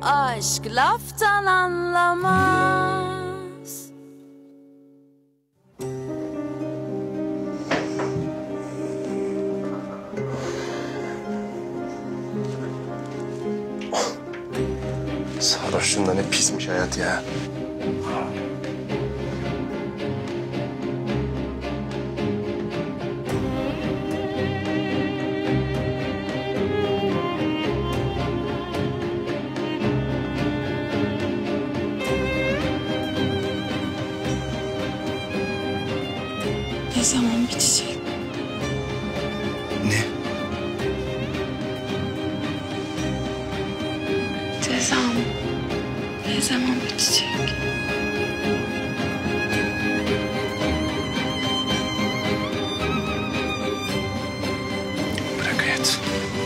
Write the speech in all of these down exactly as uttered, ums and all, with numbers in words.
aşk laftan anlamaz. Sarhoşluğunda ne pismiş hayat ya. Ne zaman bitecek? Ne? Cezam ne zaman bitecek? Bırak hayat.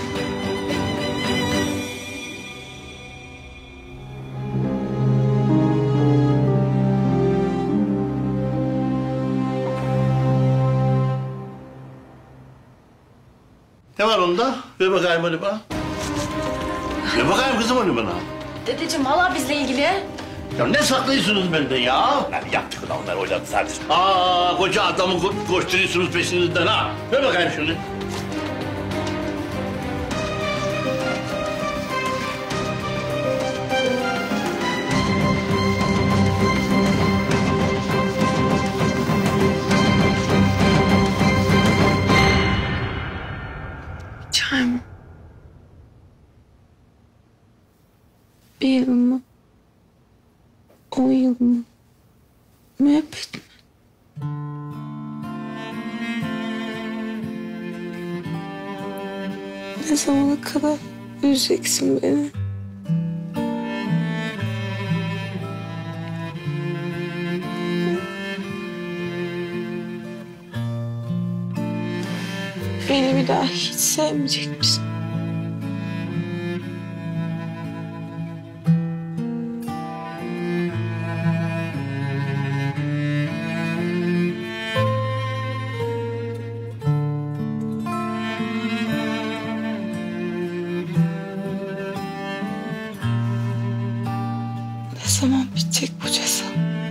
Ne var onda? Ver bakayım onu bana. Ver bakayım kızım onu bana. Dedeciğim valla bizle ilgili. Ya ne saklıyorsunuz benden ya? Yani yaptık ulan onlar oynadı sadece. Aa koca adamı ko koşturuyorsunuz peşinizden ha. Ver bakayım şunu. Çay mı? Bir yıl mı? On yıl mı? Müebbet mi? Ne zamana kadar üzeceksin beni? Beni bir daha hiç sevmeyecek misin? Ne zaman bitecek bu ceza?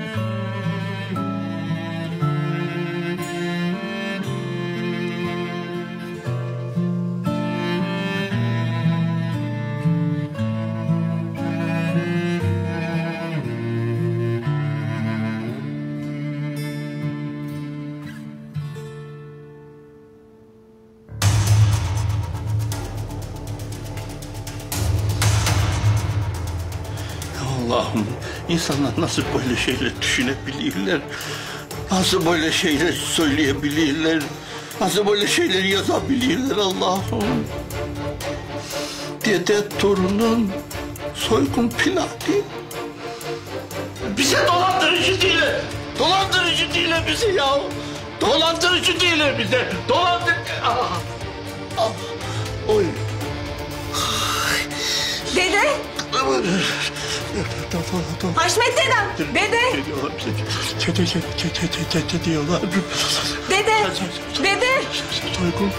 Allah'ım insanlar nasıl böyle şeyler düşünebilirler? Nasıl böyle şeyler söyleyebilirler? Nasıl böyle şeyler yazabilirler Allah'ım? Dede torunun soygun planı. Bize dolandırıcı değiller. Dolandırıcı değiller bize ya. Dolandırıcı değiller bize. Dolandırıcı. Ah. Ah. Oy. Dede. Haşmet dedem. Dede. Çete çete çete çete diyorlar. Dede. Dede. Soygun.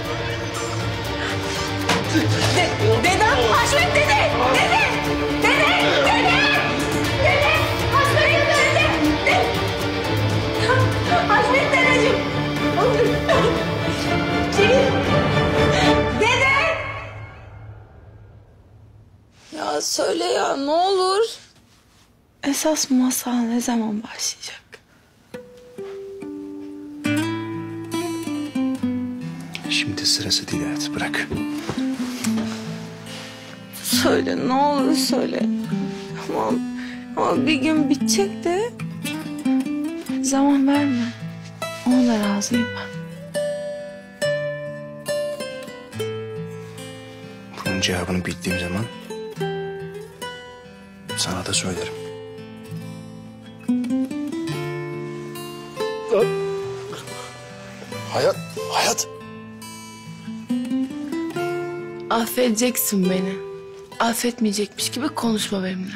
De dedem. Haşmet dede. Dede. Dede. Dede. Dede. Hastayım dede. Dede. Haşmet dedeciğim. Çekil. Dede. Ya söyle ya ne olur. Esas masal ne zaman başlayacak? Şimdi sırası değil hayat. Bırak. Söyle ne olur söyle. Ama, ama bir gün bitecek de zaman verme. Ona da razıyım ben. Bunun cevabını bildiğim zaman sana da söylerim. Hayat, hayat. Affedeceksin beni. Affetmeyecekmiş gibi konuşma benimle.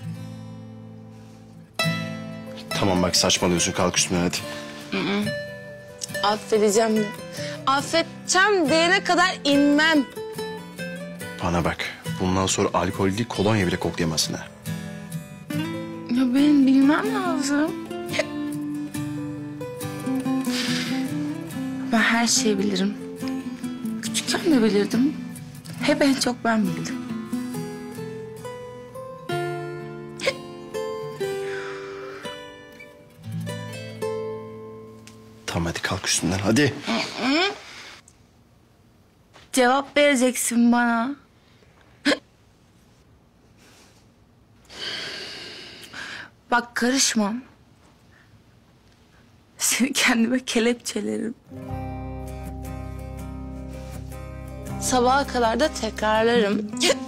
Tamam bak saçmalıyorsun, kalk üstüne hadi. Hı hı. Affedeceğim. Affedeceğim diyene kadar inmem. Bana bak, bundan sonra alkol değil kolonya bile koklayamazsın ha. Ya benim bilmem lazım. Ben her şeyi bilirim. Küçükken de bilirdim. Hep en çok ben bildim. Tamam hadi kalk üstünden hadi. Cevap vereceksin bana. Bak karışmam. Seni kendime kelepçelerim. Sabaha kadar da tekrarlarım.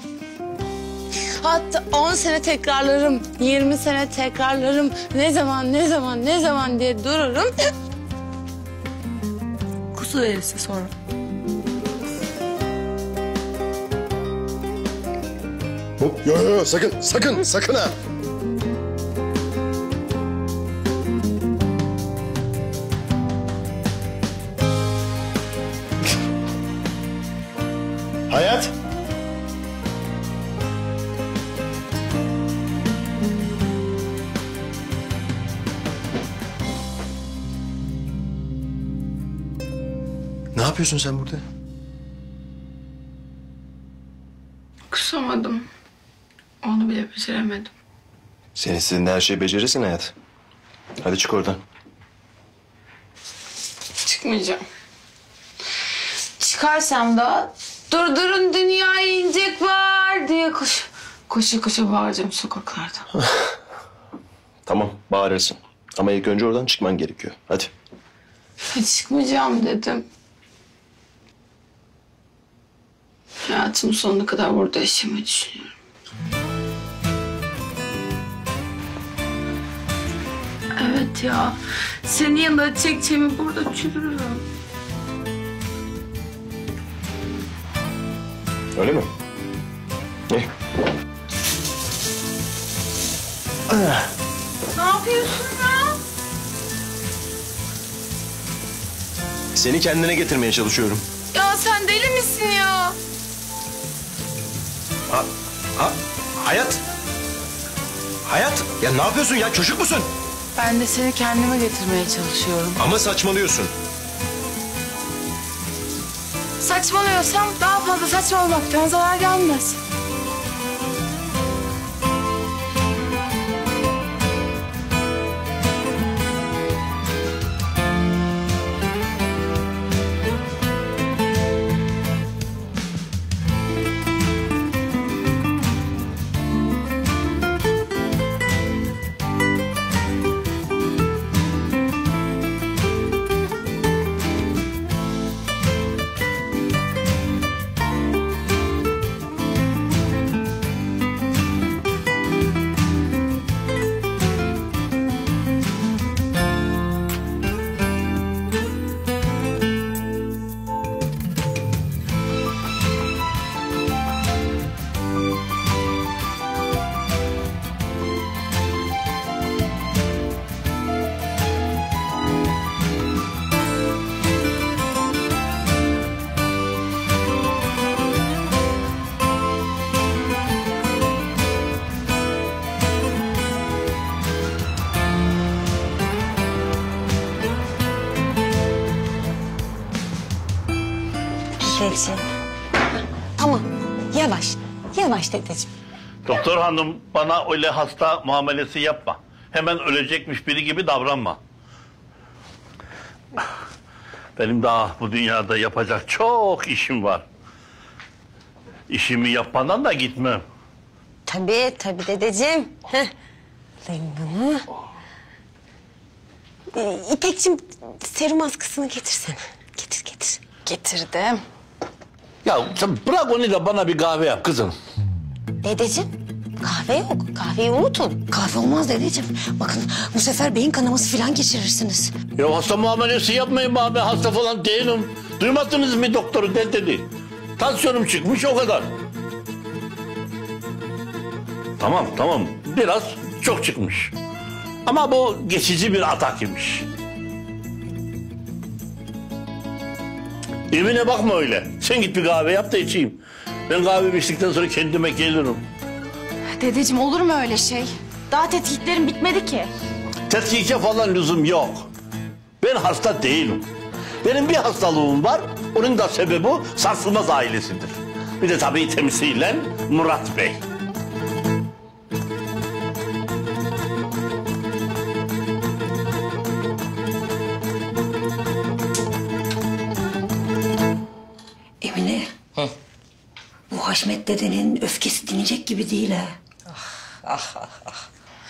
Hatta on sene tekrarlarım, yirmi sene tekrarlarım. Ne zaman, ne zaman, ne zaman diye dururum. Kusu verirse sonra. Hop yo yo yo sakın sakın sakın ha. Hayat. Ne yapıyorsun sen burada? Kusamadım. Onu bile beceremedim. Sen istediğinde her şeyi becerirsin Hayat. Hadi çık oradan. Çıkmayacağım. Çıkarsam da durdurun dünyayı inecek var diye koş, koşa koşa bağıracağım sokaklarda. Tamam bağırırsın. Ama ilk önce oradan çıkman gerekiyor. Hadi. Hiç çıkmayacağım dedim. Hayatımın sonuna kadar burada yaşamayı düşünüyorum. Evet ya. Senin yanında çekeceğimi burada çürürüm. Öyle mi? Ne? Ne yapıyorsun ya? Seni kendine getirmeye çalışıyorum. Ya sen deli misin ya? Ha, ha, Hayat. Hayat. Ya ne yapıyorsun ya? Çocuk musun? Ben de seni kendime getirmeye çalışıyorum. Ama saçmalıyorsun. Saçmalıyorsam daha fazla saçmalamaktan zarar gelmez. Dedeciğim. Tamam. Yavaş. Yavaş dedeciğim. Doktor hanım bana öyle hasta muamelesi yapma. Hemen ölecekmiş biri gibi davranma. Benim daha bu dünyada yapacak çok işim var. İşimi yapmadan da gitmem. Tabii tabii dedeciğim. Heh. Alayım bunu. Ee, İpekciğim serum askısını getirsene. Getir getir. Getirdim. Ya sen bırak onu da bana bir kahve yap kızım. Dedeciğim kahve yok. Kahveyi unutun. Kahve olmaz dedeciğim. Bakın bu sefer beyin kanaması falan geçirirsiniz. Ya hasta muamelesi yapmayın bana, ben hasta falan değilim. Duymadınız mı doktoru ne dedi? Tansiyonum çıkmış o kadar. Tamam tamam biraz çok çıkmış. Ama bu geçici bir atak imiş. Evine bakma öyle. Sen git bir kahve yap da içeyim. Ben kahvemi içtikten sonra kendime gelirim. Dedeciğim olur mu öyle şey? Daha tetkiklerim bitmedi ki. Tetkike falan lüzum yok. Ben hasta değilim. Benim bir hastalığım var. Onun da sebebi Sarsılmaz ailesidir. Bir de tabii temsilen Murat Bey. Emine. Hı? Bu Haşmet dedenin öfkesi dinecek gibi değil ha. Ah ah ah.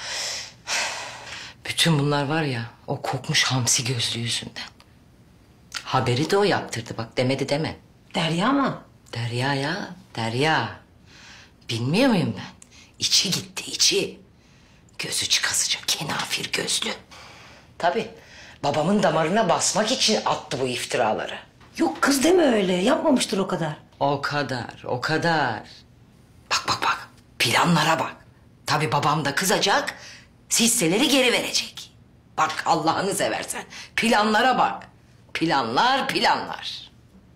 Bütün bunlar var ya o kokmuş hamsi gözlü yüzünden. Haberi de o yaptırdı bak, demedi deme. Derya mı? Derya ya, Derya. Bilmiyor muyum ben? İçi gitti, içi. Gözü çıkasıca kenafir gözlü. Tabii babamın damarına basmak için attı bu iftiraları. Yok kız deme öyle. Yapmamıştır o kadar. O kadar, o kadar. Bak bak bak, planlara bak. Tabii babam da kızacak, hisseleri geri verecek. Bak Allah'ını seversen, planlara bak. Planlar, planlar.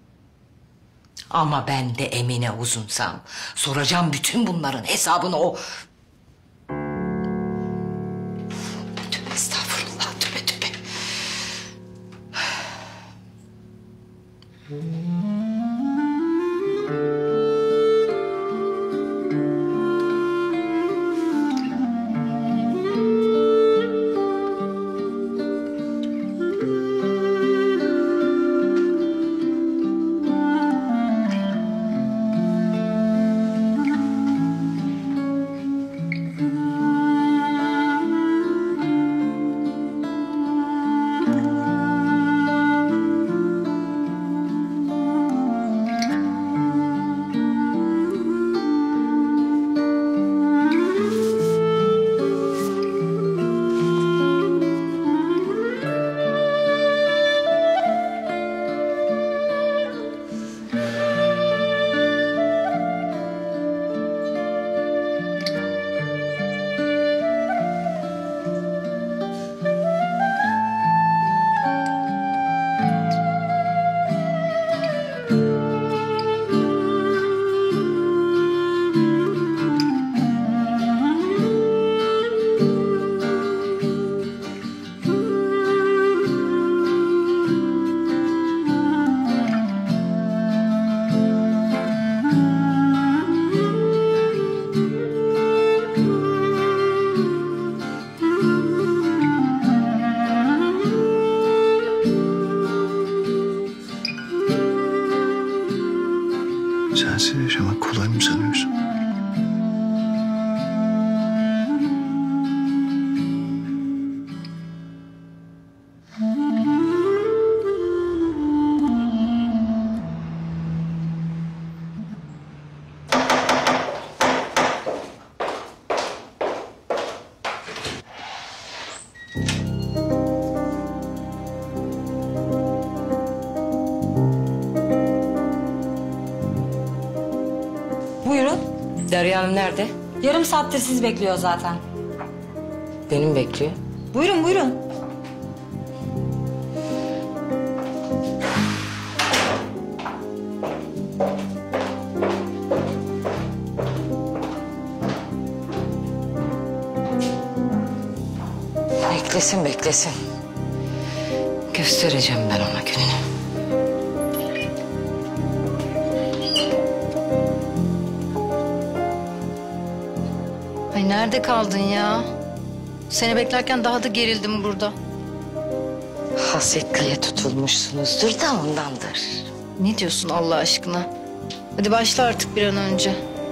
Ama ben de Emine Uzunsam, soracağım bütün bunların hesabını o... Tövbe estağfurullah, tövbe tövbe. Sensiz yaşamak kolay mı sanıyorsun? Buyurun. Derya Hanım nerede? Yarım saattir sizi bekliyor zaten. Benim bekliyor. Buyurun buyurun. Beklesin beklesin. Göstereceğim ben ona gününü. Ay nerede kaldın ya? Seni beklerken daha da gerildim burada. Hasetliğe tutulmuşsunuzdur da ondandır. Ne diyorsun Allah aşkına? Hadi başla artık bir an önce.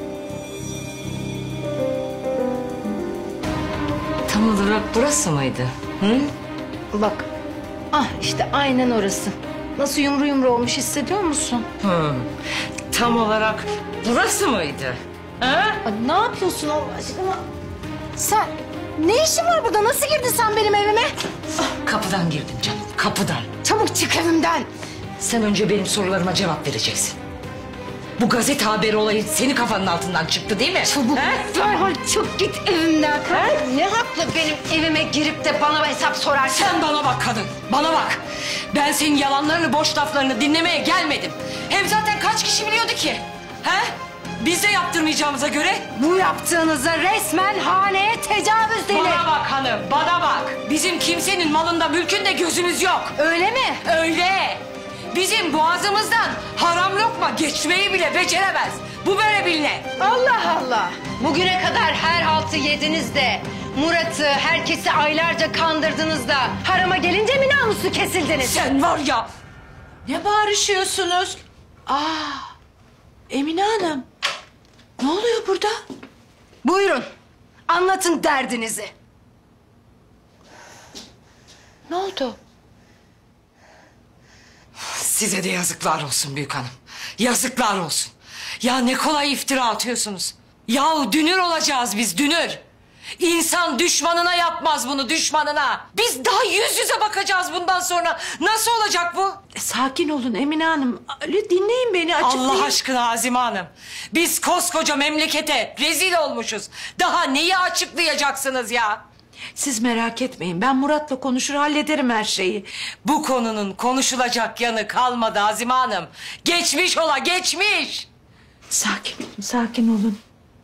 Tam olarak burası mıydı? Hı? Bak. Ah işte aynen orası. Nasıl yumru yumru olmuş hissediyor musun? Hı. Tam olarak burası mıydı? Ha? Ay, ne yapıyorsun Allah aşkına? Sen ne işin var burada? Nasıl girdin sen benim evime? Kapıdan girdim canım, kapıdan. Çabuk çık evimden. Sen önce benim sorularıma cevap vereceksin. Bu gazete haberi olayı senin kafanın altından çıktı değil mi? Çabuk Ha? derhal çık git evimden. Ha? Ne hakla benim evime girip de bana hesap sorarsın? Sen bana bak kadın, bana bak. Ben senin yalanlarını, boş laflarını dinlemeye gelmedim. Hem zaten kaç kişi biliyordu ki? Ha? Biz de yaptırmayacağımıza göre. Bu yaptığınızda resmen haneye tecavüz denir. Bana bak hanım, bana bak. Bizim kimsenin malında, mülkünde gözümüz yok. Öyle mi? Öyle. Bizim boğazımızdan haram lokma geçmeyi bile beceremez. Bu böyle biline. Allah Allah. Bugüne kadar her haltı yediniz de Murat'ı, herkesi aylarca kandırdınız da harama gelince mi namusu kesildiniz? Sen var ya. Ne bağırışıyorsunuz? Aa, Emine Hanım. Ne oluyor burada? Buyurun. Anlatın derdinizi. Ne oldu? Size de yazıklar olsun büyük hanım. Yazıklar olsun. Ya ne kolay iftira atıyorsunuz. Yahu dünür olacağız biz, dünür. İnsan düşmanına yapmaz bunu, düşmanına. Biz daha yüz yüze bakacağız bundan sonra. Nasıl olacak bu? E, sakin olun Emine Hanım. Öyle dinleyin beni, açıklayın. Allah aşkına Azime Hanım. Biz koskoca memlekete rezil olmuşuz. Daha neyi açıklayacaksınız ya? Siz merak etmeyin. Ben Murat'la konuşur hallederim her şeyi. Bu konunun konuşulacak yanı kalmadı Azime Hanım. Geçmiş ola, geçmiş. Sakin olun, sakin olun.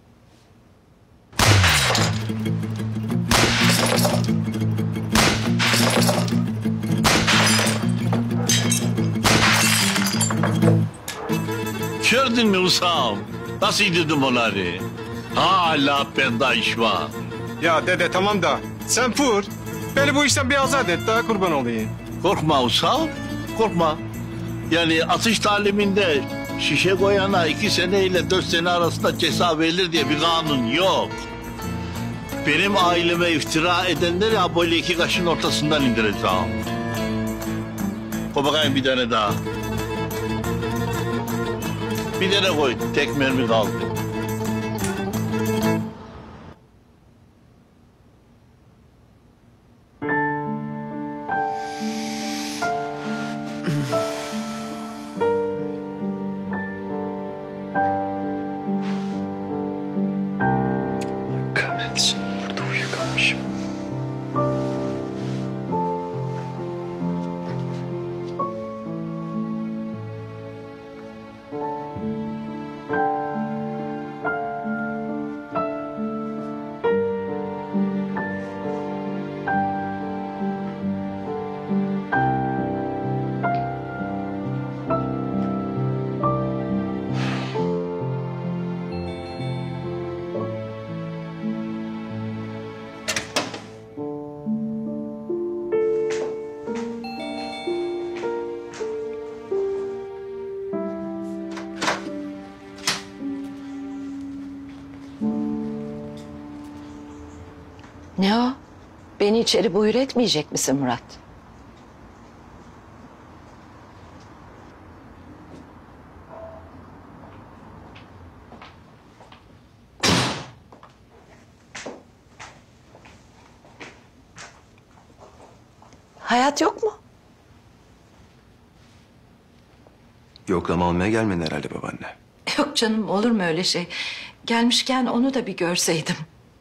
Gördün mü Usam? Nasıl yedirdim onları? Hala bende iş var. Ya dede tamam da sen fır. Beni bu işten bir azat et daha kurban olayım. Korkma Usam, korkma. Yani atış taliminde şişe koyana iki sene ile dört sene arasında ceza verilir diye bir kanun yok. Benim aileme iftira edenleri ha böyle iki kaşın ortasından indireceğim. Koy bakayım bir tane daha. Bir tane koy, tek mermi kaldı. Kahretsin, burada uyuyakalmışım. Ne o? Beni içeri buyur etmeyecek misin Murat? Hayat yok mu? Yoklama almaya gelmedin herhalde babaanne. Yok canım, olur mu öyle şey? Gelmişken onu da bir görseydim.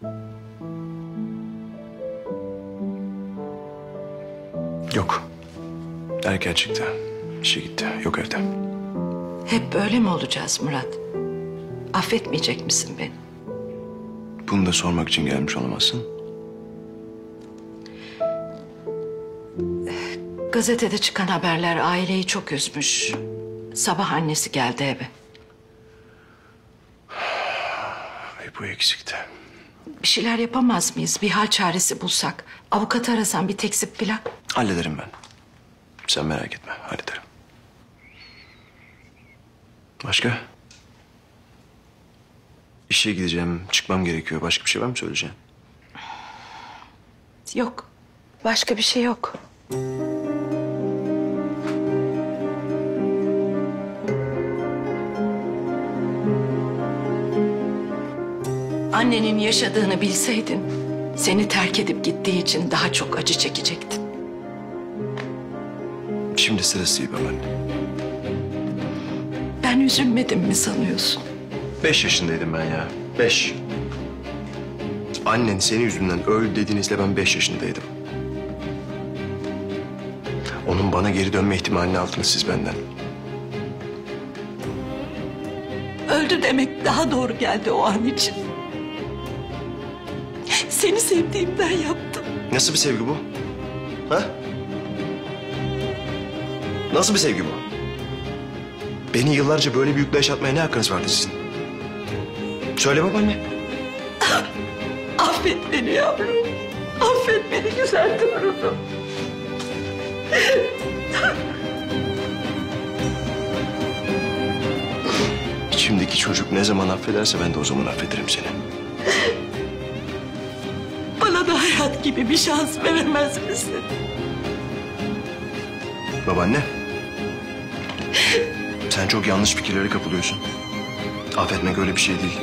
Yok. Erken çıktı. İşe gitti. Yok evde. Hep böyle mi olacağız Murat? Affetmeyecek misin beni? Bunu da sormak için gelmiş olamazsın. Gazetede çıkan haberler aileyi çok üzmüş. Sabah annesi geldi eve. Ay, bu eksikti. Bir şeyler yapamaz mıyız? Bir hal çaresi bulsak. Avukat arasan bir teksip falan. Hallederim ben. Sen merak etme. Hallederim. Başka? İşe gideceğim. Çıkmam gerekiyor. Başka bir şey var mı söyleyeceğin? Yok. Başka bir şey yok. Annenin yaşadığını bilseydin, seni terk edip gittiği için daha çok acı çekecektin. Şimdi sırası değil babaanne. Ben üzülmedim mi sanıyorsun? Beş yaşındaydım ben ya. Beş. Annen senin yüzünden öldü dediğinizde ben beş yaşındaydım. Onun bana geri dönme ihtimalini aldınız siz benden. Öldü öldü demek daha doğru geldi o an için. Seni sevdiğimden yaptım. Nasıl bir sevgi bu? Ha? Nasıl bir sevgi bu? Beni yıllarca böyle bir yükle yaşatmaya ne hakkınız vardı sizin? Söyle babaanne. Affet beni yavrum. Affet beni güzel torunum. İçimdeki çocuk ne zaman affederse ben de o zaman affederim seni. Bana da hayat gibi bir şans veremez misin? Babaanne. Sen çok yanlış fikirlere kapılıyorsun. Affetmek öyle bir şey değil.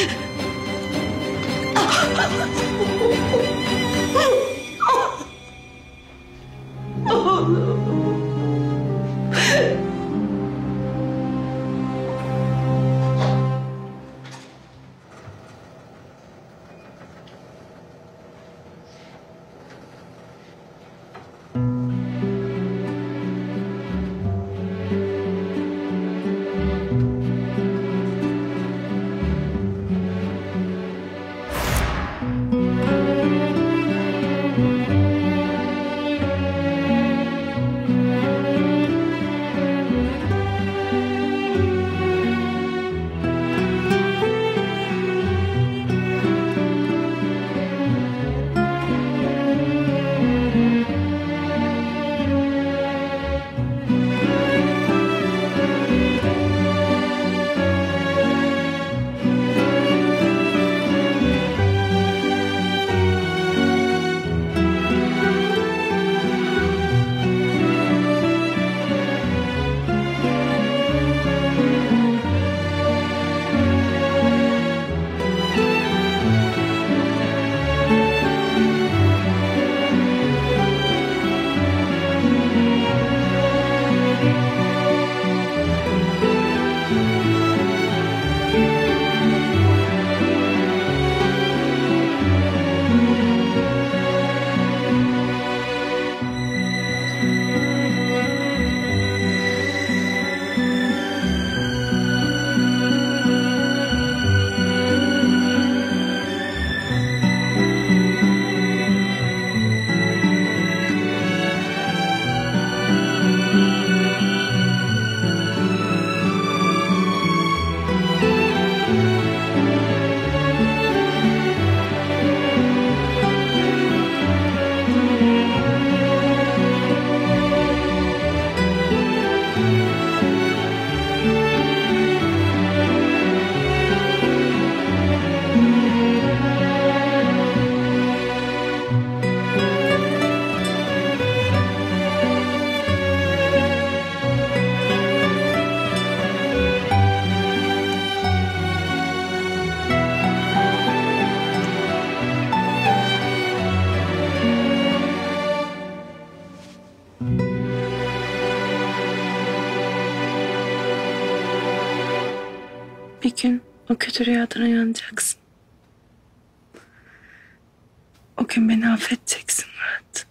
Bir gün o kötü rüyadan uyanacaksın. O gün beni affedeceksin Murat.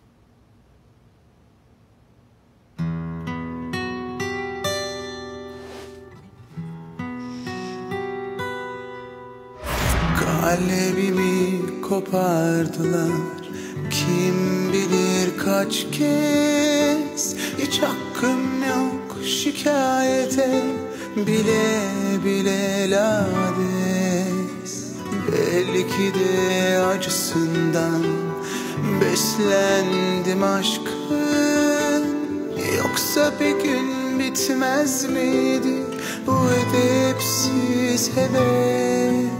Kalbimi kopardılar, kim bilir kaç kez. Hiç hakkım yok şikayete, bile bile lades. Belki de acısından beslendim aşkın. Yoksa bir gün bitmez miydi bu edepsiz heves?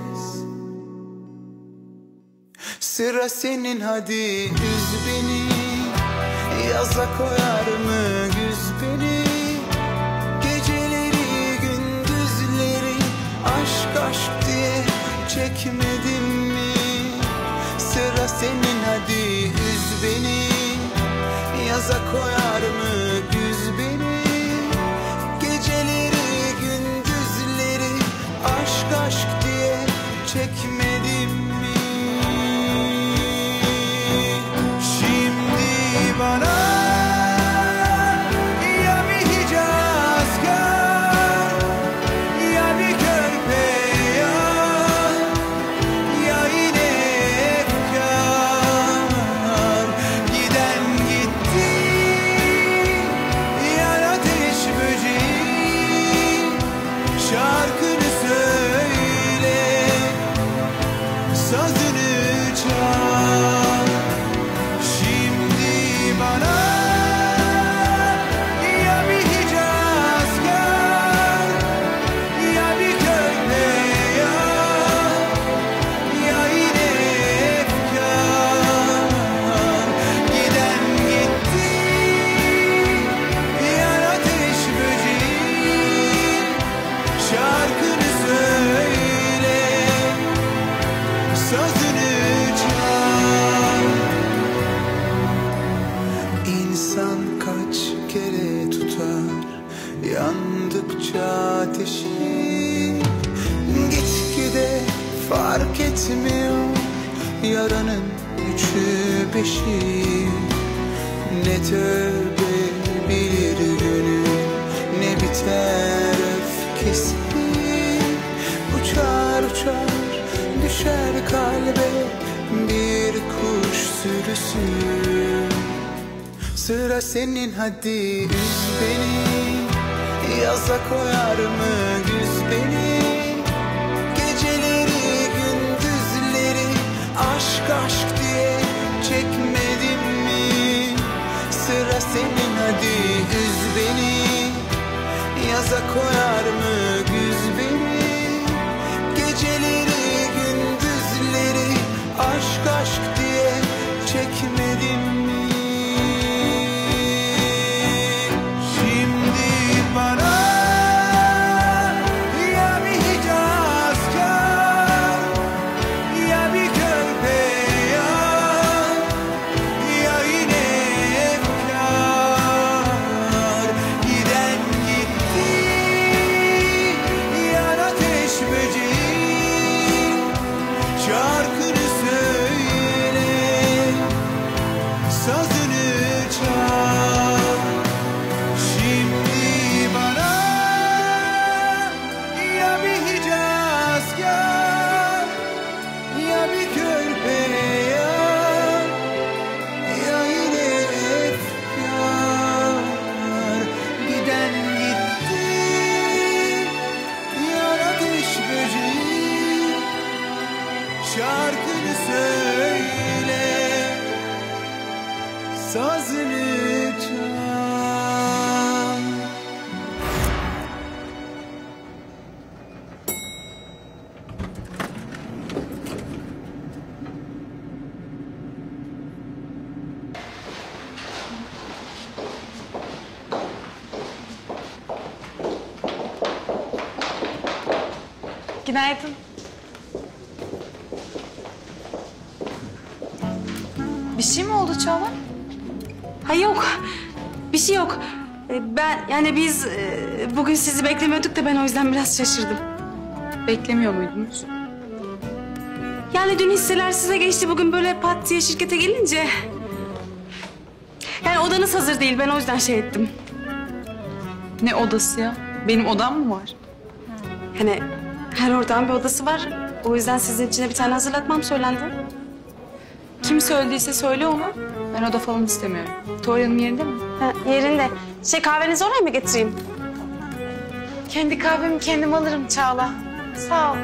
Sıra senin, hadi üz beni. Yaza koyar mı güz beni? Geceleri gündüzleri aşk aşk diye çekmedim mi? Sıra senin, hadi üz beni. Yaza koyar mı güz beni? Geceleri gündüzleri aşk aşk diye çekmedim mi? Şimdi bana ya bir Hicaz gel, ya bir Körfez. sazını çal. Şimdi bana ya bir Hicaz gel, ya bir Körpe ya, ya yine efkar. Giden gitti, yan ateş böceği, şarkını söyle, sazını çal. İnsan kaç kere tutar yandıkça ateşi, gitgide fark etmiyor yaranın üçü beşi. Ne tövbe bilir günü, ne biter öfkesi. Uçar uçar düşer kalbe bir kuş sürüsü. Sıra senin, hadi üz beni, yaza koyar mı güz beni. Geceleri gündüzleri aşk aşk diye çekmedim mi? Sıra senin, hadi üz beni, yaza koyar mı güz beni. Geceleri gündüzleri aşk aşk diye çekmedim mi? Şimdi bana ya bir Hicaz gel, ya bir Körpe ya, ya yine efkar. Giden gitti, yan ateş böceği, şarkını söyle, sazını çal. Şimdi bana ya bir Hicaz gel, ya bir Körpe ya, ya yine efkar. Giden gitti, yan ateş böceği, şarkını söyle, sazını çal. Günaydın. Bir şey mi oldu Çağla? Ha yok. Bir şey yok. Ee, Ben yani biz e, bugün sizi beklemiyorduk da ben o yüzden biraz şaşırdım. Beklemiyor muydunuz? Yani dün hisseler size geçti, bugün böyle pat diye şirkete gelince. Yani odanız hazır değil, ben o yüzden şey ettim. Ne odası ya? Benim odam mı var? Hani her ortağın bir odası var. O yüzden sizin için de bir tane hazırlatmam söylendi. Kim söylediyse söyle ona. Ben oda falan istemiyorum. Tuvalet Hanım yerinde mi? Ha, yerinde. Şey, kahvenizi oraya mı getireyim? Kendi kahvemi kendim alırım Çağla. Sağ ol.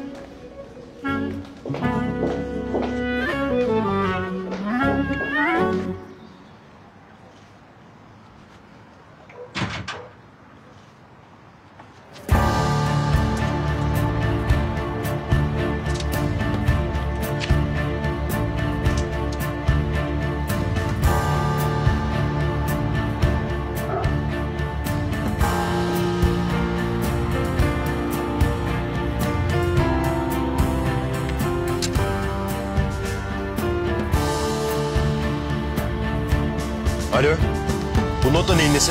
Alo. Bu not da neyin nesi?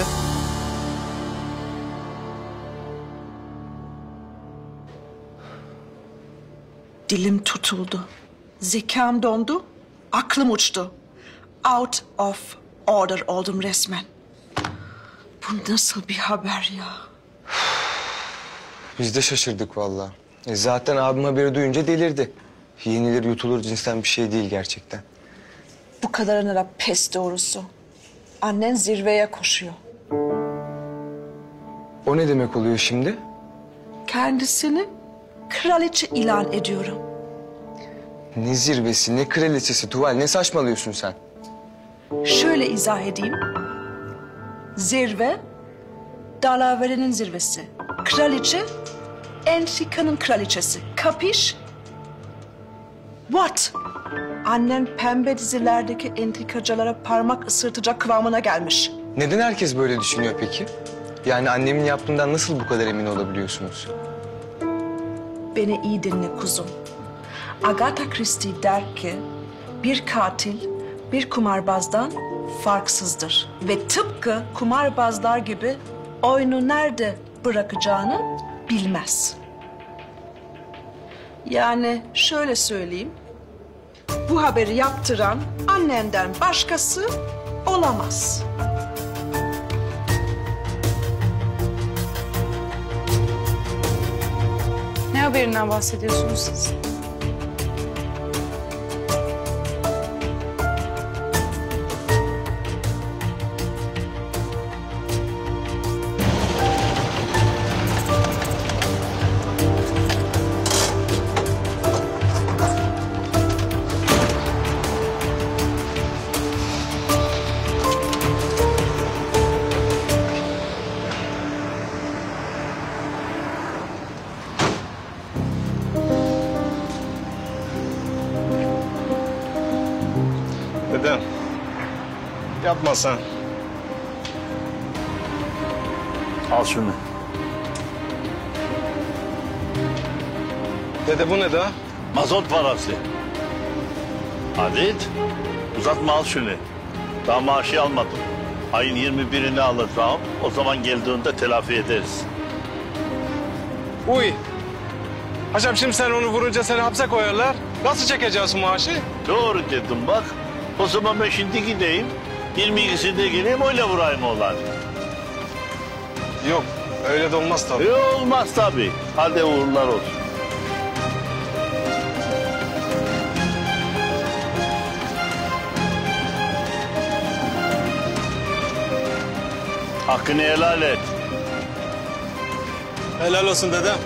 Dilim tutuldu. Zekam dondu. Aklım uçtu. Out of order oldum resmen. Bu nasıl bir haber ya? Biz de şaşırdık vallahi. E zaten abim haberi duyunca delirdi. Yenilir yutulur cinsten bir şey değil gerçekten. Bu kadarına da pes doğrusu. Annen zirveye koşuyor. O ne demek oluyor şimdi? Kendisini kraliçe ilan ediyorum. Ne zirvesi, ne kraliçesi Tuval, ne saçmalıyorsun sen? Şöyle izah edeyim. Zirve, dalaverenin zirvesi. Kraliçe, entrikanın kraliçesi. Kapiş? What? Annen pembe dizilerdeki entrikacılara parmak ısırtacak kıvamına gelmiş. Neden herkes böyle düşünüyor peki? Yani annemin yaptığından nasıl bu kadar emin olabiliyorsunuz? Beni iyi dinle kuzum. Agatha Christie der ki bir katil bir kumarbazdan farksızdır. Ve tıpkı kumarbazlar gibi oyunu nerede bırakacağını bilmez. Yani şöyle söyleyeyim. Bu haberi yaptıran annenden başkası olamaz. Ne haberinden bahsediyorsunuz siz? Dedem. Yapma sen. Al şunu. Dede bu ne daha? Mazot parası. Hadi uzatma, al şunu. Daha maaşı almadım. Ayın yirmi birini alacağım. O zaman geldiğinde telafi ederiz. Uy. Hocam şimdi sen onu vurunca seni hapse koyarlar. Nasıl çekeceğiz maaşı? Doğru dedim bak. O zaman ben şimdi gideyim. yirmi ikisinde geleyim, öyle vurayım oğlan. Yok öyle de olmaz tabii. E, olmaz tabii. Hadi uğurlar olsun. Hakkını helal et. Helal olsun dedem.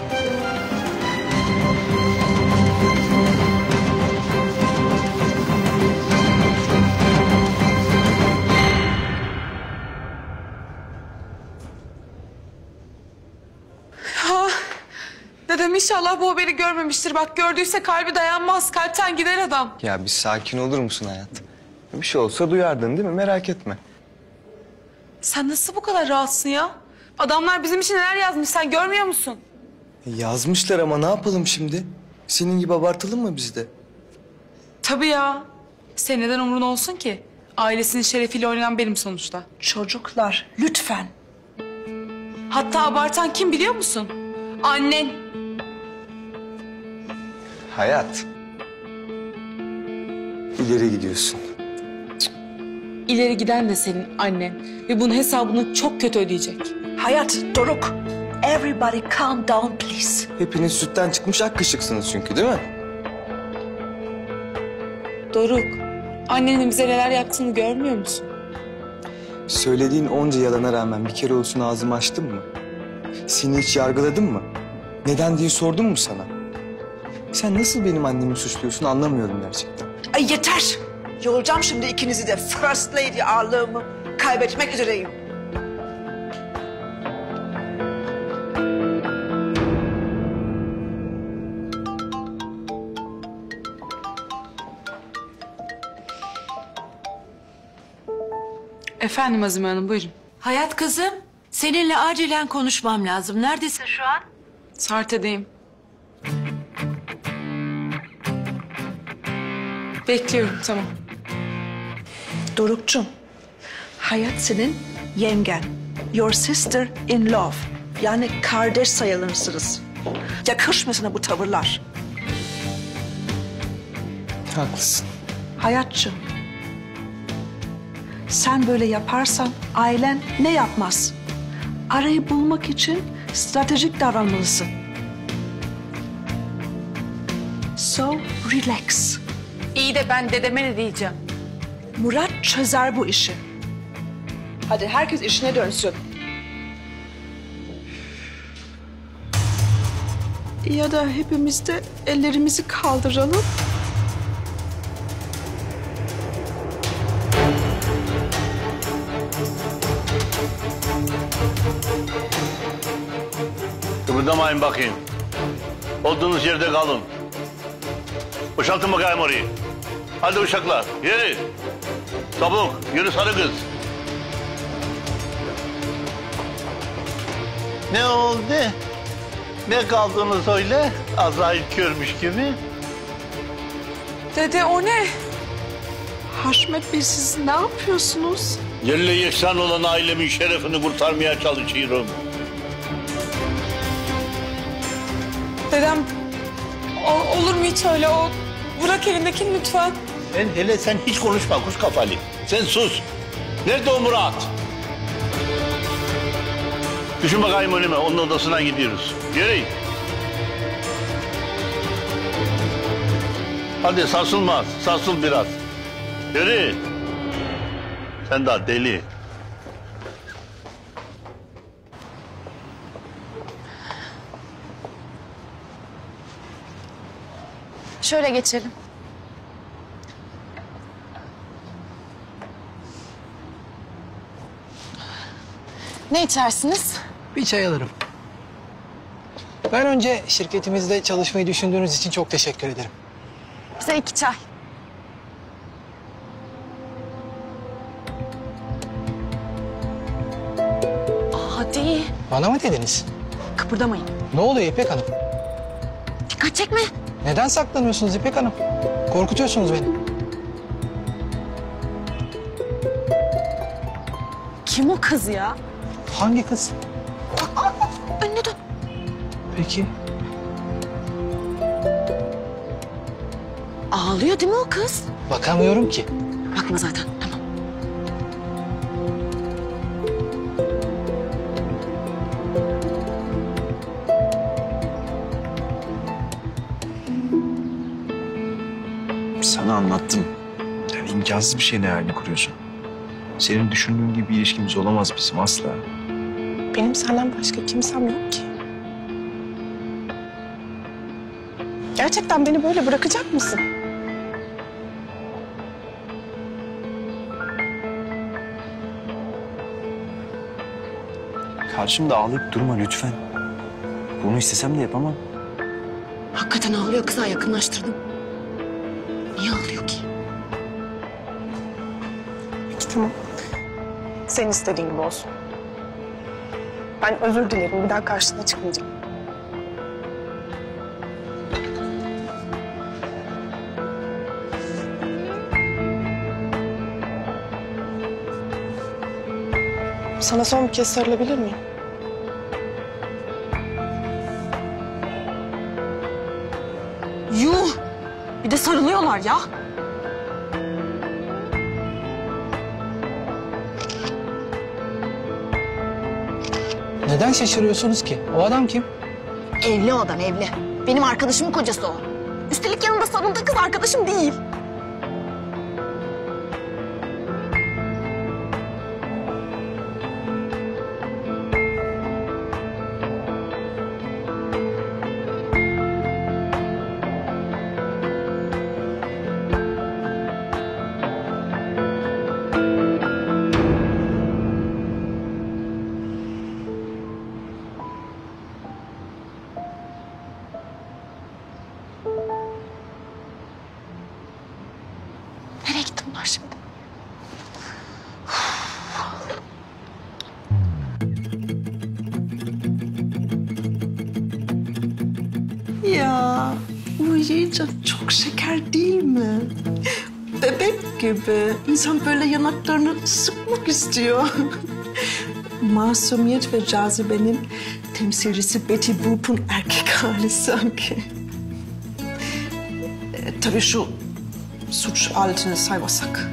Ha, dedem inşallah bu haberi görmemiştir. Bak gördüyse kalbi dayanmaz. Kalpten gider adam. Ya bir sakin olur musun hayat? Bir şey olsa duyardın değil mi? Merak etme. Sen nasıl bu kadar rahatsın ya? Adamlar bizim için neler yazmış, sen görmüyor musun? Yazmışlar ama ne yapalım şimdi? Senin gibi abartalım mı biz de? Tabii ya. Senin neden umrun olsun ki? Ailesinin şerefiyle oynayan benim sonuçta. Çocuklar lütfen. Hatta abartan kim biliyor musun? Annen. Hayat. İleri gidiyorsun. İleri giden de senin annen. Ve bunun hesabını çok kötü ödeyecek. Hayat, Doruk. Everybody calm down please. Hepiniz sütten çıkmış ak kaşıksınız çünkü değil mi? Doruk, annenin bize neler yaptığını görmüyor musun? Söylediğin onca yalana rağmen bir kere olsun ağzımı açtın mı? Seni hiç yargıladın mı? Neden diye sordum mu sana? Sen nasıl benim annemi suçluyorsun anlamıyorum gerçekten. Ay yeter. Yolacağım şimdi ikinizi de. First Lady ağırlığımı kaybetmek üzereyim. Efendim Azime Hanım, buyurun. Hayat kızım, seninle acilen konuşmam lazım. Neredesin şu an? Sarte'deyim. Bekliyorum, tamam. Doruk'cum, Hayat senin yengen. Your sister in love. Yani kardeş sayılırsınız. Yakışmıyor sana bu tavırlar. Haklısın. Hayatçım. Sen böyle yaparsan ailen ne yapmaz? Arayı bulmak için stratejik davranmalısın. So relax. İyi de ben dedeme ne diyeceğim? Murat çözer bu işi. Hadi herkes işine dönsün. Ya da hepimiz de ellerimizi kaldıralım. Kıpırdamayın bakayım. Olduğunuz yerde kalın. Boşaltın bakayım orayı. Hadi uşaklar, yürü. Çabuk, yürü sarı kız. Ne oldu? Ne kaldınız öyle? Azrail görmüş gibi. Dede o ne? Haşmet Bey siz ne yapıyorsunuz? Yerle yeksan olan ailemin şerefini kurtarmaya çalışıyorum. Dedem o, olur mu hiç öyle? O bırak elindekini lütfen. Sen hele sen hiç konuşma kuş kafalı. Sen sus. Nerede o Murat? Düşün bakayım önüme. Onun odasına gidiyoruz. Yürü. Hadi sarsılmaz. Sarsıl biraz. Yürü. Sen daha deli. Şöyle geçelim. Ne içersiniz? Bir çay alırım. Ben önce şirketimizde çalışmayı düşündüğünüz için çok teşekkür ederim. Bize iki çay. Aa, hadi. Bana mı dediniz? Kıpırdamayın. Ne oluyor İpek Hanım? Dikkat çekme. Neden saklanıyorsunuz İpek Hanım? Korkutuyorsunuz beni. Kim o kız ya? Hangi kız? Aa, önüne dön. Peki. Ağlıyor değil mi o kız? Bakamıyorum ki. Bakma zaten. Tamam. Sana anlattım. Yani imkansız bir şeyin hayalini kuruyorsun. Senin düşündüğün gibi bir ilişkimiz olamaz bizim asla. Benim senden başka kimsem yok ki. Gerçekten beni böyle bırakacak mısın? Karşımda ağlayıp durma lütfen. Bunu istesem de yapamam. Hakikaten ağlıyor, kıza yakınlaştırdım. Niye ağlıyor ki? Peki tamam. Senin istediğin gibi olsun. Ben özür dilerim. Bir daha karşına çıkmayacağım. Sana son bir kez sarılabilir miyim? Yuh! Bir de sarılıyorlar ya. Neden şaşırıyorsunuz ki? O adam kim? Evli o adam, evli. Benim arkadaşımın kocası o. Üstelik yanında sarıldığı kız arkadaşım değil. Nereye gitti bunlar şimdi? Ya uyuyunca çok şeker değil mi? Bebek gibi. İnsan böyle yanaklarını sıkmak istiyor. Masumiyet ve cazibenin temsilcisi Betty Boop'un erkek hali sanki. E, tabii şu suç aletini saymasak.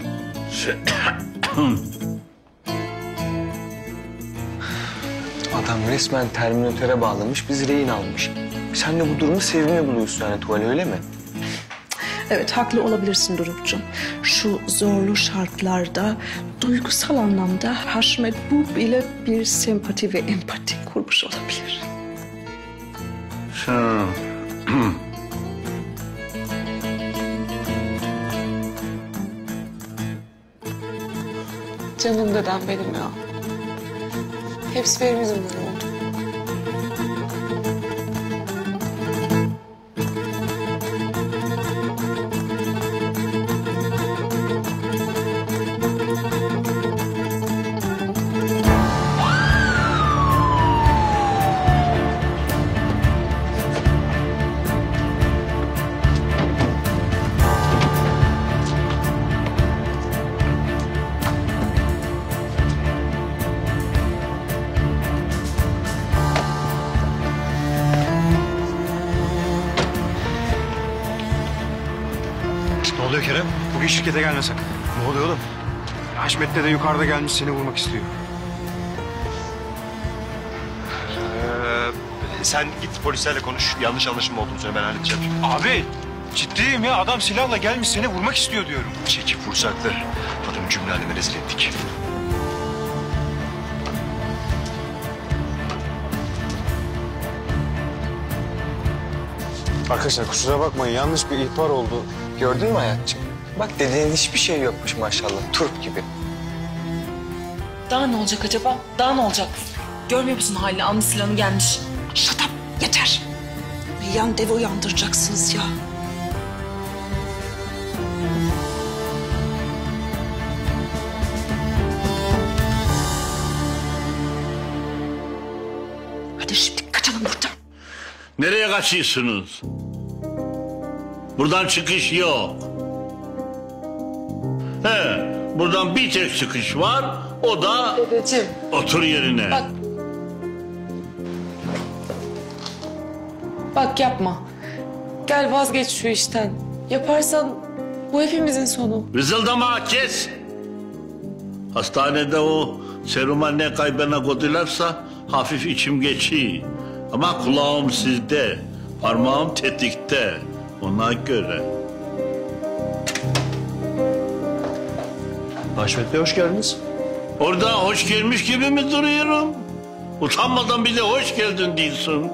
Adam resmen Terminatöre bağlamış, bizi rehin almış. Sen de bu durumu sevimli buluyorsun yani Tuval, öyle mi? Evet, haklı olabilirsin Doruk'cum. Şu zorlu şartlarda duygusal anlamda Haşmet Boop ile bir sempati ve empati kurmuş olabilir. Şu... Canım dedem benim ya. Hepsi benim yüzümden oldu. sakın şirkete gelme sakın. Ne oluyor oğlum? Haşmet de yukarıda gelmiş seni vurmak istiyor. Ee, sen git polislerle konuş. Yanlış anlaşılma olduğunu söyle, ben halledeceğim. Abi ciddiyim ya, adam silahla gelmiş seni vurmak istiyor diyorum. Çekip vursaklar. Adamı cümle aleme rezil ettik. Arkadaşlar kusura bakmayın, yanlış bir ihbar oldu. Gördün mü Hayatçığım? Bak dediğin hiçbir şey yokmuş maşallah, turp gibi. Daha ne olacak acaba? Daha ne olacak? Görmüyor musun halini? Anlı silahını gelmiş. Shut up, yeter. Bir yan dev uyandıracaksınız ya. Hadi şimdi kaçalım buradan. Nereye kaçıyorsunuz? Buradan çıkış yok. He, buradan bir tek çıkış var. O da... Dedeciğim. Otur yerine. Bak. Bak yapma. Gel vazgeç şu işten. Yaparsan bu hepimizin sonu. Vızıldama kes. Hastanede o seruma ne kaybına kodularsa hafif içim geçiyor. Ama kulağım sizde, parmağım tetikte. Ona göre. Haşmet Bey hoş geldiniz. Orada hoş gelmiş gibi mi duruyorum? Utanmadan bir de hoş geldin diyorsun.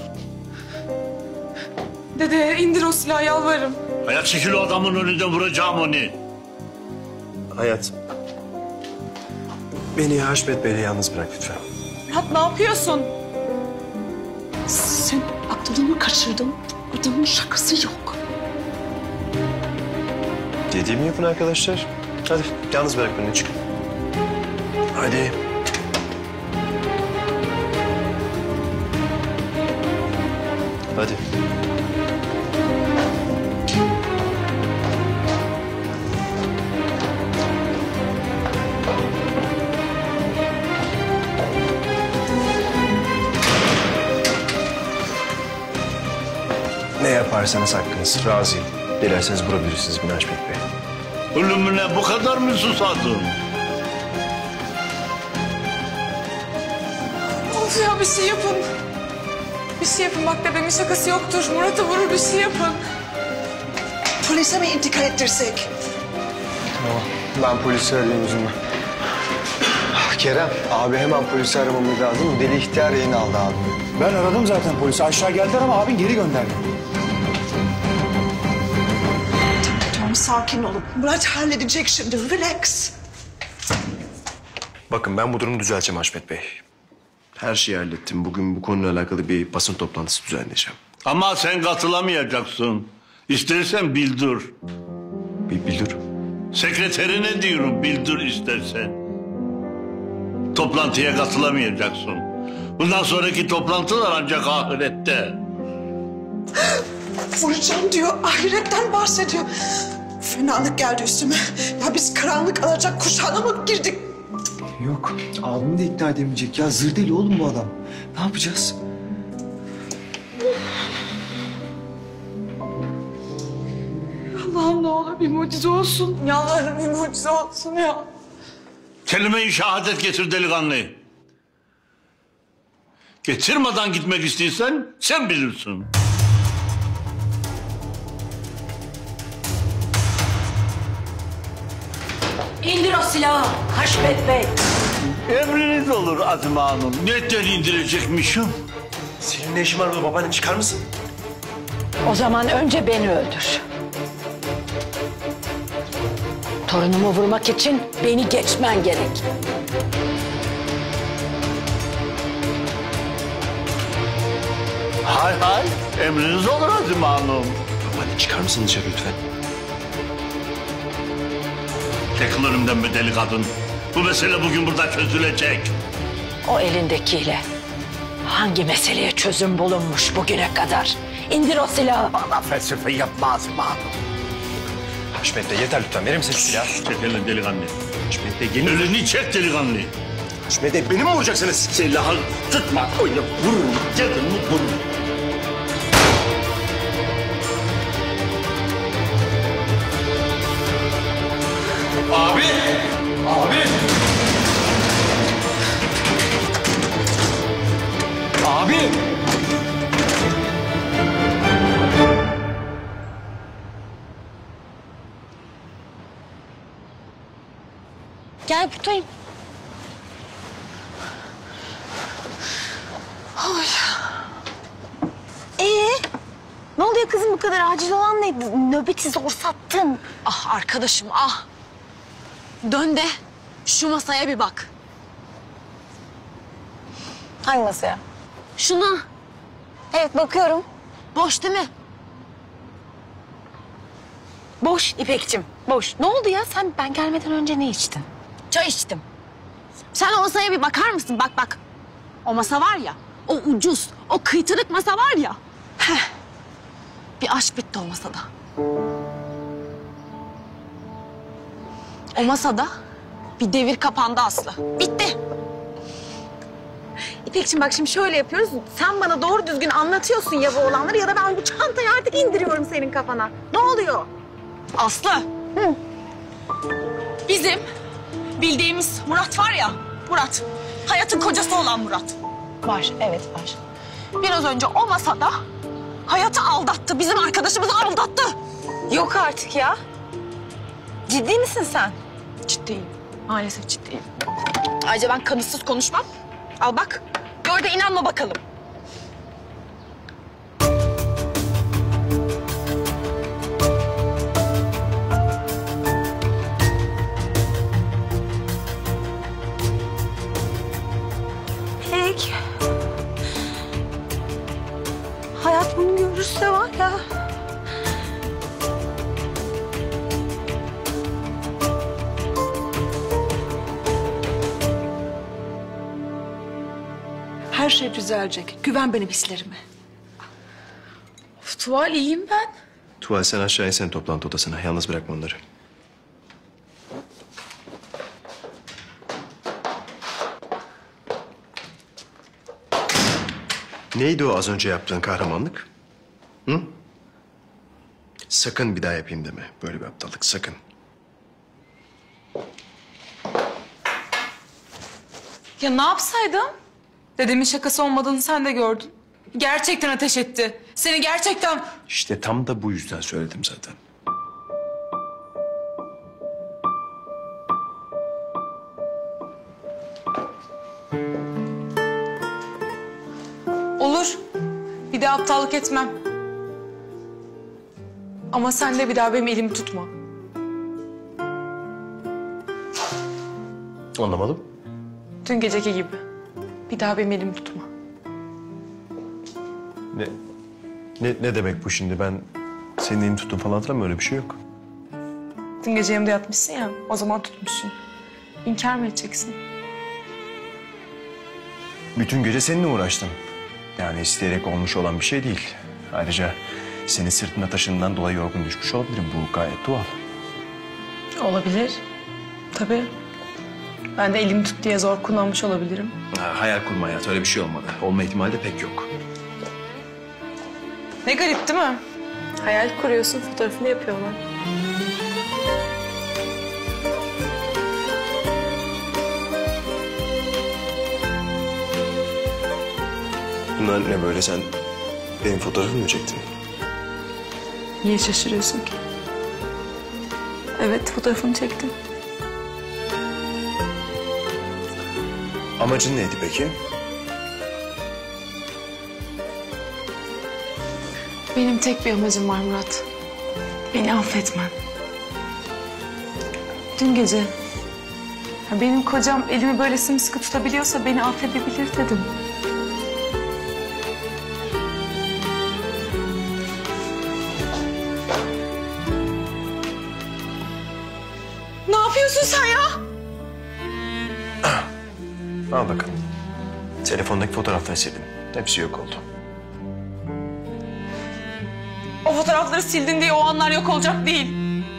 Dede indir o silahı yalvarırım. Hayat çekil o adamın önünden vuracağım onu. Hayat. Beni Haşmet Bey'le yalnız bırak lütfen. Murat ne yapıyorsun? Sen aklını mı kaçırdın? Adamın şakası yok. Dediğimi yapın arkadaşlar. Hadi yalnız bırak beni, çık. Hadi. Hadi. Ne yaparsanız hakkınız. Razıyım. Dilerseniz vurabilirsiniz beni Haşmet Bey. Ölümüne bu kadar mı susadın? Of ya bir şey yapın. Bir şey yapın bak dedemin şakası yoktur. Murat'ı vurur bir şey yapın. Polise mi intikal ettirsek? Tamam, ben polisi arayayım yüzümü. Kerem, abi hemen polisi aramamız lazım. Bu deli ihtiyar yayını aldı abi. Ben aradım zaten polisi. Aşağı geldiler ama abin geri gönderdi. Tamam, sakin olun. Murat halledecek şimdi, relax. Bakın ben bu durumu düzelteceğim Haşmet Bey. Her şeyi hallettim. Bugün bu konuyla alakalı bir basın toplantısı düzenleyeceğim. Ama sen katılamayacaksın. İstersen bildir. Bir bildir. Sekreterine diyorum bildir istersen. Toplantıya katılamayacaksın. Bundan sonraki toplantılar ancak ahirette. Vuracağım diyor, ahiretten bahsediyor. Fenalık geldi üstüme. Ya biz karanlık alacak kuşağına mı girdik? Yok, abimi de ikna edemeyecek ya. Zır deli oğlum bu adam. Ne yapacağız? Allah'ım ne olur bir mucize olsun. Yalvarırım bir mucize olsun ya. Kelime-i şehadet getir delikanlı. Getirmeden gitmek istiyorsan sen bilirsin. İndir o silahı Haşmet Bey. Emriniz olur Azime Hanım. Neden indirecekmişim? Senin ne işin var burada babaannem, çıkar mısın? O zaman önce beni öldür. Torunumu vurmak için beni geçmen gerek. Hay hay, emriniz olur Azime Hanım. Babaanne çıkar mısın dışarı lütfen? Çekil önümden be deli kadın. Bu mesele bugün burada çözülecek. O elindekiyle hangi meseleye çözüm bulunmuş bugüne kadar? İndir o silahı. Bana felsefe yapma Azime Hanım. Haşmet Bey yeter lütfen, verir misin şu silahı? Çek elini delikanlı. Haşmet Bey gelin. Elini çek delikanlı. Haşmet Bey beni mi vuracaksınız? Silahı tutma, oyna, vurun, yedin mi vurun. Abi! Abi! Abi! Gel buradayım. Ay. Ee, ne oluyor kızım, bu kadar acil olan neydi? Nöbeti zor sattın. Ah arkadaşım ah. Dön de şu masaya bir bak. Hangi masaya? Şuna. Evet, bakıyorum. Boş değil mi? Boş İpekçim, boş. Ne oldu ya? Sen ben gelmeden önce ne içtin? Çay içtim. Sen o masaya bir bakar mısın? Bak bak. O masa var ya, o ucuz, o kıytırık masa var ya. Heh. Bir aşk bitti o masada. O masada bir devir kapandı Aslı. Bitti. İpekçim bak, şimdi şöyle yapıyoruz. Sen bana doğru düzgün anlatıyorsun ya bu olanları, ya da ben bu çantayı artık indiriyorum senin kafana. Ne oluyor? Aslı. Hı. Bizim bildiğimiz Murat var ya, Murat. Hayat'ın kocası olan Murat. Var, evet var. Biraz önce o masada Hayat'ı aldattı. Bizim arkadaşımızı aldattı. Yok artık ya. Ciddi misin sen? Ciddiyim. Maalesef ciddiyim. Ayrıca ben kanıtsız konuşmam. Al bak. Gör de inanma bakalım. Peki. Hayat bunu görürse var ya. Her şey düzelecek. Güven benim hislerime. Of, Tuval iyiyim ben. Tuval sen aşağı in, sen toplantı odasına. Yalnız bırakma onları. Neydi o az önce yaptığın kahramanlık? Hı? Sakın bir daha yapayım deme. Böyle bir aptallık sakın. Ya ne yapsaydım? Dedemin şakası olmadığını sen de gördün. Gerçekten ateş etti. Seni gerçekten... İşte tam da bu yüzden söyledim zaten. Olur. Bir daha aptallık etmem. Ama sen de bir daha benim elimi tutma. Anlamadım. Dün geceki gibi. Bir daha benim elimi tutma. Ne, ne, ne demek bu şimdi? Ben senin elini tuttum falan hatırlamıyorum. Öyle bir şey yok. Dün gece yanımda yatmışsın ya. O zaman tutmuşsun. İnkar mı edeceksin? Bütün gece seninle uğraştım. Yani isteyerek olmuş olan bir şey değil. Ayrıca senin sırtına taşındığından dolayı yorgun düşmüş olabilirim. Bu gayet doğal. Olabilir. Tabii. Ben de elimi tut diye zor kullanmış olabilirim. Ha, hayal kurma hayat. Öyle bir şey olmadı. Olma ihtimali de pek yok. Ne garip değil mi? Hayal kuruyorsun, fotoğrafını yapıyorlar. Bunlar ne böyle, sen benim fotoğrafımı mı çektin? Niye şaşırıyorsun ki? Evet, fotoğrafını çektim. Amacın neydi peki? Benim tek bir amacım var Murat. Beni affetmen. Dün gece ya benim kocam elimi böyle sımsıkı tutabiliyorsa beni affedebilir dedim. Ne yapıyorsun sen ya? Al bakalım. Telefondaki fotoğrafları sildim. Hepsi yok oldu. O fotoğrafları sildin diye o anlar yok olacak değil.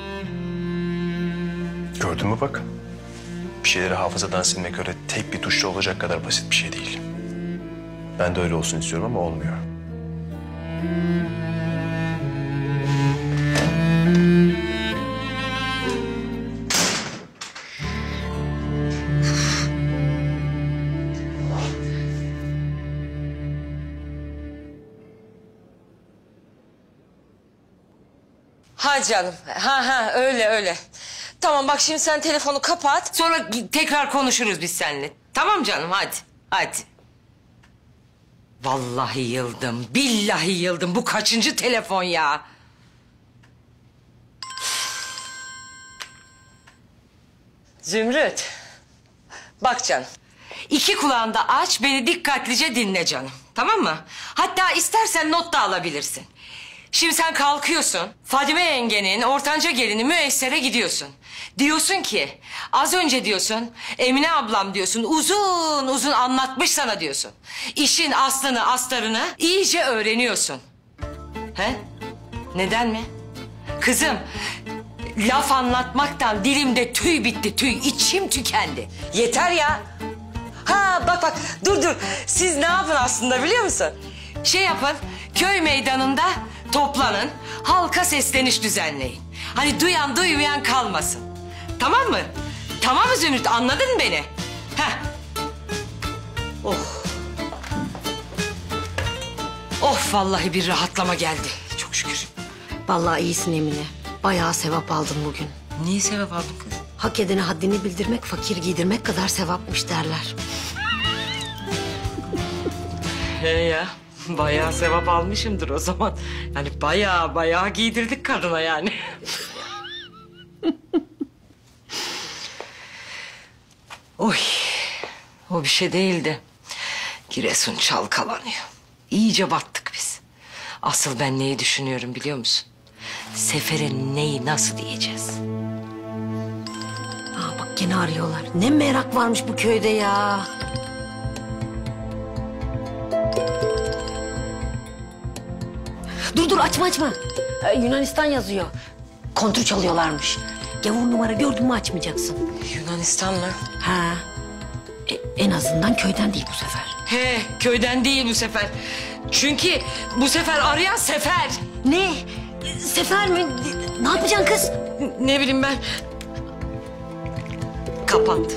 Gördün mü bak? Bir şeyleri hafızadan silmek öyle tek bir tuşla olacak kadar basit bir şey değil. Ben de öyle olsun istiyorum ama olmuyor. Ha canım. Ha ha öyle öyle. Tamam bak şimdi sen telefonu kapat. Sonra tekrar konuşuruz biz seninle. Tamam canım hadi. Hadi. Vallahi yıldım. Billahi yıldım. Bu kaçıncı telefon ya? Zümrüt. Bak canım. İki kulağını da aç, beni dikkatlice dinle canım. Tamam mı? Hatta istersen not da alabilirsin. Şimdi sen kalkıyorsun. Fadime yengenin ortanca gelini Müesser'e gidiyorsun. Diyorsun ki az önce diyorsun Emine ablam diyorsun uzun uzun anlatmış sana diyorsun. İşin aslını astarını iyice öğreniyorsun. He? Neden mi? Kızım laf anlatmaktan dilimde tüy bitti tüy. İçim tükendi. Yeter ya. Ha bak bak dur dur. Siz ne yapın aslında biliyor musun? Şey yapın köy meydanında toplanın. Halka sesleniş düzenleyin. Hani duyan duymayan kalmasın. Tamam mı? Tamam mı Zümrüt anladın mı beni? Heh. Oh. Oh vallahi bir rahatlama geldi. Çok şükür. Vallahi iyisin Emine. Bayağı sevap aldın bugün. Niye sevap aldın kız? Hak edene haddini bildirmek, fakir giydirmek kadar sevapmış derler. He ya. Bayağı sevap almışımdır o zaman. Yani bayağı bayağı giydirdik kadına yani. Oy. O bir şey değildi. Giresun çalkalanıyor. İyice battık biz. Asıl ben neyi düşünüyorum biliyor musun? Sefer'e neyi nasıl diyeceğiz? Aa bak gene arıyorlar. Ne merak varmış bu köyde ya. Dur dur açma açma. Ee, Yunanistan yazıyor. Kontür çalıyorlarmış. Gavur numara gördün mü açmayacaksın. Yunanistan mı? Ha. E, en azından köyden değil bu sefer. He köyden değil bu sefer. Çünkü bu sefer arayan Sefer. Ne? Sefer mi? Ne yapacaksın kız? Ne bileyim ben. Kapandı.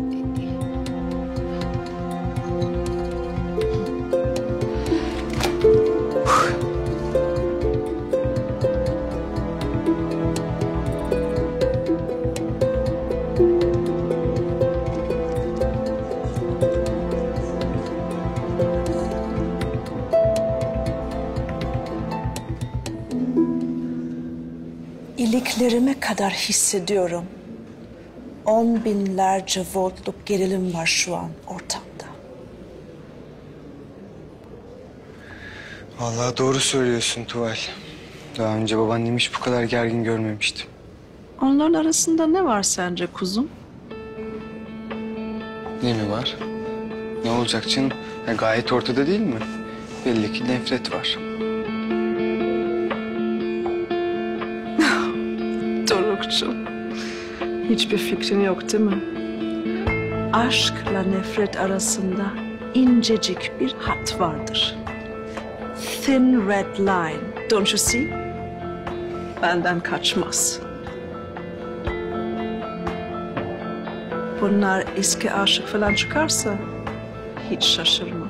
İliklerime kadar hissediyorum. On binlerce voltluk gerilim var şu an ortamda. Vallahi doğru söylüyorsun Tuval. Daha önce babaannemi hiç bu kadar gergin görmemiştim. Onların arasında ne var sence kuzum? Ne mi var? Ne olacak canım? Ya gayet ortada değil mi? Belli ki nefret var. Dorukcuğum, hiçbir fikrin yok değil mi? Aşkla nefret arasında incecik bir hat vardır. Thin red line, don't you see? Benden kaçmaz. Bunlar eski aşık falan çıkarsa hiç şaşırma.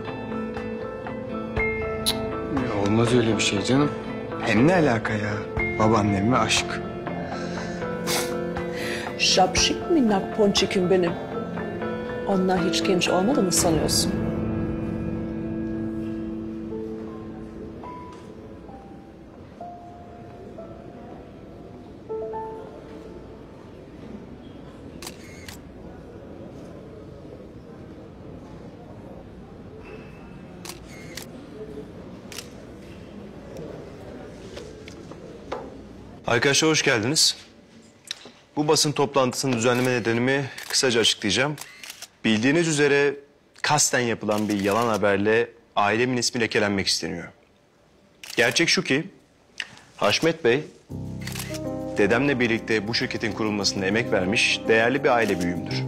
Ya olmaz öyle bir şey canım. Hem ne alaka ya? Babaannem ve aşk. Şapşik minnak ponçikim benim. Onlar hiç genç olmadı mı sanıyorsun? Arkadaşlar hoş geldiniz. Bu basın toplantısının düzenleme nedenimi kısaca açıklayacağım. Bildiğiniz üzere kasten yapılan bir yalan haberle ailemin ismi lekelenmek isteniyor. Gerçek şu ki Haşmet Bey dedemle birlikte bu şirketin kurulmasına emek vermiş değerli bir aile büyüğümdür.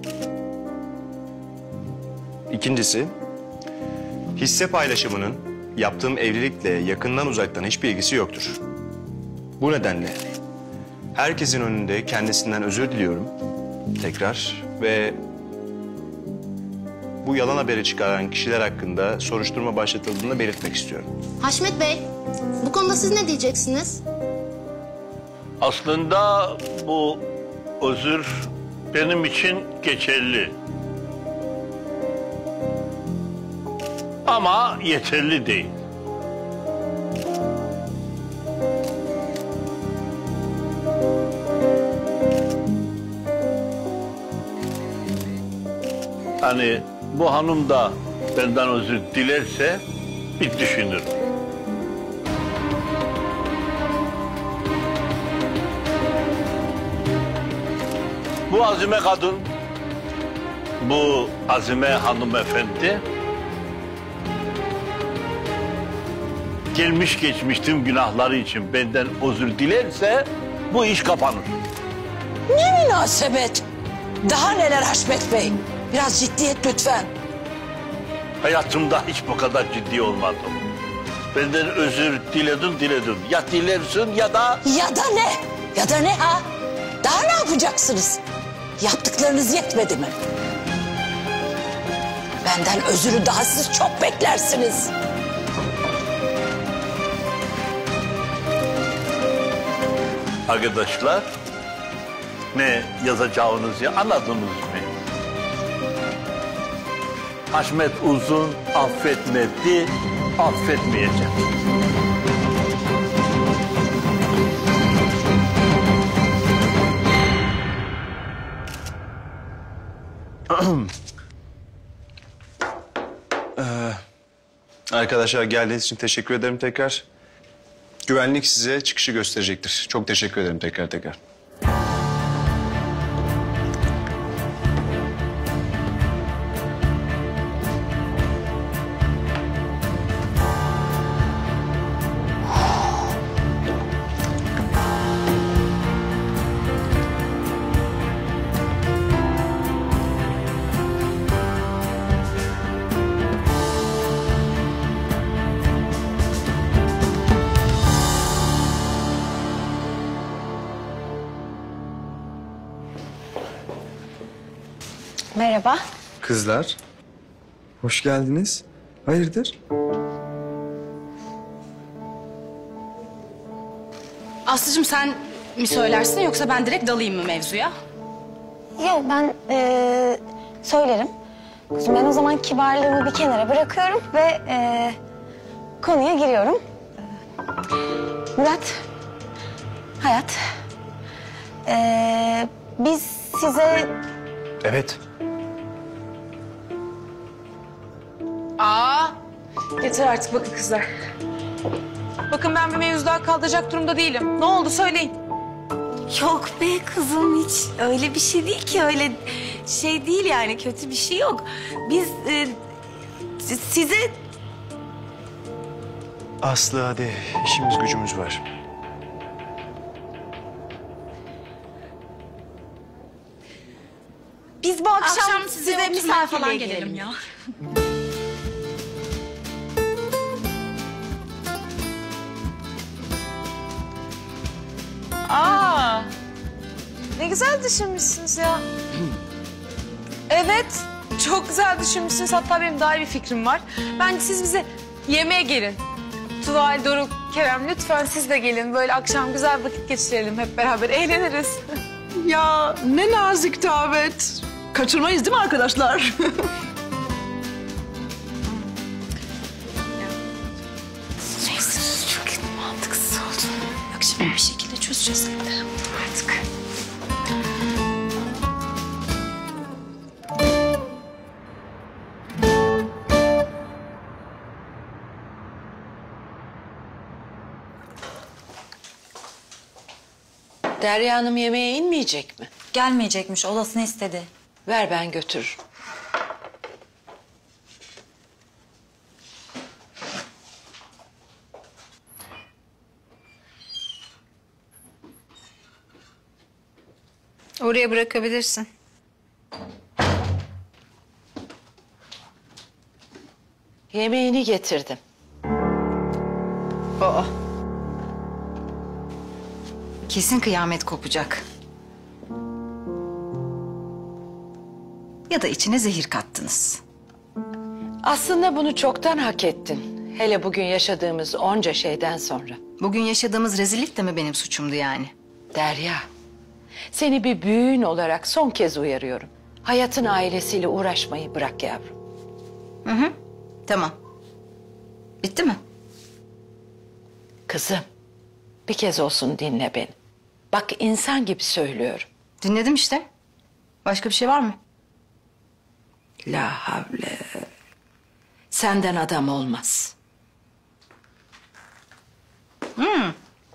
İkincisi hisse paylaşımının yaptığım evlilikle yakından uzaktan hiçbir ilgisi yoktur. Bu nedenle herkesin önünde kendisinden özür diliyorum tekrar ve bu yalan haberi çıkaran kişiler hakkında soruşturma başlatıldığını belirtmek istiyorum. Haşmet Bey, bu konuda siz ne diyeceksiniz? Aslında bu özür benim için geçerli. Ama yeterli değil. Hani bu hanım da benden özür dilerse bir düşünürüm. Bu Azime kadın, bu Azime hanımefendi gelmiş geçmiş tüm günahları için benden özür dilerse bu iş kapanır. Ne münasebet? Daha neler Haşmet Bey? Biraz ciddiyet lütfen. Hayatımda hiç bu kadar ciddi olmadım. Benden özür diledim diledim. Ya dilersin ya da... Ya da ne? Ya da ne ha? Daha ne yapacaksınız? Yaptıklarınız yetmedi mi? Benden özürü daha siz çok beklersiniz. Arkadaşlar, ne yazacağınızı anladınız mı? Haşmet Uzun affetmedi, affetmeyecek. Ee, arkadaşlar geldiğiniz için teşekkür ederim tekrar. Güvenlik size çıkışı gösterecektir. Çok teşekkür ederim tekrar tekrar. Merhaba. Kızlar, hoş geldiniz. Hayırdır? Aslıcığım sen mi söylersin yoksa ben direkt dalayım mı mevzuya? Yok ben eee, söylerim. Kuzum ben o zaman kibarlığımı bir kenara bırakıyorum ve eee, konuya giriyorum. Murat, Hayat, eee, biz size... Evet. Aa, yeter artık bakın kızlar. Bakın ben bir mevzu daha kaldıracak durumda değilim. Ne oldu söyleyin. Yok be kızım hiç öyle bir şey değil ki öyle şey değil yani kötü bir şey yok. Biz e, si- size Aslı hadi işimiz gücümüz var. biz bu akşam, Akşam size size oturmaya misafirliğe falan gelelim gelelim ya. Aa, ne güzel düşünmüşsünüz ya. Evet, çok güzel düşünmüşsünüz. Hatta benim daha iyi bir fikrim var. Bence siz bize yemeğe gelin. Tuval, Doruk, Kerem lütfen siz de gelin. Böyle akşam güzel vakit geçirelim hep beraber. Eğleniriz. Ya ne nazik davet. Kaçırmayız değil mi arkadaşlar? Çok mantıksız oldu. Yok şimdi bir şekilde çözeceğiz artık. Derya Hanım yemeğe inmeyecek mi? Gelmeyecekmiş, odasını istedi. Ver ben götürürüm. Oraya bırakabilirsin. Yemeğini getirdim. Aa. Kesin kıyamet kopacak. Ya da içine zehir kattınız. Aslında bunu çoktan hak ettin. Hele bugün yaşadığımız onca şeyden sonra. Bugün yaşadığımız rezillik de mi benim suçumdu yani? Derya, seni bir büyüğün olarak son kez uyarıyorum. Hayatın ailesiyle uğraşmayı bırak yavrum. Hı hı. Tamam. Bitti mi? Kızım, bir kez olsun dinle beni. Bak insan gibi söylüyorum. Dinledim işte. Başka bir şey var mı? La havle. Senden adam olmaz. Hmm.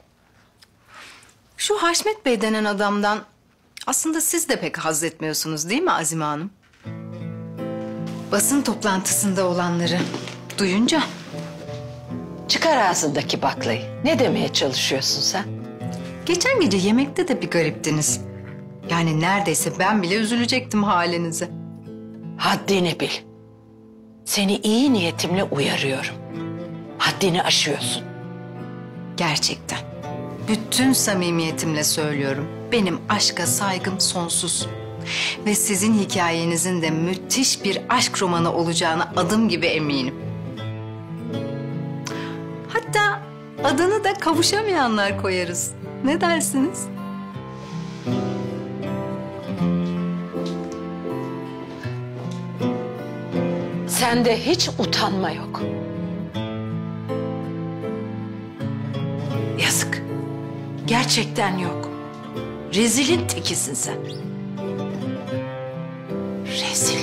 Şu Haşmet Bey denen adamdan aslında siz de pek haz etmiyorsunuz değil mi Azime Hanım? Basın toplantısında olanları duyunca. Çıkar ağzındaki baklayı. Ne demeye çalışıyorsun sen? Geçen gece yemekte de bir gariptiniz. Yani neredeyse ben bile üzülecektim halinize. Haddini bil. Seni iyi niyetimle uyarıyorum. Haddini aşıyorsun. Gerçekten. Bütün samimiyetimle söylüyorum. Benim aşka saygım sonsuz. Ve sizin hikayenizin de müthiş bir aşk romanı olacağına adım gibi eminim. Hatta adını da kavuşamayanlar koyarız. Ne dersiniz? Sende hiç utanma yok. Yazık. Gerçekten yok. Rezilin tekisin sen. Rezil.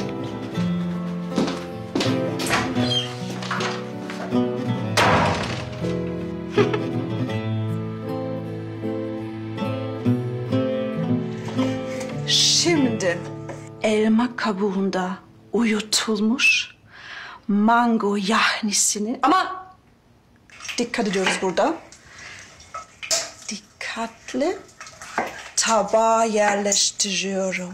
Şimdi elma kabuğunda uyutulmuş mango yahnisini ama dikkat ediyoruz burada. Dikkatli tabağa yerleştiriyorum.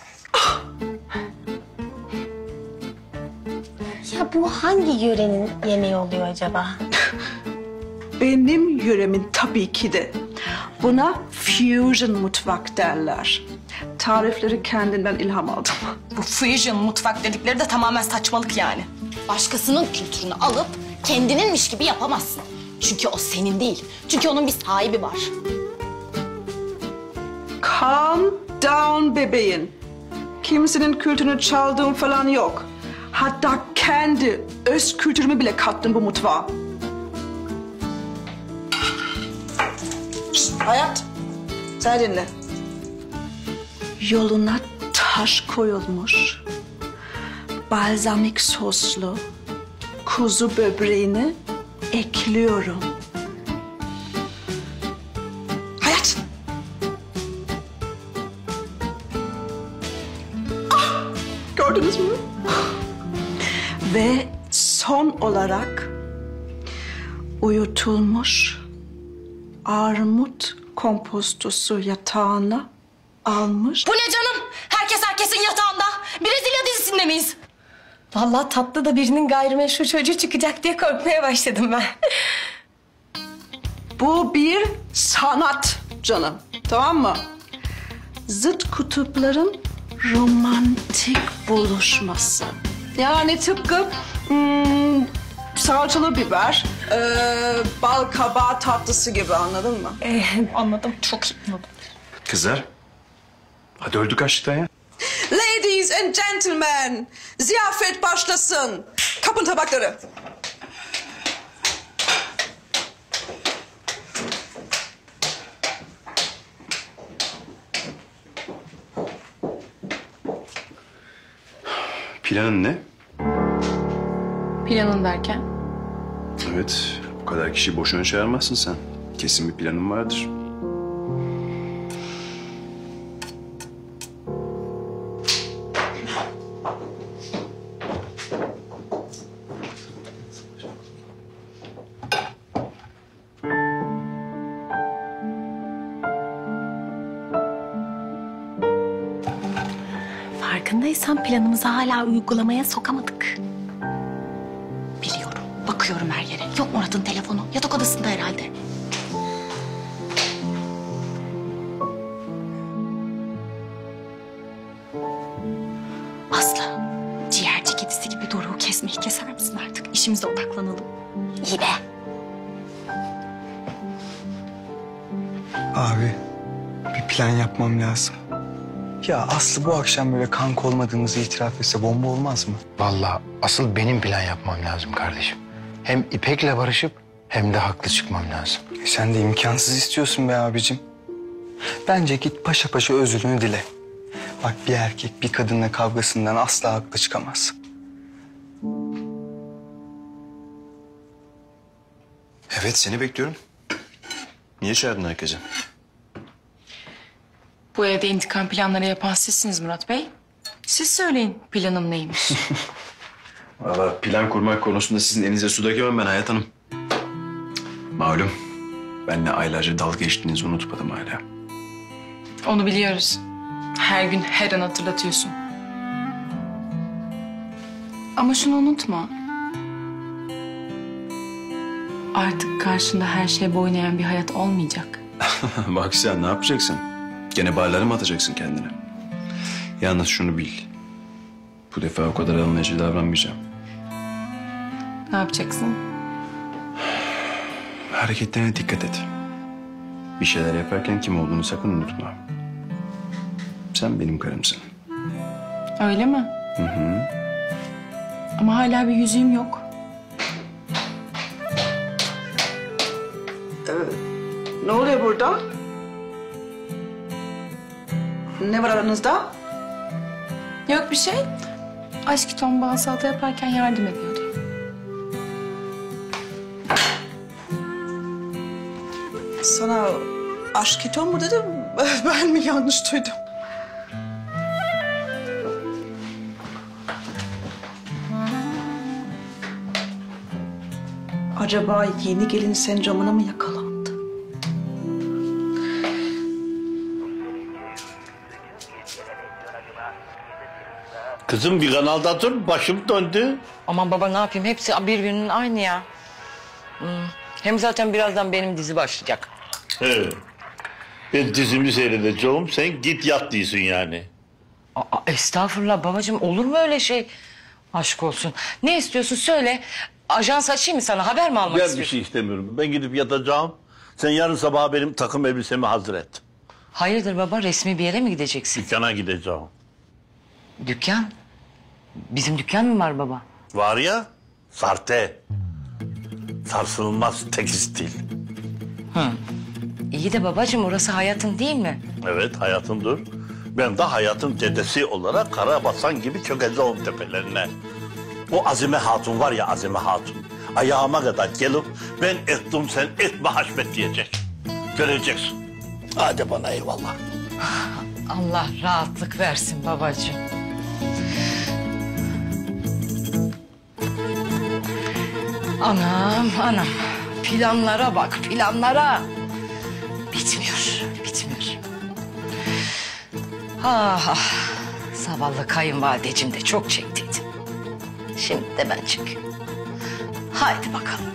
Ya bu hangi yörenin yemeği oluyor acaba? Benim yöremin tabii ki de. Buna fusion mutfak derler. Tarifleri kendimden ilham aldım. Bu fusion mutfak dedikleri de tamamen saçmalık yani. Başkasının kültürünü alıp kendininmiş gibi yapamazsın. Çünkü o senin değil. Çünkü onun bir sahibi var. Calm down bebeğin. Kimsenin kültürünü çaldığım falan yok. Hatta kendi öz kültürümü bile kattım bu mutfağa. Şişt, hayat, sen dinle. Yoluna taş koyulmuş, balzamik soslu kuzu böbreğini ekliyorum. Hayat. Ah, gördünüz mü? Ve son olarak uyutulmuş armut kompostosu yatağına almış. Bu ne canım? Herkes herkesin yatağında. Brezilya dizisinde miyiz? Vallahi tatlı da birinin gayrimeşru çocuğu çıkacak diye korkmaya başladım ben. Bu bir sanat canım, tamam mı? Zıt kutupların romantik buluşması. Yani tıpkı hmm, salçalı biber, e, bal kabağı tatlısı gibi, anladın mı? Ee, anladım, çok iyi anladım. Kızlar, hadi öldük açlıktan ya. Ladies and gentlemen, ziyafet başlasın. Kapın tabakları. Planın ne? Planın derken? Evet, bu kadar kişi boşuna çağırmazsın sen. Kesin bir planın vardır. Farkındaysan planımızı hala uygulamaya sokamadık. Biliyorum, bakıyorum her yere. Yok Murat'ın telefonu, yatak odasında herhalde. Aslı, ciğerci kedisi gibi Doruk'u kesmeyi keser misin artık? İşimize odaklanalım. İyi be. Abi, plan yapmam lazım. Ya Aslı bu akşam böyle kanka olmadığımızı itiraf etse bomba olmaz mı? Vallahi asıl benim plan yapmam lazım kardeşim. Hem İpek'le barışıp hem de haklı çıkmam lazım. E sen de imkansız istiyorsun be abicim. Bence git paşa paşa özrünü dile. Bak bir erkek bir kadınla kavgasından asla haklı çıkamaz. Evet, seni bekliyorum. Niye çağırdın herkese? Bu evde intikam planları yapan sizsiniz Murat Bey. Siz söyleyin planım neymiş? Valla plan kurmak konusunda sizin elinize su dökemem ben Hayat Hanım. Malum, benimle aylarca dalga geçtiğinizi unutmadım hala. Onu biliyoruz. Her gün her an hatırlatıyorsun. Ama şunu unutma. Artık karşında her şeye boyun eğen bir hayat olmayacak. Bak sen ne yapacaksın? Gene barlara mı atacaksın kendine? Yalnız şunu bil. Bu defa o kadar alınmacı davranmayacağım. Ne yapacaksın? Hareketlerine dikkat et. Bir şeyler yaparken kim olduğunu sakın unutma. Sen benim karımsın. Öyle mi? Hı hı. Ama hala bir yüzüğüm yok. Ee, ne oluyor burada? Ne var aranızda? Yok bir şey. Aşk Tom bana salata yaparken yardım ediyordu. Sana aşk eton mu dedim? Ben mi yanlış duydum? Acaba yeni gelin sendromuna mı yakalandı? Kızım bir kanalda dur, başım döndü. Aman baba ne yapayım, hepsi birbirinin aynı ya. Hmm. Hem zaten birazdan benim dizi başlayacak. Evet. Ben dizimi seyredeceğim, sen git yat diyorsun yani. Aa, estağfurullah babacığım, olur mu öyle şey? Aşk olsun. Ne istiyorsun söyle. Ajans açayım mı sana, haber mi almak Ben istiyorsun? bir şey istemiyorum. Ben gidip yatacağım. Sen yarın sabah benim takım elbisemi hazır et. Hayırdır baba, resmi bir yere mi gideceksin? Dükkana gideceğim. Dükkan? Bizim dükkan mı var baba? Var ya, sarte. Sarsılmaz tekstil. Hı. İyi de babacığım, orası hayatın değil mi? Evet, hayatımdır. Ben de hayatın dedesi olarak Karabasan gibi çökeceğim tepelerine. O Azime Hatun var ya, Azime Hatun. Ayağıma kadar gelip ben ettim sen etme Haşmet diyecek. Göreceksin. Hadi bana eyvallah. Allah rahatlık versin babacığım. Anam, anam. Planlara bak, planlara. Bitmiyor, bitmiyor. Ah, ah. Zavallı kayınvalideciğim de çok çektiydi. Şimdi de ben çekiyorum. Haydi bakalım.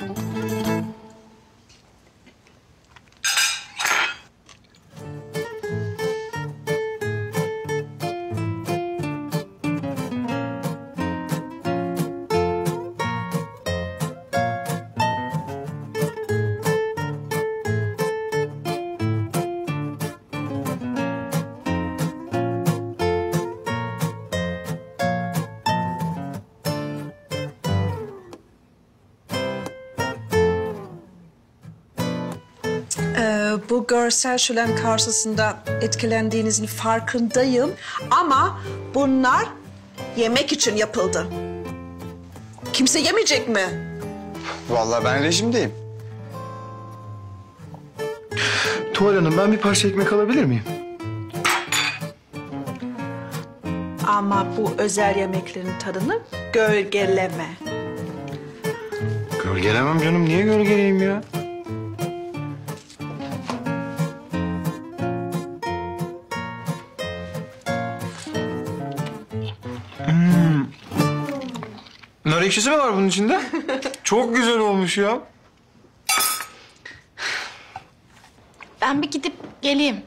Ee, bu görsel şölen karşısında etkilendiğinizin farkındayım. Ama bunlar yemek için yapıldı. Kimse yemeyecek mi? Vallahi ben rejimdeyim. Tuval Hanım, ben bir parça ekmek alabilir miyim? Ama bu özel yemeklerin tadını gölgeleme. Gölgelemem canım. Niye gölgeleyeyim ya? Hmm. Nar ekşisi mi var bunun içinde? Çok güzel olmuş ya. Ben bir gidip geleyim.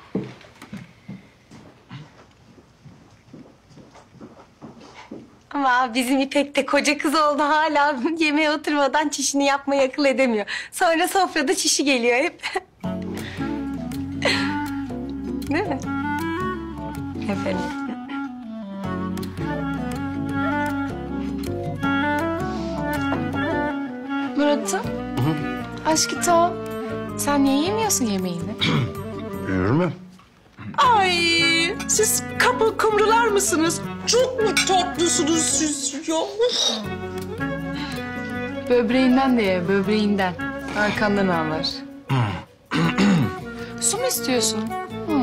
Ama bizim İpek de koca kız oldu, hala yemeğe oturmadan çişini yapmayı akıl edemiyor. Sonra sofrada çişi geliyor hep. Efendim. Murat'ım. Aşkım, sen niye yemiyorsun yemeğini? Yürür mü? Ay siz kapı kumrular mısınız? Çok mu tatlısınız siz ya? Böbreğinden de ye, böbreğinden. Arkandan ağlar. Su mu istiyorsun? Hı.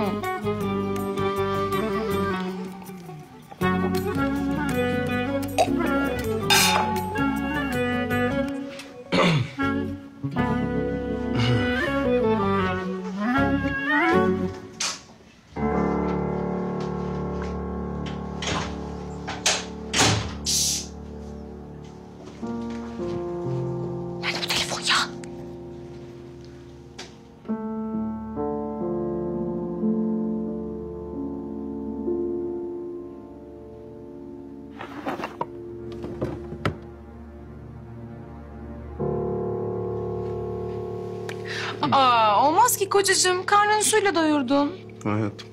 Aa, olmaz ki kocacığım. Karnını suyla doyurdun. Hayatım.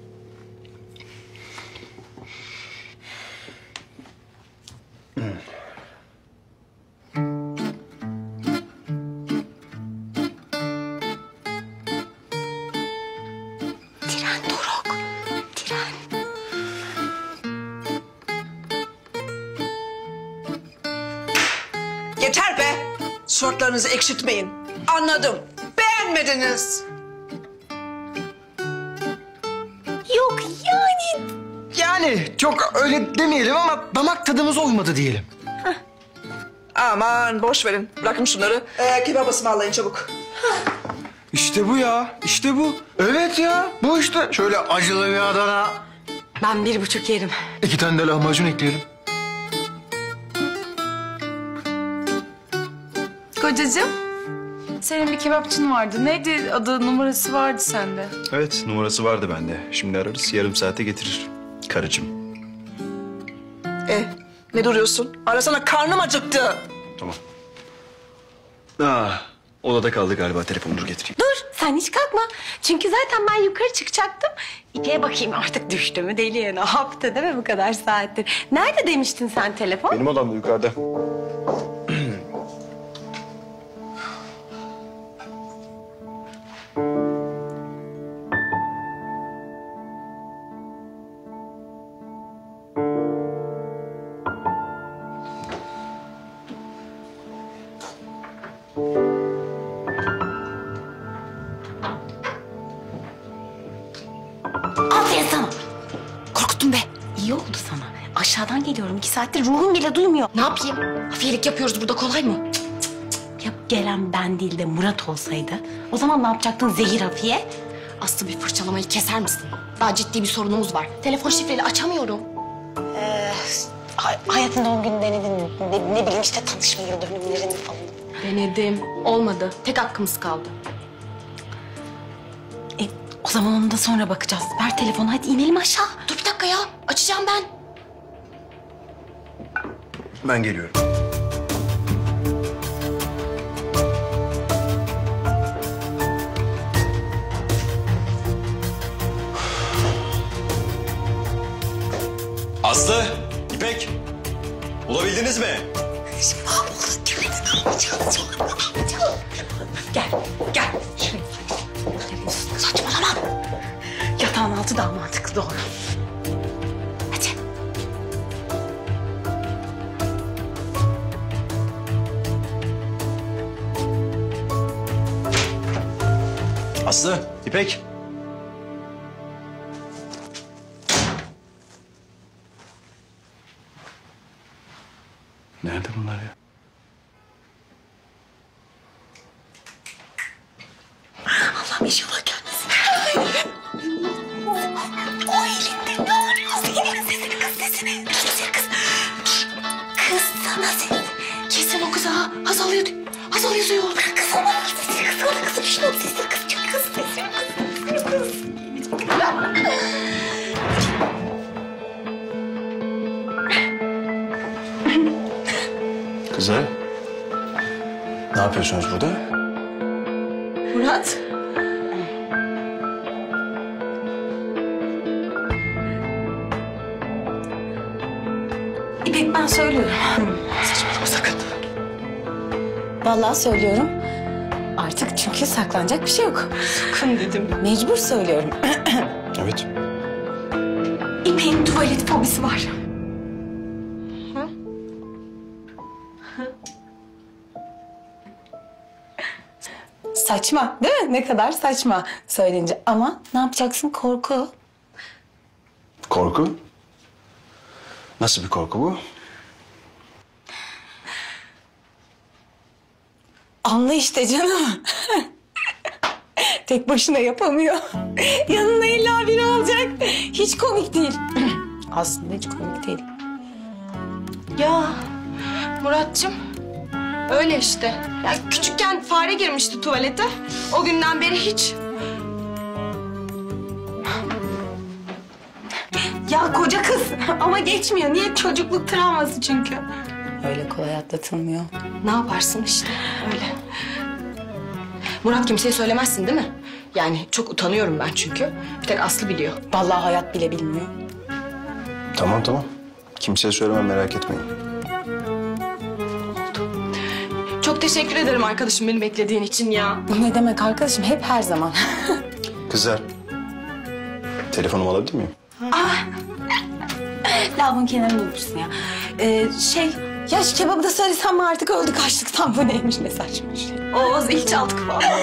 Tren Doruk. Tren. Yeter be! Suratlarınızı ekşitmeyin. Anladım. Beğenmediniz. Yok yani. Yani çok öyle demeyelim ama damak tadımız olmadı diyelim. Aman boş verin. Bırakın şunları. Ee, kebap ısmarlayın çabuk. İşte bu ya, işte bu. Evet ya, bu işte. Şöyle acılı bir Adana. Ben bir buçuk yerim. İki tane de lahmacun ekleyelim. Kocacığım, senin bir kebapçın vardı. Neydi adı, numarası vardı sende. Evet, numarası vardı bende. Şimdi ararız, yarım saate getirir. Karıcığım. E, ne duruyorsun? Arasana, karnım acıktı. Tamam. Ah, odada kaldı galiba. Telefonu dur getireyim. Dur sen hiç kalkma. Çünkü zaten ben yukarı çıkacaktım. İpeğe bakayım artık düştü mü deliye ne yaptı değil mi bu kadar saattir? Nerede demiştin sen telefon? Benim odamda yukarıda. Aferin sana. Korkuttun be. İyi oldu sana. Aşağıdan geliyorum. iki saattir ruhum bile duymuyor. Ne yapayım? Hafiyelik yapıyoruz burada, kolay mı? Cık, cık, cık. Ya gelen ben değil de Murat olsaydı? O zaman ne yapacaktın Zehir Hafiye? Aslı, bir fırçalamayı keser misin? Daha ciddi bir sorunumuz var. Telefon şifreli açamıyorum. Ee, hay- hayatın doğum günü denedin mi? Ne, ne bileyim işte tanışma yıl dönümlerini falan. Denedim. Olmadı. Tek hakkımız kaldı. E, o zaman onu da sonra bakacağız. Ver telefonu, hadi inelim aşağı. Dur bir dakika ya. Açacağım ben. Ben geliyorum. Aslı, İpek. Bulabildiniz mi? Şimdi ne yapalım? Ne yapacağız? Ne yapacağız? Gel, gel. Şuraya. Saçmalama. Yatağın altı daha mantıklı, doğru. Hadi. Aslı, İpek. Nerede bunlar ya? Allah'ım inşallah gelmesin. O elinde ne arıyor? Senin sesini, kız sesini. Sesini kız. Kız sana ses. Kesin o kız ha. Hazal yazıyor. Hazal yazıyor. Bırak kız ona. Sesini kız. Ona kız. Şuna sesini kız. Çok kız. Sesini kız. Sesini kız. Kızlar. Ne yapıyorsunuz burada? Murat. İpek ben söylüyorum. Saçmalama sakın. Vallahi söylüyorum. Artık çünkü saklanacak bir şey yok. Sakın dedim. Mecbur söylüyorum. Evet. İpek'in tuvalet fobisi var. Saçma değil mi? Ne kadar saçma söyleyince. Ama ne yapacaksın? Korku. Korku? Nasıl bir korku bu? Anla işte canım. Tek başına yapamıyor. Yanında illa biri olacak. Hiç komik değil. Aslında hiç komik değil. Ya Muratcığım öyle işte. Ya küçükken fare girmişti tuvalete. O günden beri hiç. Ya koca kız ama geçmiyor. Niye? Çocukluk travması çünkü. Öyle kolay atlatılmıyor. Ne yaparsın işte öyle. Murat kimseye söylemezsin değil mi? Yani çok utanıyorum ben çünkü. Bir tek Aslı biliyor. Vallahi hayat bile bilmiyor. Tamam tamam. Kimseye söylemem, merak etmeyin. Çok teşekkür ederim arkadaşım beni beklediğin için ya. Ne demek arkadaşım? Hep her zaman. Kızlar, telefonumu alabilir miyim? Ah. Lavabonun kenarına uyursun ya. Ee, şey, ya şu kebabı da söylesem mi artık öldük açlıktan? Bu neymiş, ne saçma bir şey. Oo zil çaldık vallahi.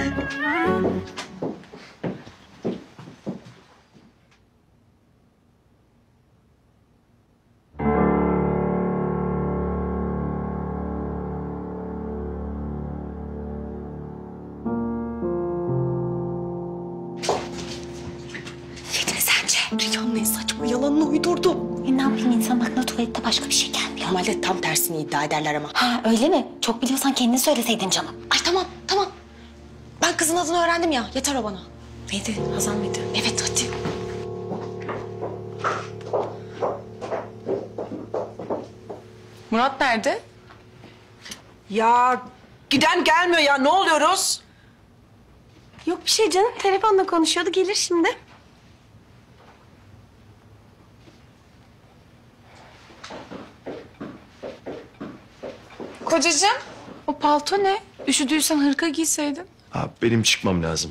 Fitne sence? Rüyanın en saçma yalanını uydurdum. E ne yapayım, insan aklına tuvalette başka bir şey gelmiyor. Normalde tam tersini iddia ederler ama. Ha öyle mi? Çok biliyorsan kendin söyleseydin canım. Ay tamam tamam. Ben kızın adını öğrendim ya. Yeter o bana. Neydi? Hazan mıydı? Evet hadi. Murat nerede? Ya giden gelmiyor ya. Ne oluyoruz? Yok bir şey canım. Telefonla konuşuyordu. Gelir şimdi. Kocacığım, o palto ne? Üşüdüysen hırka giyseydin. Abi benim çıkmam lazım.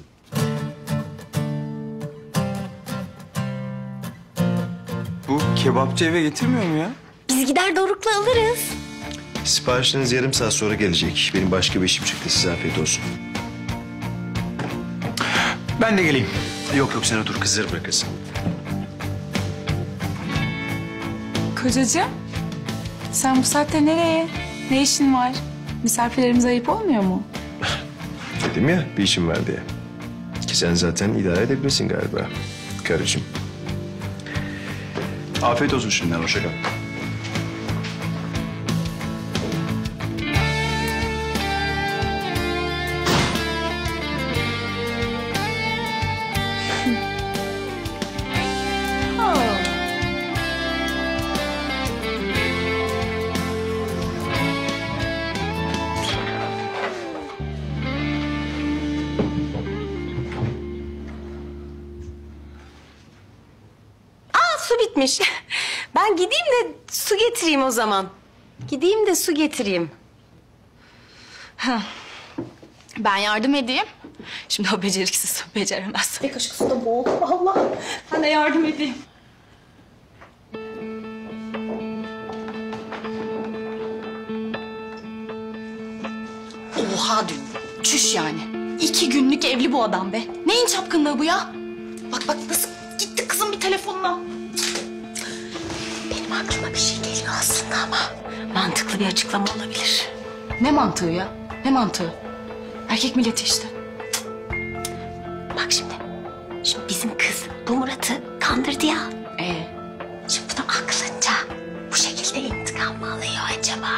Bu kebapçı eve getirmiyor mu ya? Biz gider Doruk'la alırız. Siparişiniz yarım saat sonra gelecek. Benim başka bir işim çıktı. Size afiyet olsun. Ben de geleyim. Yok yok, sen otur, kızları bırakırsın. Kocacığım, sen bu saatte nereye? Ne işin var? Misafirlerimize ayıp olmuyor mu? Dedim ya, bir işim var diye. Ki sen zaten idare edebilirsin galiba karıcığım. Afiyet olsun şimdiden, hoşça kal. Aa su bitmiş. Ben gideyim de su getireyim o zaman. Gideyim de su getireyim. Ben yardım edeyim. Şimdi o beceriksiz beceremez. Bir kaşık suda boğuldu vallahi. Ben de yardım edeyim. Oha diyorum. Çüş yani. İki günlük evli bu adam be. Neyin çapkınlığı bu ya? Bak bak nasıl gitti kızım bir telefonla. Benim aklıma bir şey geliyor aslında ama mantıklı bir açıklama olabilir. Ne mantığı ya? Ne mantığı? Erkek milleti işte. Bak şimdi. Şimdi bizim kız bu Murat'ı kandırdı ya. Ee? Şimdi bunu aklınca bu şekilde intikam mı alıyor acaba?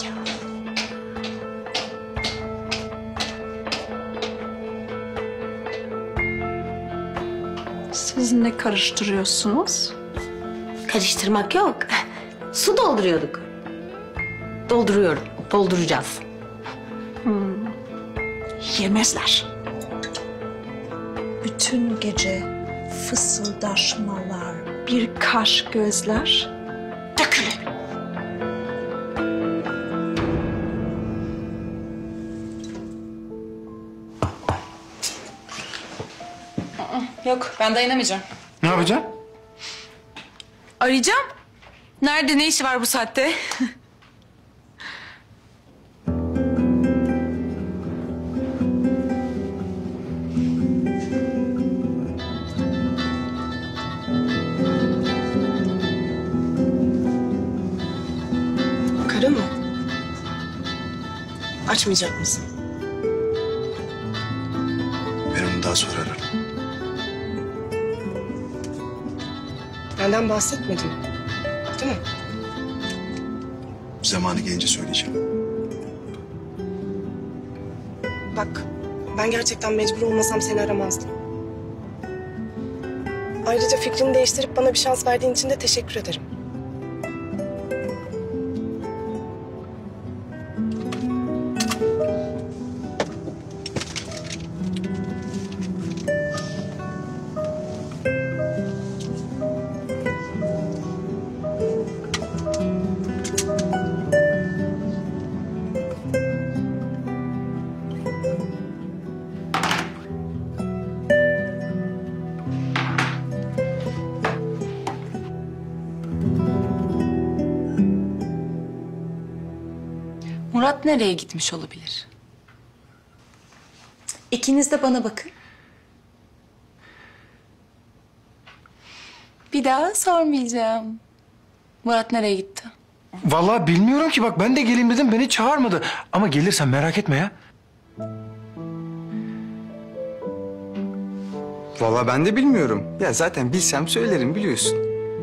Siz ne karıştırıyorsunuz? Karıştırmak yok. Su dolduruyorduk. Dolduruyorum. Dolduracağız. Hmm. Yemezler. Bütün gece fısıldaşmalar, bir kaş gözler. Dökülür. Yok, ben dayanamayacağım. Ne yapacaksın? Arayacağım. Nerede, ne işi var bu saatte? Karı mı? Açmayacak mısın? Ben onu daha sonra ararım. Benden bahsetmedin. Değil mi? Zamanı gelince söyleyeceğim. Bak, ben gerçekten mecbur olmasam seni aramazdım. Ayrıca fikrini değiştirip bana bir şans verdiğin için de teşekkür ederim. Murat nereye gitmiş olabilir? İkiniz de bana bakın. Bir daha sormayacağım. Murat nereye gitti? Vallahi bilmiyorum ki, bak ben de geleyim dedim, beni çağırmadı. Ama gelirsen merak etme ya. Vallahi ben de bilmiyorum. Ya zaten bilsem söylerim, biliyorsun.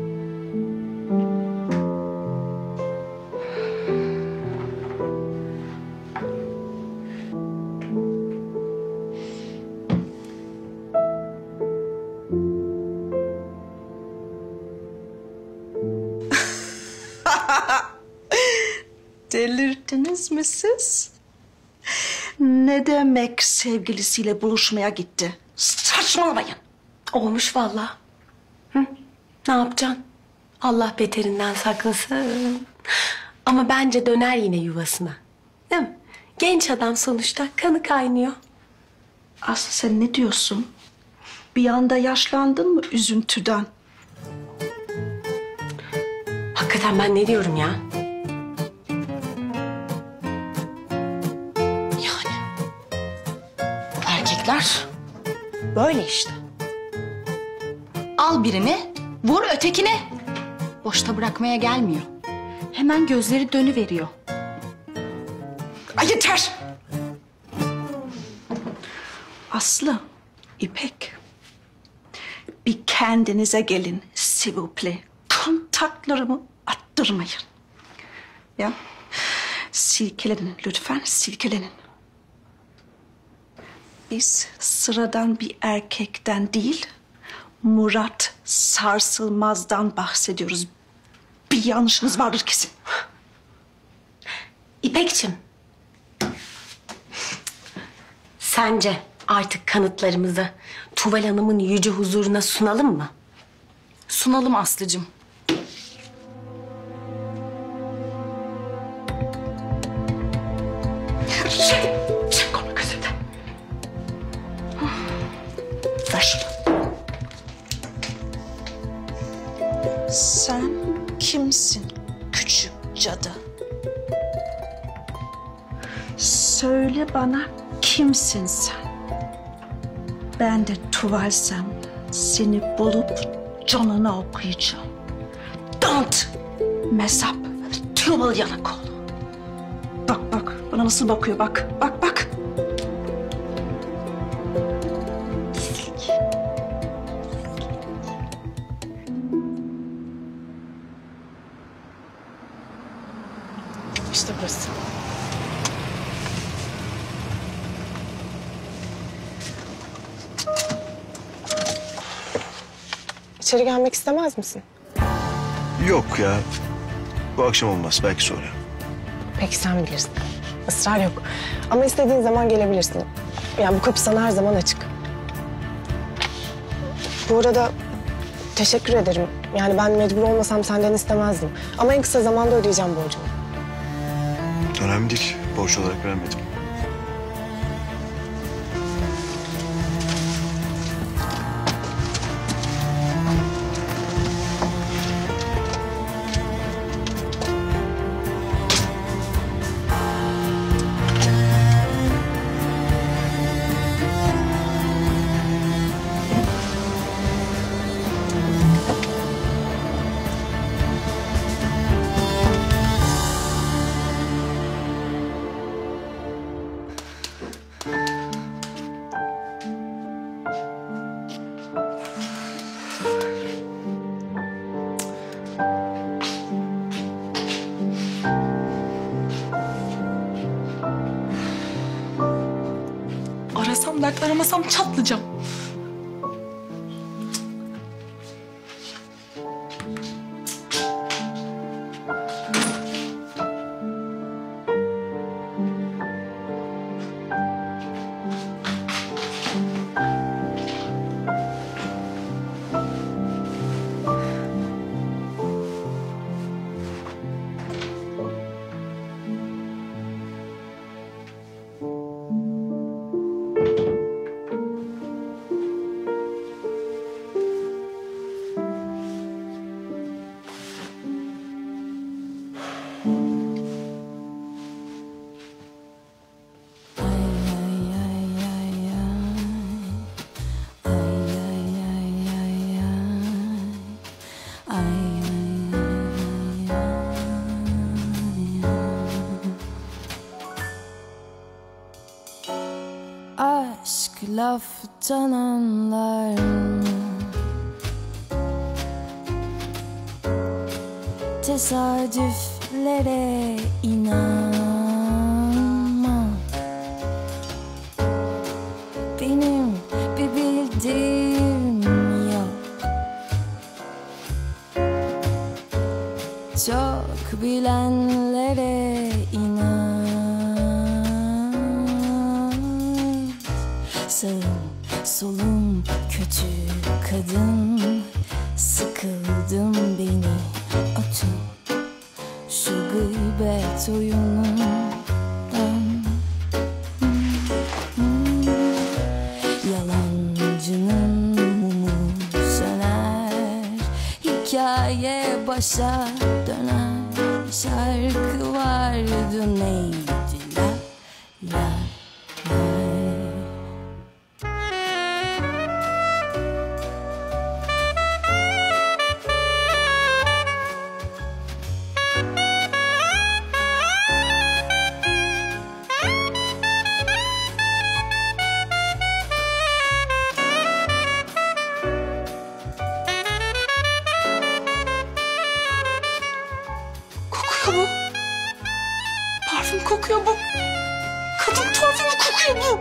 Delirdiniz mi siz? Ne demek sevgilisiyle buluşmaya gitti? Saçmalamayın. Olmuş vallahi. Hı? Ne yapacaksın? Allah beterinden saklasın. Ama bence döner yine yuvasına. Değil mi? Genç adam sonuçta, kanı kaynıyor. Aslı sen ne diyorsun? Bir anda yaşlandın mı üzüntüden? Hakikaten ben ne diyorum ya? Erkekler böyle işte. Al birini, vur ötekine. Boşta bırakmaya gelmiyor. Hemen gözleri dönüveriyor. Ay yeter! Aslı, İpek. Bir kendinize gelin, s'il vous plaît. Kontaklarımı attırmayın. Ya, silkelenin lütfen, silkelenin. Biz sıradan bir erkekten değil, Murat Sarsılmaz'dan bahsediyoruz. Bir yanlışınız vardır kesin. İpekçim. Sence artık kanıtlarımızı Tuval Hanım'ın yüce huzuruna sunalım mı? Sunalım Aslı'cığım. Çek onu gözümden. Ver şunu. Sen kimsin küçük cadı? Söyle bana, kimsin sen? Ben de Tuvalsem seni bulup canını okuyacağım. Don't mess up, Tuval Yanakol. Bak bak, bana nasıl bakıyor bak, bak bak. İşte burası. İçeri gelmek istemez misin? Yok ya. Bu akşam olmaz. Belki sonra. Peki sen bilirsin. Israr yok. Ama istediğin zaman gelebilirsin. Yani bu kapı sana her zaman açık. Bu arada teşekkür ederim. Yani ben mecbur olmasam senden istemezdim. Ama en kısa zamanda ödeyeceğim borcumu. Önemli değil. Borç olarak vermedim. Arasam dert aramasam çatlayacağım. Aşk laftan anlar mı? Tesadüflere inanma. Benim bir bildiğim yok. Çok bilenlere inan. Sağım solum kötü kadın. Sıkıldım beni atın şu gıybet oyunundan. Yalancının mumu söner, hikaye başa döner. Şarkı vardı neydi la la la. Kokuyor bu. Parfüm kokuyor bu. Kadın parfümü kokuyor bu.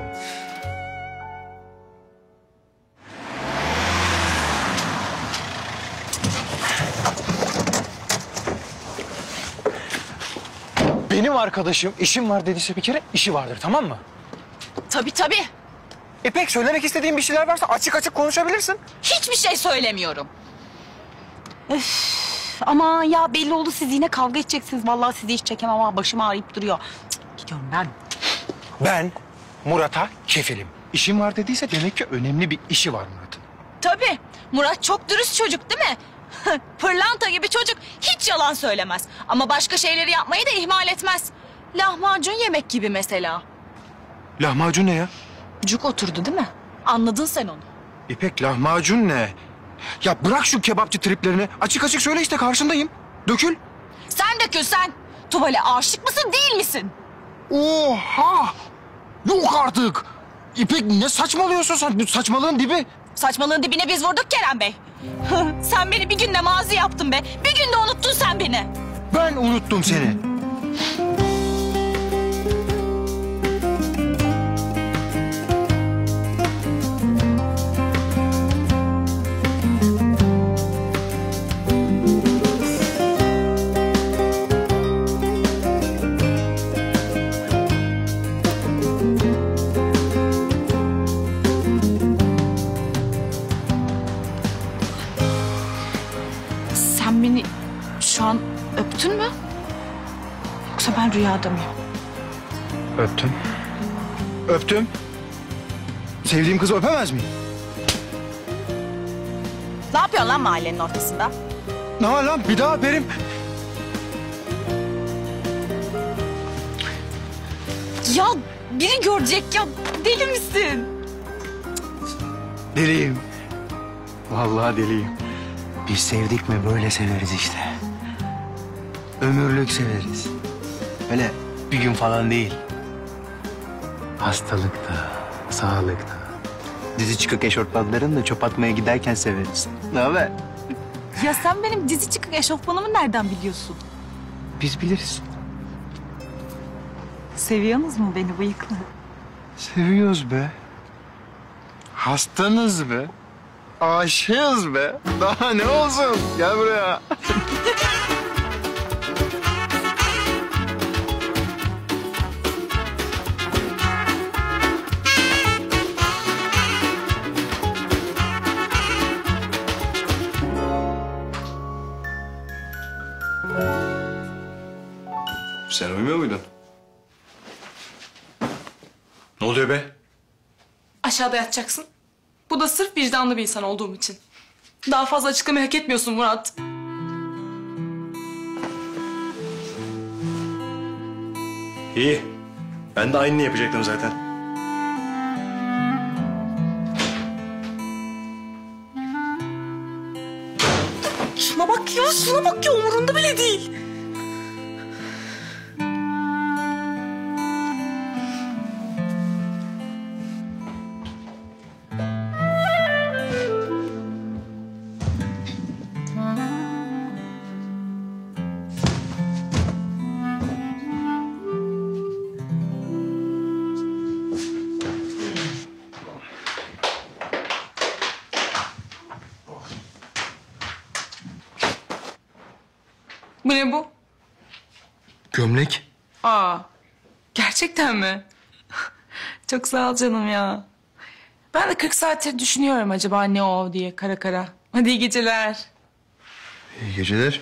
Benim arkadaşım işim var dediyse bir kere işi vardır, tamam mı? Tabii tabii. İpek, söylemek istediğin bir şeyler varsa açık açık konuşabilirsin. Hiçbir şey söylemiyorum. Öf, ama ya belli oldu siz yine kavga edeceksiniz. Vallahi sizi hiç çekemem ama başım ağrıyıp duruyor. Cık, gidiyorum ben. Ben Murat'a kefilim. İşim var dediyse demek ki önemli bir işi var Murat'ın. Tabii. Murat çok dürüst çocuk değil mi? Pırlanta gibi çocuk hiç yalan söylemez. Ama başka şeyleri yapmayı da ihmal etmez. Lahmacun yemek gibi mesela. Lahmacun ne ya? Cuk oturdu değil mi? Anladın sen onu. İpek, lahmacun ne? Ya bırak şu kebapçı triplerini. Açık açık söyle işte, karşındayım. Dökül. Sen dökül sen. Tuvale aşık mısın değil misin? Oha! Yok artık. İpek, ne saçmalıyorsun sen? Bu saçmalığın dibi. Saçmalığın dibine biz vurduk Kerem Bey. Sen beni bir günde mazi yaptın be. Bir günde unuttun sen beni. Ben unuttum seni. Sen beni şu an öptün mü? Yoksa ben rüyada mıyım? Öptüm. Öptüm. Sevdiğim kızı öpemez miyim? Ne yapıyorsun lan mahallenin ortasında? Ne var lan? Bir daha öperim. Ya biri görecek ya. Deli misin? Deliyim. Vallahi deliyim. Biz sevdik mi böyle severiz işte. Ömürlük severiz. Öyle bir gün falan değil. Hastalıkta, sağlıkta. Dizi çıkık eşortmanlarınla çöp atmaya giderken severiz. Ne haber? Ya sen benim dizi çıkık eşofmanımı nereden biliyorsun? Biz biliriz. Seviyorsunuz mu beni bıyıklı? Seviyoruz be. Hastanız be. Aşığız be. Daha ne olsun? Gel buraya. Sen uyumuyor muydun? Ne oluyor be? Aşağıda yatacaksın. Bu da sırf vicdanlı bir insan olduğum için. Daha fazla açıklamayı hak etmiyorsun Murat. İyi. Ben de aynını yapacaktım zaten. Şuna bak ya, şuna bak ya, umurunda bile değil. Bu ne bu? Gömlek. Aa, gerçekten mi? Çok sağ ol canım ya. Ben de kırk saattir düşünüyorum acaba ne o diye kara kara. Hadi iyi geceler. İyi geceler.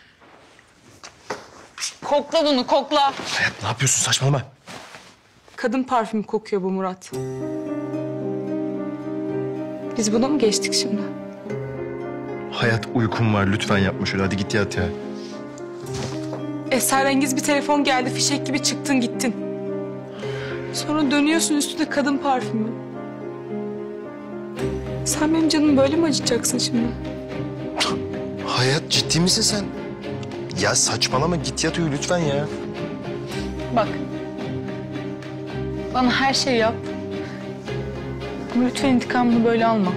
Kokla bunu, kokla. Hayat ne yapıyorsun, saçmalama. Kadın parfümü kokuyor bu Murat. Biz buna mı geçtik şimdi? Hayat uykum var, lütfen yapma şöyle. Hadi git yat ya. Esrarengiz bir telefon geldi, fişek gibi çıktın gittin. Sonra dönüyorsun, üstünde kadın parfümü. Sen benim canımı böyle mi acıtacaksın şimdi? Hayat ciddi misin sen? Ya saçmalama, git yat uyu lütfen ya. Bak. Bana her şeyi yap. Ama lütfen intikamını böyle alma.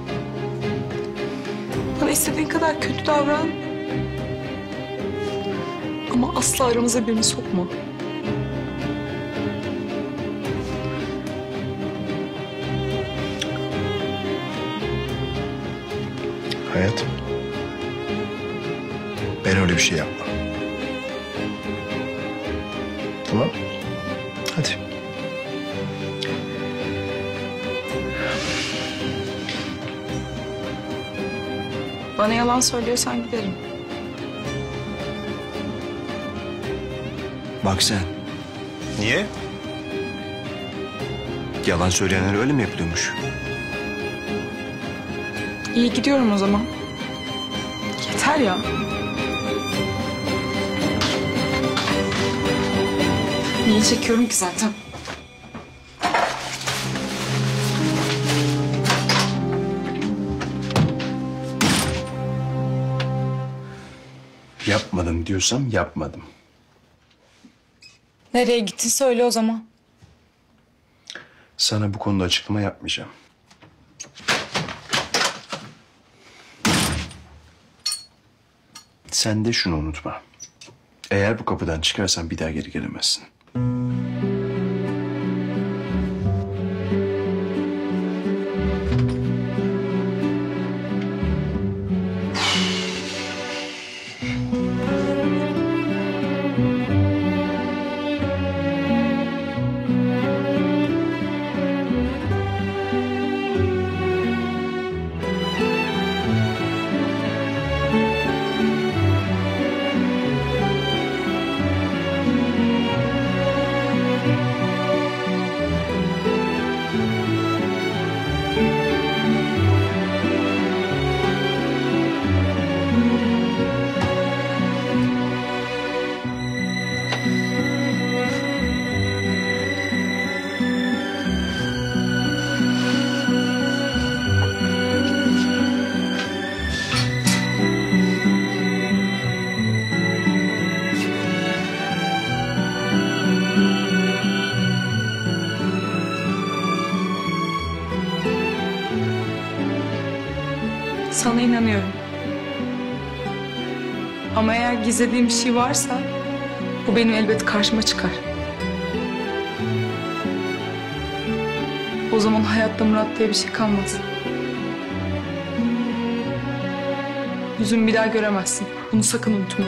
Bana istediğin kadar kötü davran. Ama asla aramıza birini sokma. Hayat. Ben öyle bir şey yapmam. Tamam. Hadi. Bana yalan söylüyorsan giderim. Bak sen. Niye? Yalan söyleyenler öyle mi yapılıyormuş? İyi gidiyorum o zaman. Yeter ya. Niye çekiyorum ki zaten? Yapmadım diyorsam yapmadım. Nereye gittin söyle o zaman. Sana bu konuda açıklama yapmayacağım. Sen de şunu unutma. Eğer bu kapıdan çıkarsan bir daha geri gelemezsin. Sana inanıyorum. Ama eğer gizlediğim bir şey varsa bu benim elbet karşıma çıkar. O zaman hayatta Murat diye bir şey kalmaz. Yüzümü bir daha göremezsin. Bunu sakın unutma.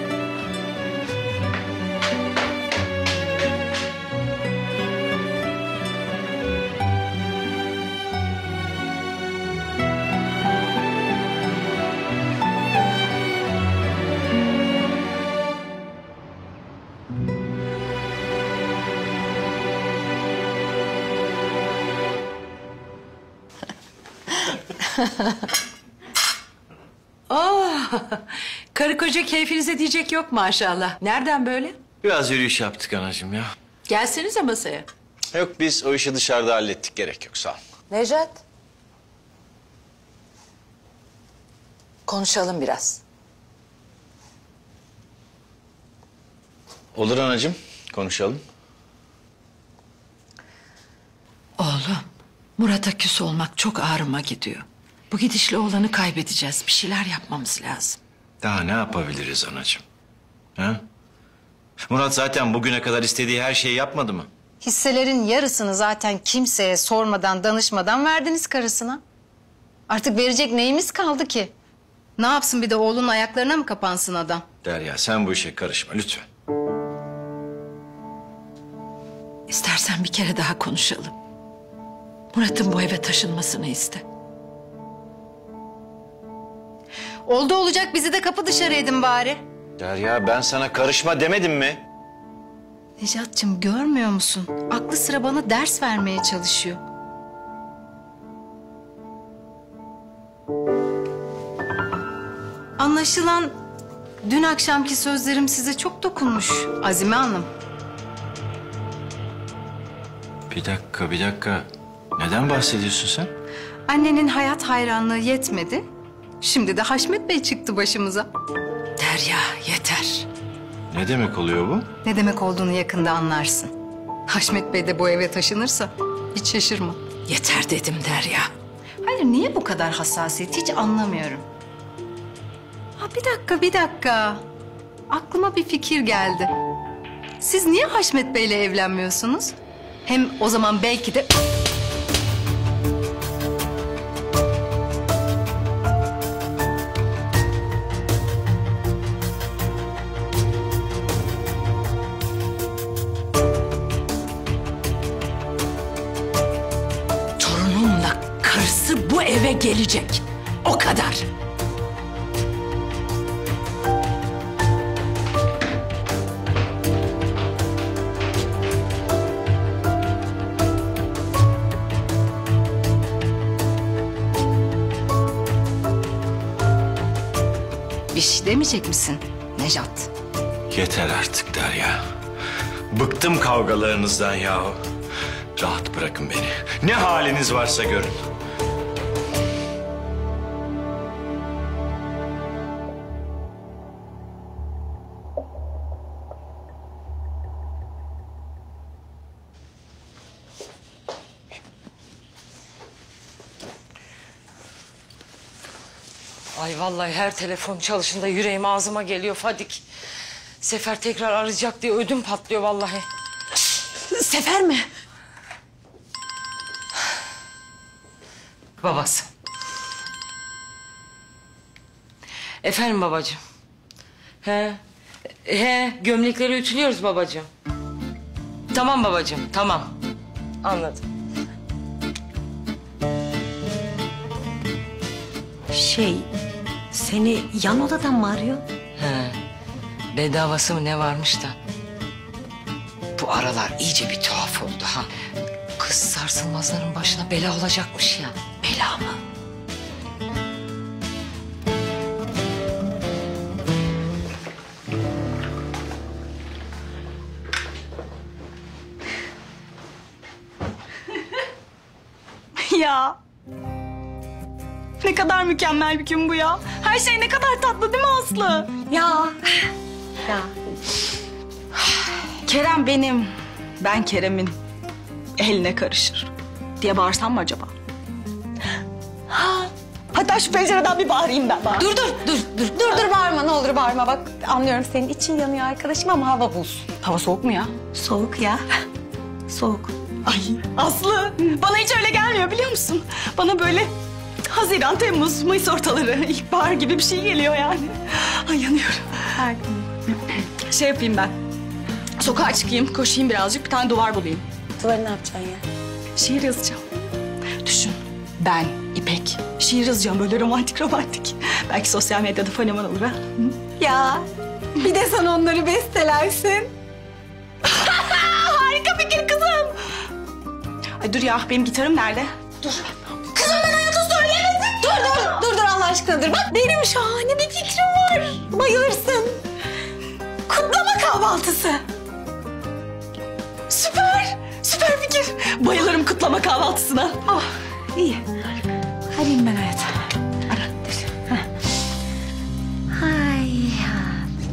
Oh, karı koca keyfinize diyecek yok maşallah. Nereden böyle? Biraz yürüyüş yaptık anacığım ya. Gelsenize masaya. Yok biz o işi dışarıda hallettik. Gerek yok sağ ol. Nejat. Konuşalım biraz. Olur anacığım. Konuşalım. Oğlum, Murat'a küs olmak çok ağrıma gidiyor. Bu gidişle oğlanı kaybedeceğiz. Bir şeyler yapmamız lazım. Daha ne yapabiliriz anacığım? Ha? Murat zaten bugüne kadar istediği her şeyi yapmadı mı? Hisselerin yarısını zaten kimseye sormadan, danışmadan verdiniz karısına. Artık verecek neyimiz kaldı ki? Ne yapsın, bir de oğlunun ayaklarına mı kapansın adam? Derya sen bu işe karışma lütfen. İstersen bir kere daha konuşalım. Murat'ın bu eve taşınmasını iste. Oldu olacak, bizi de kapı dışarı edin bari. Derya ben sana karışma demedim mi? Nejat'cığım, görmüyor musun? Aklı sıra bana ders vermeye çalışıyor. Anlaşılan dün akşamki sözlerim size çok dokunmuş Azime Hanım. Bir dakika bir dakika. Neden bahsediyorsun sen? Annenin hayat hayranlığı yetmedi. Şimdi de Haşmet Bey çıktı başımıza. Derya yeter. Ne demek oluyor bu? Ne demek olduğunu yakında anlarsın. Haşmet Bey de bu eve taşınırsa hiç şaşırma. Yeter dedim Derya. Hayır, niye bu kadar hassasiyet hiç anlamıyorum. Ha, bir dakika bir dakika. Aklıma bir fikir geldi. Siz niye Haşmet Bey'le evlenmiyorsunuz? Hem o zaman belki de... Torunumla karısı bu eve gelecek. O kadar. Bir şey demeyecek misin Nejat? Yeter artık Derya. Bıktım kavgalarınızdan yahu. Rahat bırakın beni. Ne haliniz varsa görün. Ay vallahi her telefon çalışında yüreğim ağzıma geliyor Fadik. Sefer tekrar arayacak diye ödüm patlıyor vallahi. Sefer mi? Babası. Efendim babacığım. He, he gömlekleri ütülüyoruz babacığım. Tamam babacığım, tamam. Anladım. Şey, seni yan odadan mı arıyor? He, bedavası mı ne varmış da. Bu aralar iyice bir tuhaf oldu ha. Kız sarsılmazların başına bela olacakmış ya. Bela mı? Ya. Ne kadar mükemmel bir gün bu ya. Her şey ne kadar tatlı değil mi Aslı? Ya. Ya. Kerem benim. Ben Kerem'in eline karışır diye bağırsam mı acaba? Ha, Hatta şu pencereden bir bağırayım ben. Bağır. Dur dur dur dur. Dur dur bağırma ne olur bağırma bak. Anlıyorum senin için yanıyor arkadaşım ama hava buz. Hava soğuk mu ya? Soğuk ya. Soğuk. Ay Aslı bana hiç öyle gelmiyor biliyor musun? Bana böyle Haziran, Temmuz, Mayıs ortaları, ilkbahar gibi bir şey geliyor yani. Ay yanıyorum. Harika. Şey yapayım ben. Sokağa çıkayım, koşayım birazcık, bir tane duvar bulayım. Duvarı ne yapacaksın ya? Şiir yazacağım. Düşün, ben, İpek. Şiir yazacağım böyle romantik romantik. Belki sosyal medyada fenomen olur ha. Hı? Ya bir de sen onları bestelersin. Harika fikir kızım. Ay dur ya, benim gitarım nerede? Dur. Kızım ben hayata söylemedim. Dur dur dur dur Allah aşkına dur. Bak benim şahane bir fikrim var. Bayılırsın. Kutlama kahvaltısı. Süper, süper fikir. Bayılırım kutlama kahvaltısına. Oh iyi. Arayayım ben hayata. Ara. Dur. Heh. Hay ya.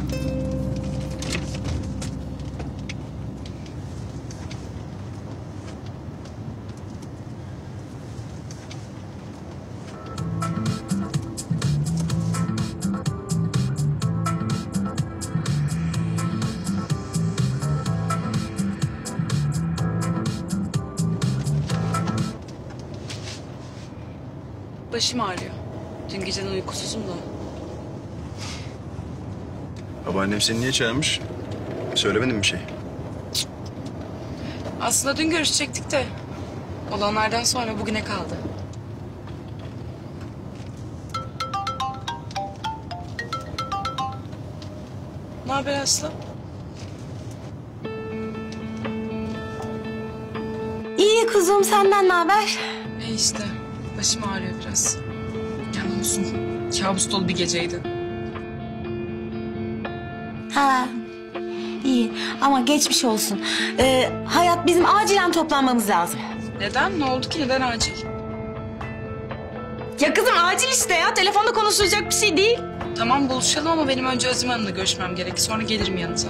Başım ağrıyor. Dün geceden uykusuzum da. Babaannem seni niye çağırmış? Söylemedin mi bir şey? Aslında dün görüşecektik de olanlardan sonra bugüne kaldı. Ne haber Aslı? İyi kuzum senden ne haber? E işte başım ağrıyor biraz. Yani olsun. Kabus dolu bir geceydi. Ha. İyi ama geçmiş olsun. Ee, hayat bizim acilen toplanmamız lazım. Neden? Ne oldu ki? Neden acil? Ya kızım acil işte ya. Telefonda konuşulacak bir şey değil. Tamam buluşalım ama benim önce Azime Hanım'la görüşmem gerek. Sonra gelirim yanınıza.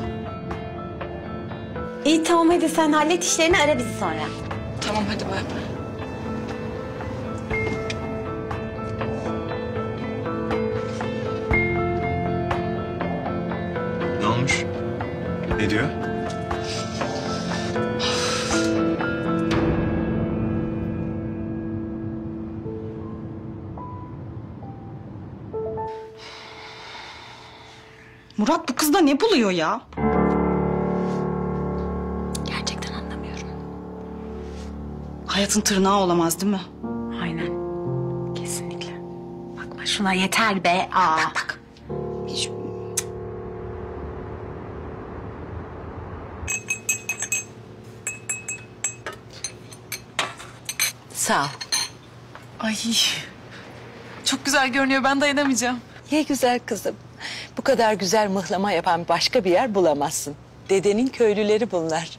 İyi tamam hadi sen hallet işlerini ara bizi sonra. Tamam hadi bay bay. Ne olmuş? Ne diyor? Murat bu kızda ne buluyor ya? Gerçekten anlamıyorum. Hayatın tırnağı olamaz değil mi? Aynen. Kesinlikle. Bakma şuna yeter be. Aa. Bak bak. Hiç... Sağ ol. Ay çok güzel görünüyor. Ben dayanamayacağım. Ye güzel kızım. Bu kadar güzel mıhlama yapan başka bir yer bulamazsın. Dedenin köylüleri bunlar.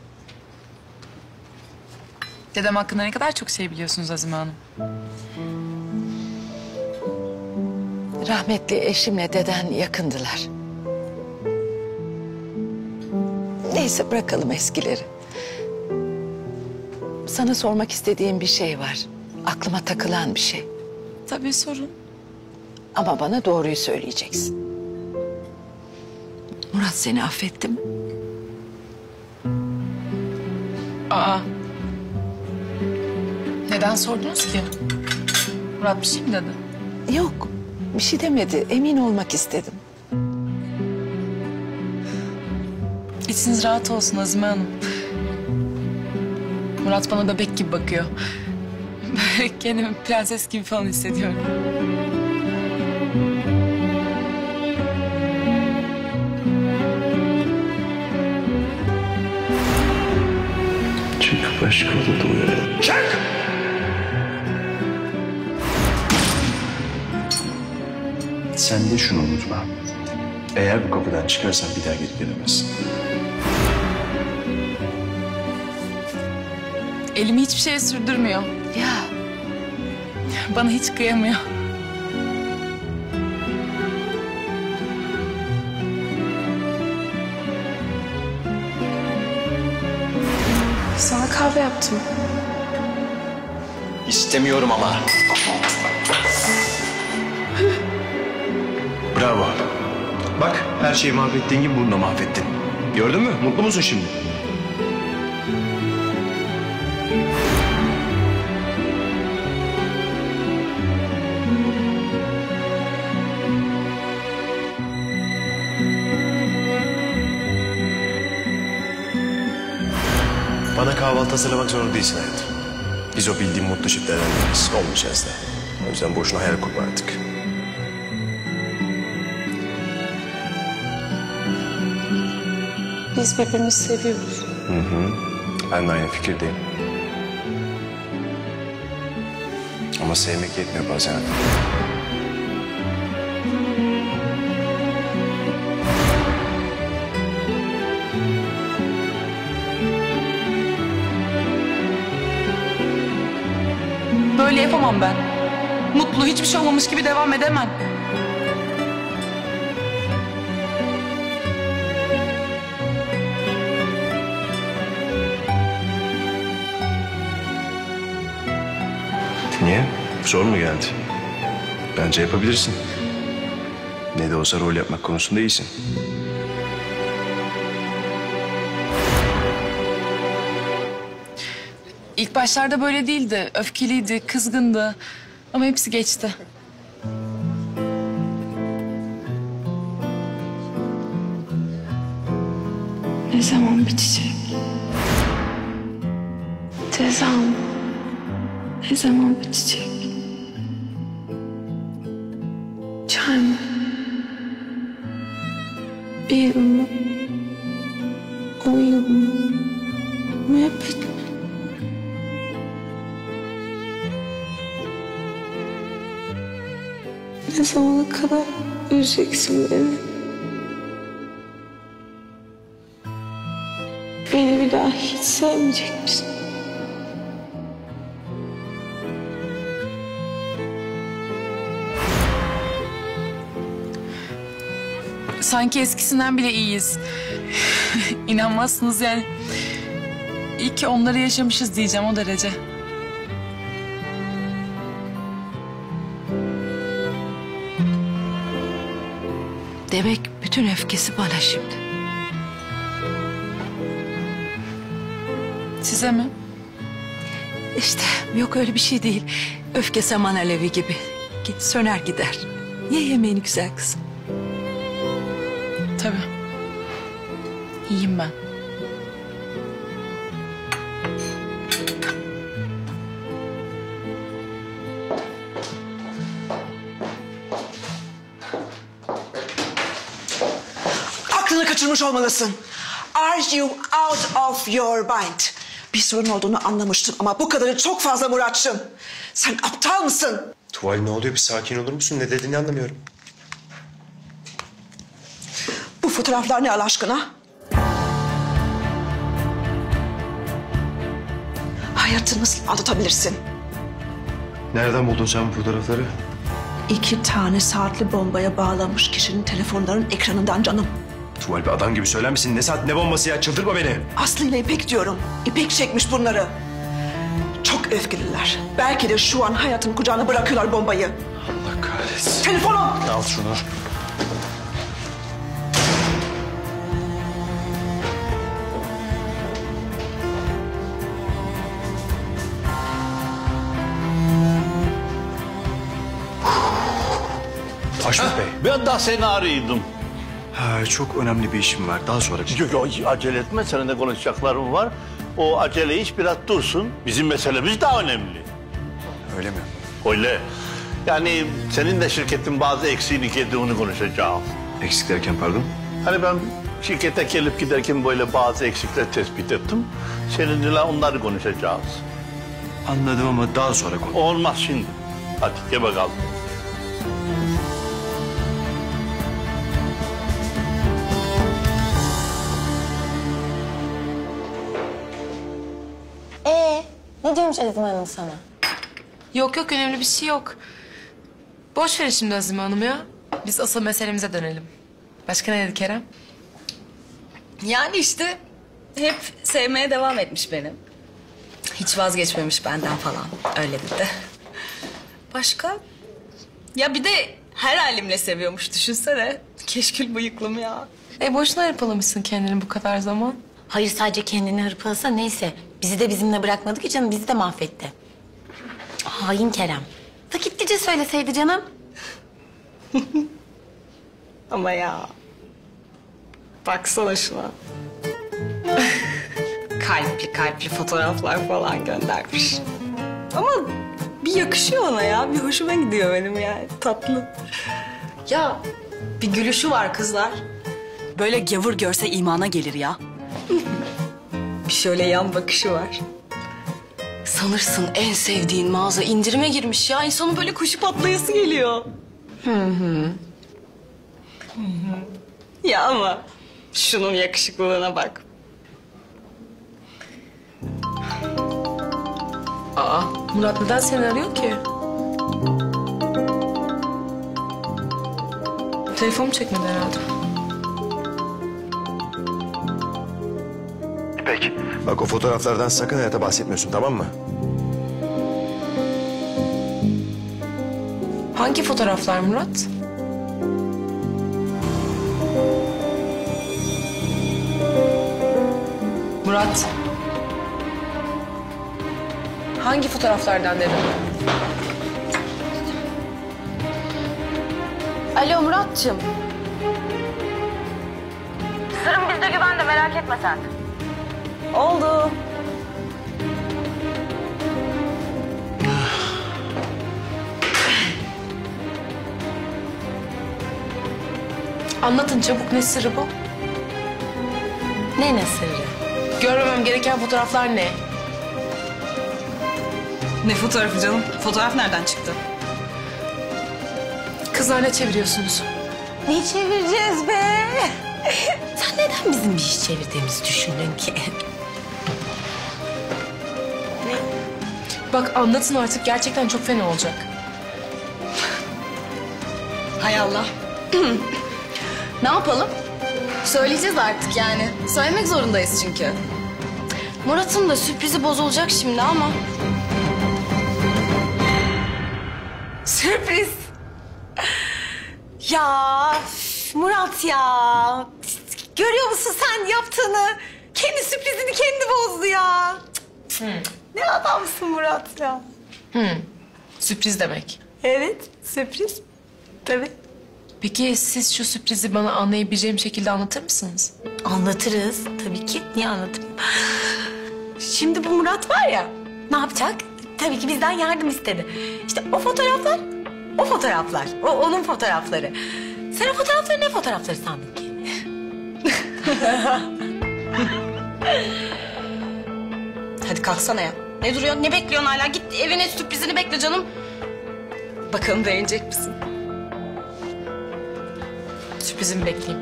Dedem hakkında ne kadar çok şey biliyorsunuz Azime Hanım. Rahmetli eşimle deden yakındılar. Neyse bırakalım eskileri. Sana sormak istediğim bir şey var. Aklıma takılan bir şey. Tabii sorun. Ama bana doğruyu söyleyeceksin. Murat seni affetti mi? Aa. Neden sordunuz ki? Murat bir şey mi dedi? Yok, bir şey demedi. Emin olmak istedim. İçiniz rahat olsun Azime Hanım. Murat bana bebek gibi bakıyor. Böyle kendimi prenses gibi falan hissediyorum. Çık başka odada uyuyalım. Çık! Sen de şunu unutma. Eğer bu kapıdan çıkarsan bir daha geri gelemezsin. Elimi hiçbir şeye sürdürmüyor. Ya. Bana hiç kıyamıyor. Sana kahve yaptım. İstemiyorum ama. Bravo. Bak her şeyi mahvettiğin gibi bunu da mahvettin. Gördün mü? Mutlu musun şimdi? Bana kahvaltı hazırlamak zorunda değilsin hayatım. Biz o bildiğim mutlu çiftlerden değiliz. Olmayacağız da. O yüzden boşuna hayal kurma artık. Biz birbirimizi seviyoruz. Hı hı. Ben de aynı fikirdeyim. Ama sevmek yetmiyor bazen. Böyle yapamam ben. Mutlu, hiçbir şey olmamış gibi devam edemem. Niye? Zor mu geldi? Bence yapabilirsin. Ne de olsa rol yapmak konusunda iyisin. İlk başlarda böyle değildi. Öfkeliydi, kızgındı. Ama hepsi geçti. Ne zaman bitecek? Cezam ne zaman bitecek? Çay mı? Bir yıl mı? On yıl mı? Müebbet mi? Ne zamana kadar üzeceksin beni? Beni bir daha hiç sevmeyecek misin? Sanki eskisinden bile iyiyiz. İnanmazsınız yani. İyi ki onları yaşamışız diyeceğim, o derece. Demek bütün öfkesi bana şimdi. Size mi? İşte yok öyle bir şey değil. Öfke saman alevi gibi. Git söner gider. Ye yemeğini güzel kızım. Tabii. İyiyim ben. Aklını kaçırmış olmalısın. Are you out of your mind? Bir sorun olduğunu anlamıştım ama bu kadarı çok fazla Muratçım. Sen aptal mısın? Tuval ne oluyor? Bir sakin olur musun? Ne dediğini anlamıyorum. Bu fotoğraflar ne Allah aşkına? Hayatını nasıl aldatabilirsin? Nereden buldun sen bu fotoğrafları? İki tane saatli bombaya bağlanmış kişinin telefonlarının ekranından canım. Tuval bir adam gibi söyler misin? Ne saat ne bombası ya? Çıldırma beni. Aslı ile İpek diyorum. İpek çekmiş bunları. Çok öfkeliler. Belki de şu an hayatın kucağına bırakıyorlar bombayı. Allah kahretsin. Telefonum! Al şunu. Haşmet Bey. Ben daha seni arıyordum. Ha, çok önemli bir işim var. Daha sonra... Yok yok acele etme. Seninle konuşacaklarım var. O acele iş biraz dursun. Bizim meselemiz daha önemli. Öyle mi? Öyle. Yani senin de şirketin bazı eksiğini girdiğini konuşacağım. Eksik derken pardon? Hani ben şirkete gelip giderken böyle bazı eksikler tespit ettim. Seninle onları konuşacağız. Anladım ama daha sonra konuş. Olmaz şimdi. Hadi gel bakalım. Ee, ne diyormuş Azime Hanım sana? Yok yok, önemli bir şey yok. Boş verin şimdi Azime Hanım ya. Biz asıl meselemize dönelim. Başka ne dedi Kerem? Yani işte hep sevmeye devam etmiş beni. Hiç vazgeçmemiş benden falan. Öyle dedi. Başka? Ya bir de Her halimle seviyormuş düşünsene. Keşkül bıyıklım ya. E boşuna hırpalamışsın kendini bu kadar zaman. Hayır sadece kendini hırpalasa neyse. Bizi de bizimle bırakmadı ki canım. Bizi de mahvetti. Hain Kerem. Vakitlice söyleseydi canım. Ama ya. Baksana şuna. kalpli kalpli fotoğraflar falan göndermiş. Ama bir yakışıyor ona ya. Bir hoşuma gidiyor benim yani. Tatlı. Ya bir gülüşü var kızlar. Böyle gavur görse imana gelir ya. Bir şöyle yan bakışı var. Sanırsın en sevdiğin mağaza indirime girmiş ya. İnsanın böyle koşup atlayası geliyor. Hı hı. Hı hı. Ya ama şunun yakışıklılığına bak. Aa, Murat neden seni arıyor ki? Telefonum çekmedi herhalde. İpek, bak o fotoğraflardan sakın hayata bahsetmiyorsun, tamam mı? Hangi fotoğraflar Murat? Murat. Hangi fotoğraflardan dedim? Alo Murat'cığım. Sırrım bizde güvende, merak etme sen. Oldu. Anlatın çabuk, ne sırrı bu? Ne ne sırrı? Görmemem gereken fotoğraflar ne? Ne fotoğrafı canım? Fotoğraf nereden çıktı? Kızlar ne çeviriyorsunuz? Ne çevireceğiz be? Sen neden bizim bir iş çevirdiğimizi düşündün ki? Bak anlatın artık, gerçekten çok fena olacak. Hay Allah. Ne yapalım? Söyleyeceğiz artık yani. Söylemek zorundayız çünkü. Murat'ın da sürprizi bozulacak şimdi ama. Sürpriz. Ya Murat ya. Görüyor musun sen yaptığını? Kendi sürprizini kendi bozdu ya. Hmm. Ne adamsın Murat ya. Hmm. Sürpriz demek. Evet, sürpriz. Tabii. Peki siz şu sürprizi bana anlayabileceğim şekilde anlatır mısınız? Anlatırız tabii ki. Niye anlatayım? Şimdi bu Murat var ya, ne yapacak? Tabii ki bizden yardım istedi. İşte o fotoğraflar, o fotoğraflar. O onun fotoğrafları. Sen o fotoğrafları ne fotoğrafları sandın ki? Hadi kalksana ya. Ne duruyorsun? Ne bekliyorsun hala? Git evine sürprizini bekle canım. Bakalım beğenecek misin? Sürprizimi bekleyeyim.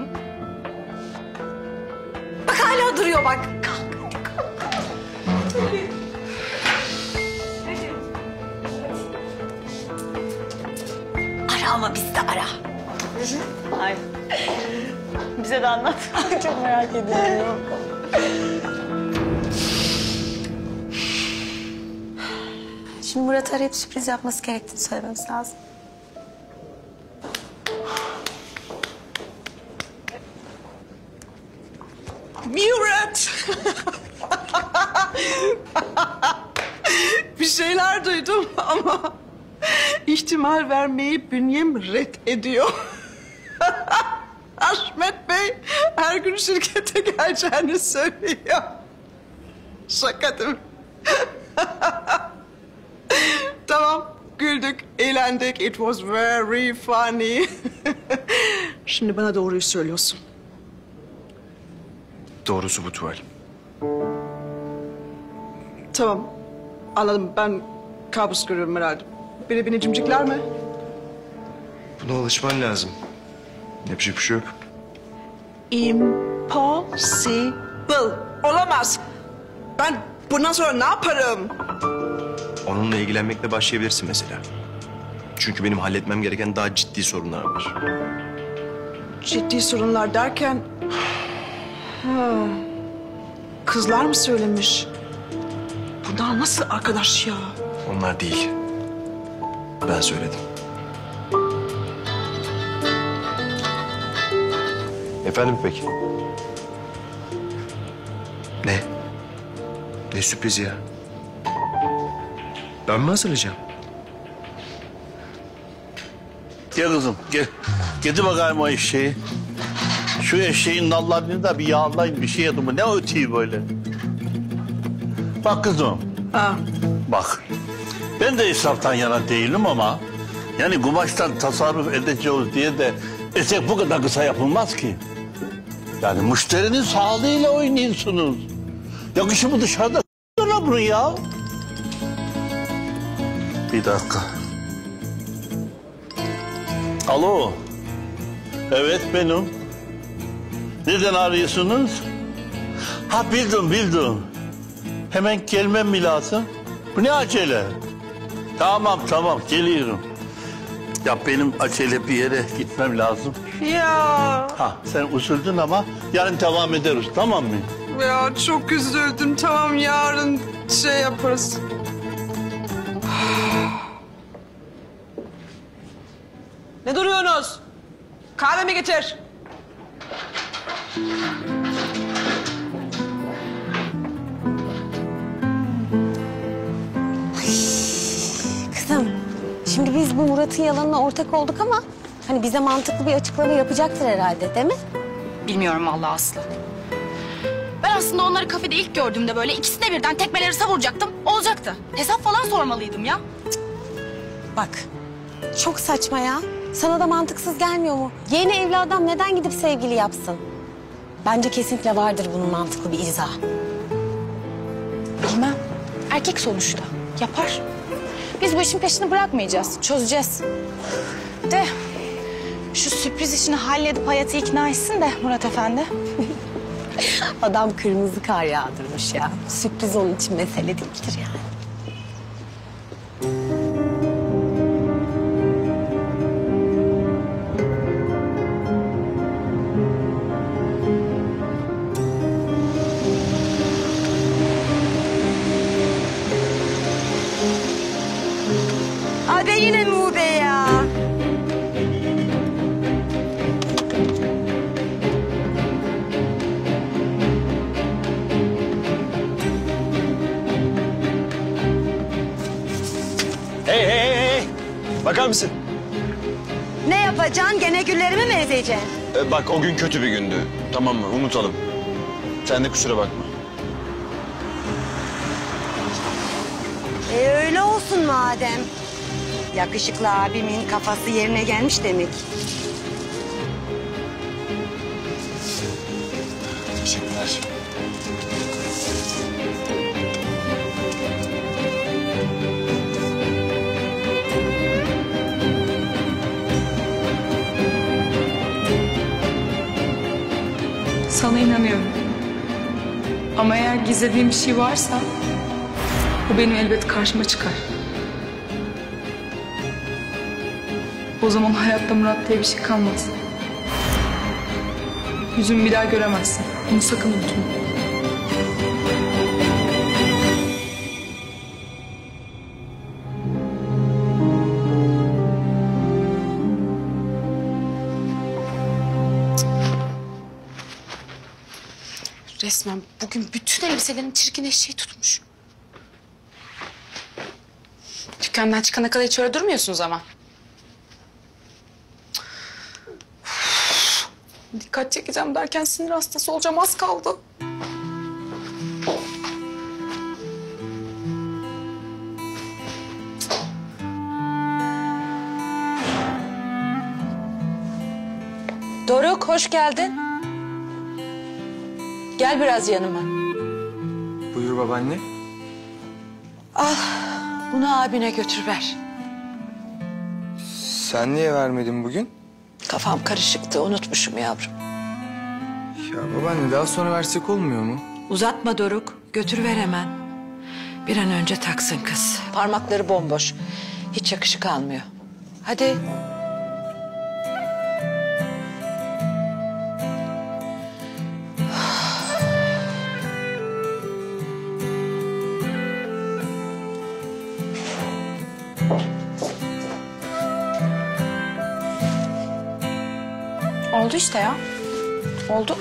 Bak hala duruyor bak. Kalk hadi kalk. Ara ama biz de ara. Ay. Bize de anlat. Çok merak ediyorum. Şimdi Murat'a arayıp sürpriz yapması gerektiğini söylememiz lazım. Murat! Bir şeyler duydum ama ihtimal vermeyi bünyem ret ediyor. Haşmet Bey her gün şirkete geleceğini söylüyor. Şaka değil mi? Tamam, güldük, eğlendik. It was very funny. Şimdi bana doğruyu söylüyorsun. Doğrusu bu Tuval. Tamam, anladım. Ben kabus görüyorum herhalde. Biri beni cimcikler mi? Buna alışman lazım. Yapacak bir şey yok. Impossible. Olamaz. Ben bundan sonra ne yaparım? Onunla ilgilenmekle başlayabilirsin mesela. Çünkü benim halletmem gereken daha ciddi sorunlar var. Ciddi sorunlar derken... Ha. Kızlar mı söylemiş? Bunlar nasıl arkadaş ya? Onlar değil. Ben söyledim. Efendim İpek? Ne? Ne sürprizi ya? Ben mi hazırlayacağım? Gel kızım gel. Getir bakayım o eşeği. Şu eşeğin nallarını da bir yağlayın bir şey yapın mı? Ne ötüyor böyle? Bak kızım. Ha. Bak. Ben de israftan yana değilim ama... yani kumaştan tasarruf edeceğiz diye de etek bu kadar kısa yapılmaz ki. Yani müşterinin sağlığıyla oynuyorsunuz. Yakışımı dışarıda lan bunu ya. Bir dakika. Alo. Evet benim. Neden arıyorsunuz? Ha bildim bildim. Hemen gelmem mi lazım? Bu ne acele? Tamam tamam geliyorum. Ya benim acele bir yere gitmem lazım. Ya. Ha sen üzüldün ama yarın devam ederiz tamam mı? Ya çok üzüldüm. Tamam yarın şey yaparız. Ne duruyorsunuz? Kahvemi getir. Kızım, şimdi biz bu Murat'ın yalanına ortak olduk ama... hani bize mantıklı bir açıklama yapacaktır herhalde, değil mi? Bilmiyorum vallahi Aslı. Ben aslında onları kafede ilk gördüğümde böyle ikisine birden tekmeleri savuracaktım. Olacaktı. Hesap falan sormalıydım ya. Bak, çok saçma ya. Sana da mantıksız gelmiyor mu? Yeni evli adam neden gidip sevgili yapsın? Bence kesinlikle vardır bunun mantıklı bir izahı. Bilmem. Erkek sonuçta. Yapar. Biz bu işin peşini bırakmayacağız. Çözeceğiz. De şu sürpriz işini halledip Hayat'ı ikna etsin de Murat Efendi. Adam kırmızı kar yağdırmış ya. Sürpriz onun için mesele değildir yani. Hadi yine mi bu be ya? Hey hey hey hey! Bakar mısın? Ne yapacaksın? Gene güllerimi mi ezeceksin? Ee, bak o gün kötü bir gündü. Tamam mı? Unutalım. Sen de kusura bakma. E öyle olsun madem. Yakışıklı abimin kafası yerine gelmiş demek. Teşekkürler. Sana inanıyorum. Ama eğer gizlediğim bir şey varsa... o benim elbet karşıma çıkar. O zaman hayatta Murat diye bir şey kalmaz. Yüzümü bir daha göremezsin. Bunu sakın unutma. Resmen bugün bütün elbiselerin çirkin eşeği tutmuş. Dükkandan çıkana kadar hiç öyle durmuyorsunuz ama. Dikkat çekeceğim derken sinir hastası olacağım, az kaldı. Doruk hoş geldin. Gel biraz yanıma. Buyur babaanne. Al bunu abine götür ver. Sen niye vermedin bugün? Kafam karışıktı, unutmuşum yavrum. Ya babaanne daha sonra versek olmuyor mu? Uzatma Doruk, götür ver hemen. Bir an önce taksın kız. Parmakları bomboş. Hiç yakışık almıyor. Hadi. Oldu işte ya. Oldu.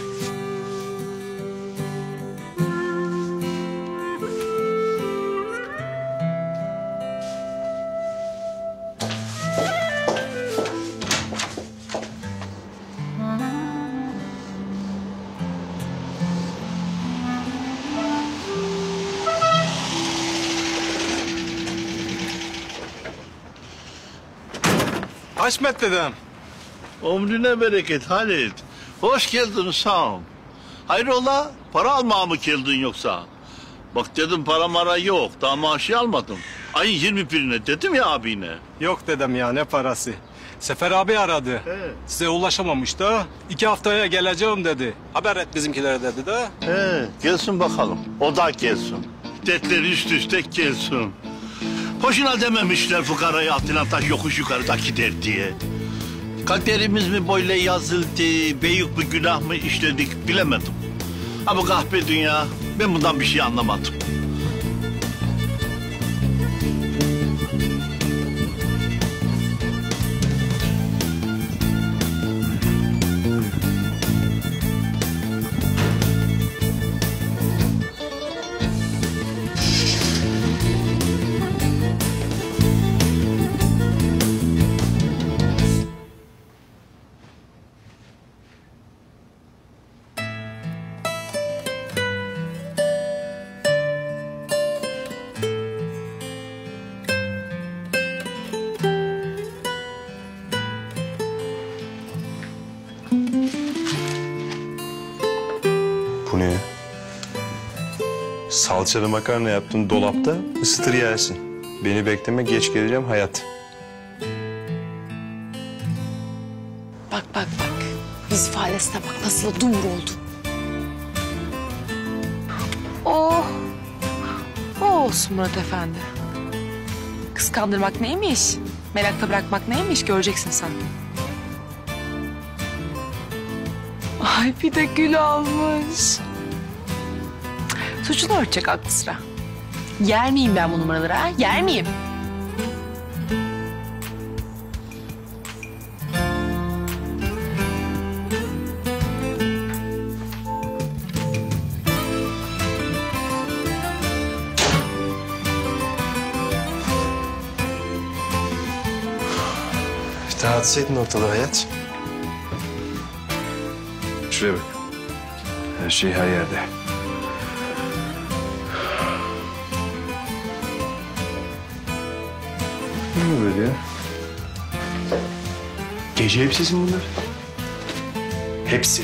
Haşmet dedem. Ömrüne bereket Halit. Hoş geldin Hüsam. Hayrola para almaya mı geldin yoksa? Bak dedim para mara yok. Daha maaşı almadım. Ayın yirmi birine dedim ya abine. Yok dedem ya ne parası. Sefer abi aradı. He. Size ulaşamamış da iki haftaya geleceğim dedi. Haber et bizimkilere dedi de. He, gelsin bakalım. O da gelsin. Dertler üst üste gelsin. Hoşuna dememişler fukarayı altına taş yokuş yukarıda gider diye. Kaderimiz mi böyle yazıldı, büyük bir günah mı işledik bilemedim. Ama kahpe dünya, ben bundan bir şey anlamadım. Bu ne ya? Salçalı makarna yaptın dolapta, ısıtır yersin. Beni bekleme, geç geleceğim hayat. Bak bak bak. Yüz ifadesine bak nasıl da dumur oldu. Oh. O olsun Murat Efendi. Kıskandırmak neymiş? Merakta bırakmak neymiş göreceksin sen. Ay bir de gül almış. Suçunu örtecek aklı sıra. Yer miyim ben bu numaraları ha? Yer miyim? Dağıtsaydın ortalığı hayat. Şuraya bak. Her şey her yerde. Ne böyle ya? Gece elbisesi mi bunlar? Hepsi.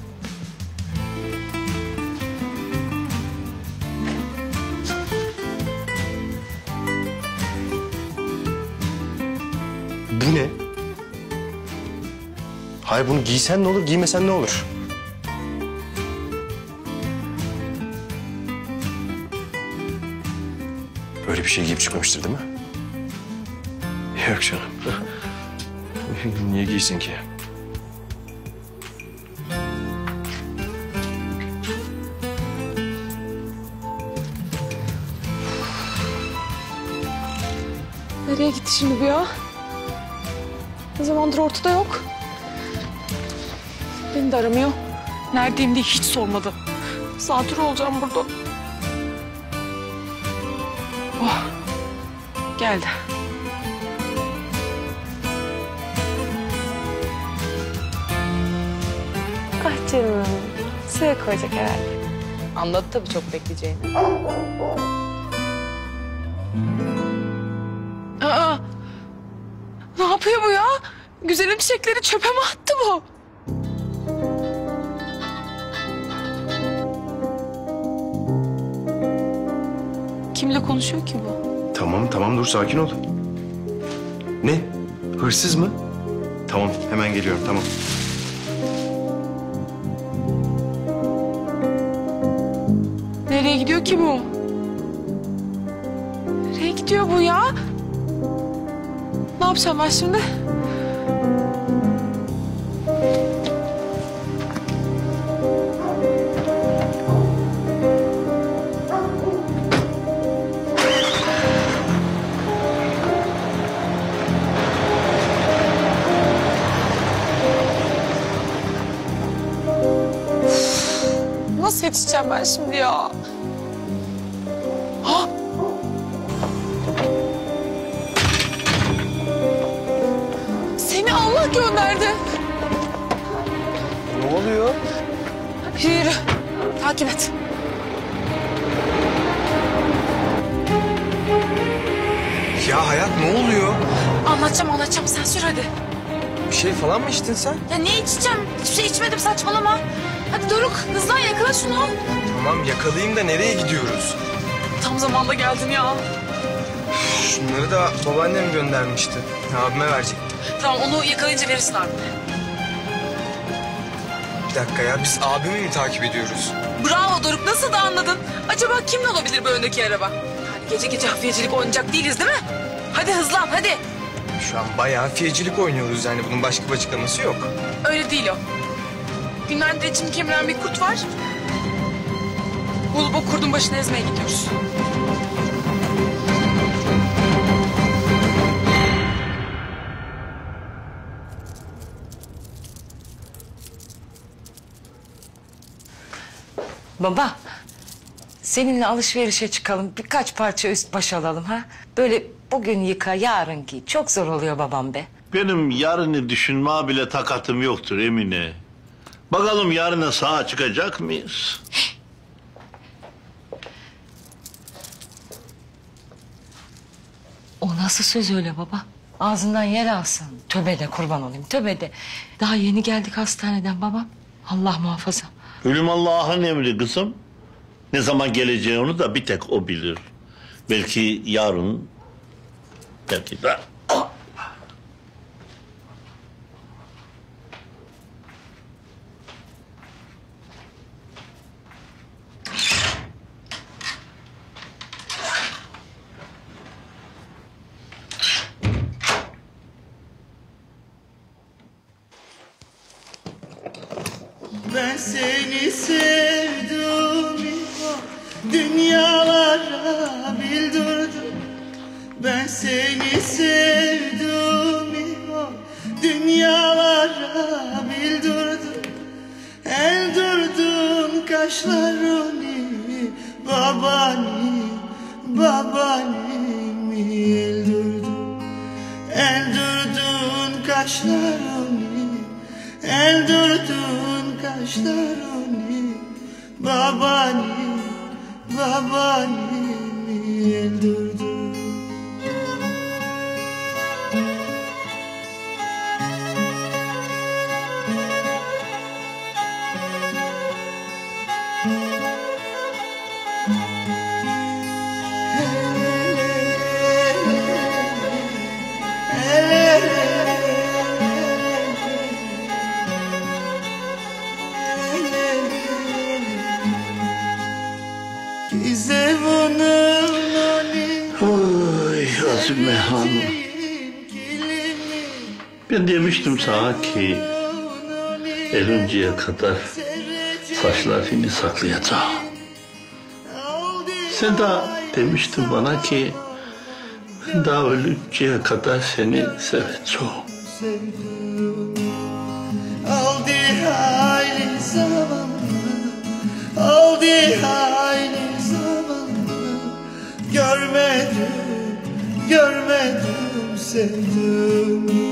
Bu ne? Hayır bunu giysen ne olur, giymesen ne olur? Böyle bir şey giyip çıkmamıştır değil mi? Yok canım. Niye giysin ki? Nereye gitti şimdi bu ya? Ne zamandır ortada yok. Beni de aramıyor. Neredeyim diye hiç sormadı. Zatür olacağım burada. Oh. Geldi. Ah canım. Suya koyacak herhalde. Anladı tabii çok bekleyeceğini. Aa! Ne yapıyor bu ya? Güzelim çiçekleri çöpe mi attı bu? Kimle konuşuyor ki bu? Tamam tamam dur sakin ol. Ne? Hırsız mı? Tamam hemen geliyorum tamam. Nereye gidiyor ki bu? Nereye gidiyor bu ya? Ne yapacağım ben şimdi? nasıl yetişeceğim ben şimdi ya? Ha? Seni Allah gönderdi. Ne oluyor? Yürü yürü. Takip et. Ya Hayat ne oluyor? Anlatacağım anlatacağım. Sen sür hadi. Bir şey falan mı içtin sen? Ya ne içeceğim? Hiçbir şey içmedim, saçmalama. Hadi Doruk hızlan yakala şunu. Tamam yakalayayım da nereye gidiyoruz? Tam zamanda geldin ya. Şunları da babaannem göndermişti. Abime verecektim. Tamam onu yakalayınca verirsin abine. Bir dakika ya biz abimi mi takip ediyoruz? Bravo Doruk, nasıl da anladın? Acaba kimin olabilir bu öndeki araba? Yani gece gece hafiyecilik oynayacak değiliz değil mi? Hadi hızlan hadi. Şu an bayağı fiyecilik oynuyoruz yani bunun başka bir açıklaması yok. Öyle değil o. Günlerdir içimi kemiren bir kurt var. Bulup o kurdun başını ezmeye gidiyoruz. Baba, seninle alışverişe çıkalım. Birkaç parça üst baş alalım ha. Böyle bugün yıka, yarın giy. Çok zor oluyor babam be. Benim yarını düşünmeye bile takatım yoktur Emine. Bakalım yarına sağa çıkacak mıyız? O nasıl söz öyle baba? Ağzından yer alsın. Tövbe de kurban olayım, tövbe de. Daha yeni geldik hastaneden babam. Allah muhafaza. Ölüm Allah'ın emri kızım. Ne zaman geleceğini da bir tek o bilir. Belki yarın, belki de... Ben seni sevdim, dünyalara bildirdim. Ben seni sevdim, dünyalara bildirdim. Eldürdün kaşlarını, babani, babanimi eldürdün. Eldürdün kaşlarını, eldürdün kaşlarını, babani, babanimi eldürdün. Oy Azime Hanım. Ben demiştim sana ki ölünceye kadar saçlarını saklayacağım. Sen de demiştin bana ki ben daha ölünceye kadar seni seveceğim. Aldı hayli zamanı, aldı hayli zamanı. Görmedim, görmedim sevdim.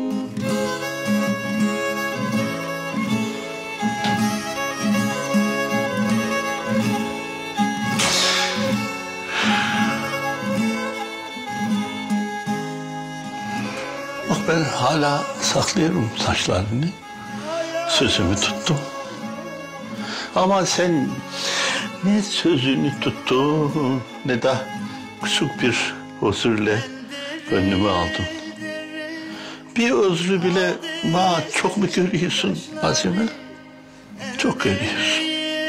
Bak ben hala saklıyorum saçlarını. Sözümü tuttum. Ama sen ne sözünü tuttun ne de küçük bir huzurla gönlümü aldın. Bir özlü bile bana çok mu görüyorsun Azime? Çok görüyorsun.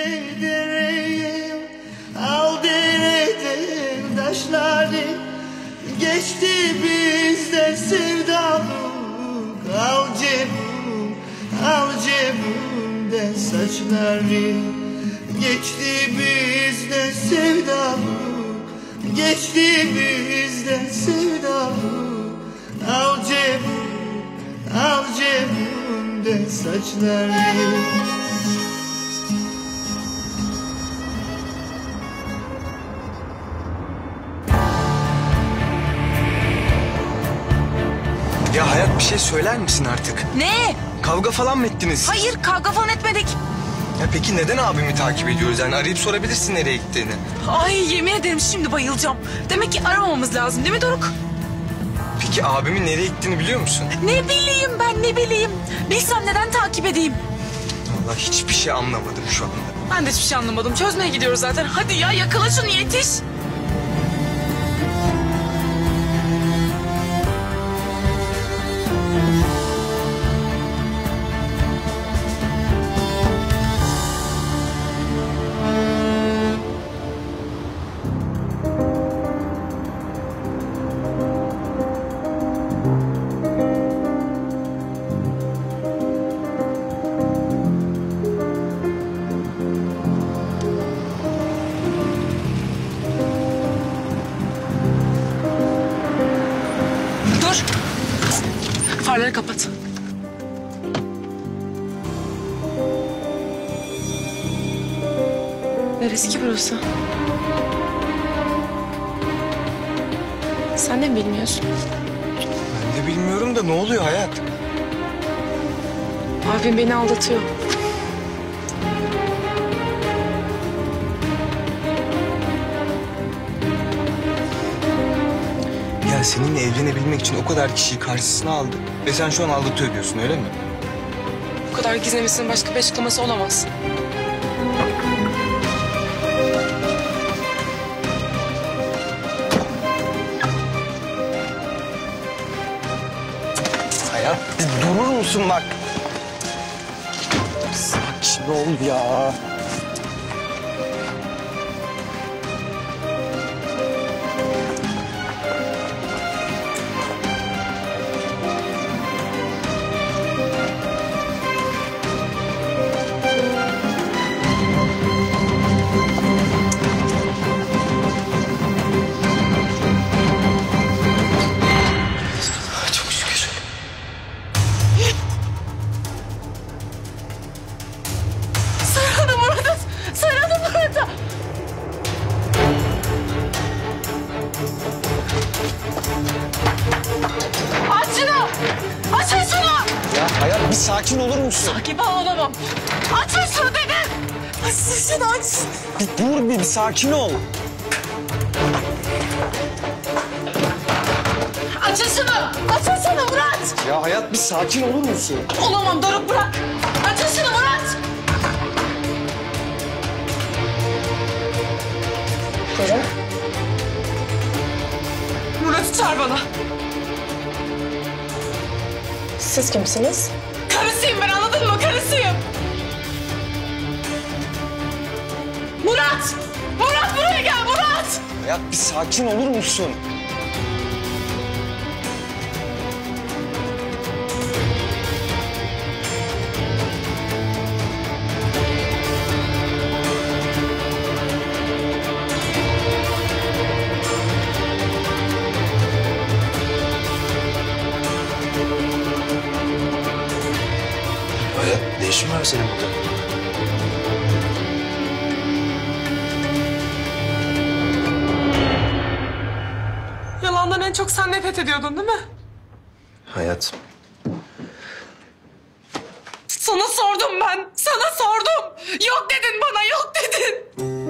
Aldı elim taşları, geçti bizden sevdalık. Al cebim, al cebimden saçları, geçti bizden sevdalık. Geçti bizden sevdalık. Al cebim, al cebimden saçları. bir şey söyler misin artık? Ne? Kavga falan mı ettiniz? Hayır, kavga falan etmedik. Ya peki neden abimi takip ediyoruz? Yani arayıp sorabilirsin nereye gittiğini. Ay yemin ederim şimdi bayılacağım. Demek ki aramamamız lazım değil mi Doruk? Peki abimin nereye gittiğini biliyor musun? Ne bileyim ben, ne bileyim. Bilsem neden takip edeyim? Vallahi hiçbir şey anlamadım şu anda. Ben de hiçbir şey anlamadım. Çözmeye gidiyoruz zaten. Hadi ya yakala şunu, yetiş. Dur. Farları kapat. Neresi ki burası? Sen de mi bilmiyorsun? Ben de bilmiyorum da ne oluyor hayat? Abim beni aldatıyor. Ya seninle evlenebilmek için o kadar kişiyi karşısına aldı. Ve sen şu an aldatıyor diyorsun öyle mi? Bu kadar gizlemesinin başka bir açıklaması olamaz. Hayat bir durur musun bak? Sakin ol ya. Çok şükür. Sarıldı Murat'a! Sarıldı Murat'a! Aç şunu! Açın şunu! Ya hayat bir sakin olur musun? Sakin falan olamam. Açın şunu dedim! Açın şunu aç! Bir dur bir, bir sakin ol. Açın şunu! Açın şunu Murat! Ya hayat bir sakin olur musun? Olamam Doruk, bırak! Açın şunu Murat! Doruk? Murat'ı çağır bana. Siz kimsiniz? Karısıyım ben, anladın mı? Karısıyım. Murat! Murat buraya gel Murat! Hayat bir sakin olur musun? Hayat ne işin var senin burada? Yalandan en çok sen nefret ediyordun değil mi? Hayat. Sana sordum ben. Sana sordum. Yok dedin bana, yok dedin.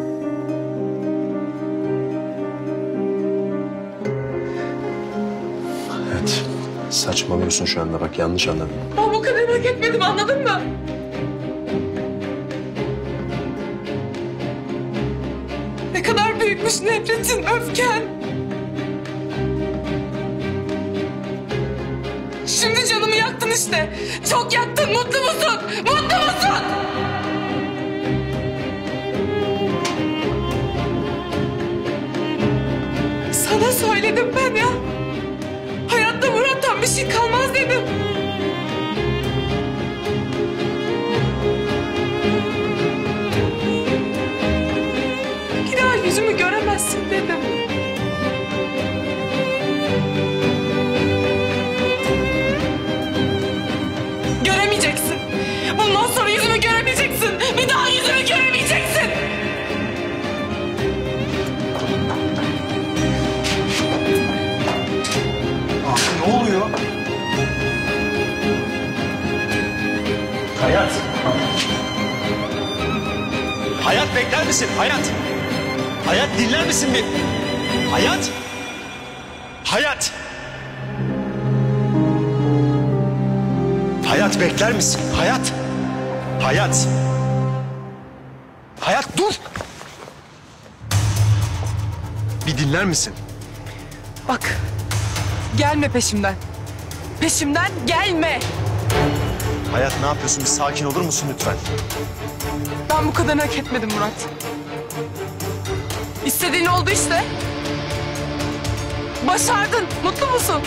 Hayat. Saçmalıyorsun şu anda bak, yanlış anladın. Ben bu kadar hak etmedim, anladın mı? Ne kadar büyükmüş nefretin, öfken. Şimdi canımı yaktın işte. Çok yaktın. Mutlu musun? Mutlu musun? Sana söyledim ben ya. Hayatta Murat'tan bir şey kalmaz dedim. Bir daha yüzümü göremezsin dedim. Göremeyeceksin. Bundan sonra yüzümü göremeyeceksin. Bir daha yüzümü göremeyeceksin. Abi ne oluyor? Hayat bekler misin? Hayat. Hayat dinler misin bir? Hayat. Hayat. Hayat bekler misin? Hayat. Hayat. Hayat dur. Bir dinler misin? Bak, gelme peşimden. Peşimden gelme. Hayat ne yapıyorsun? Bir sakin olur musun lütfen? Ben bu kadarını hak etmedim Murat. İstediğin oldu işte. Başardın. Mutlu musun?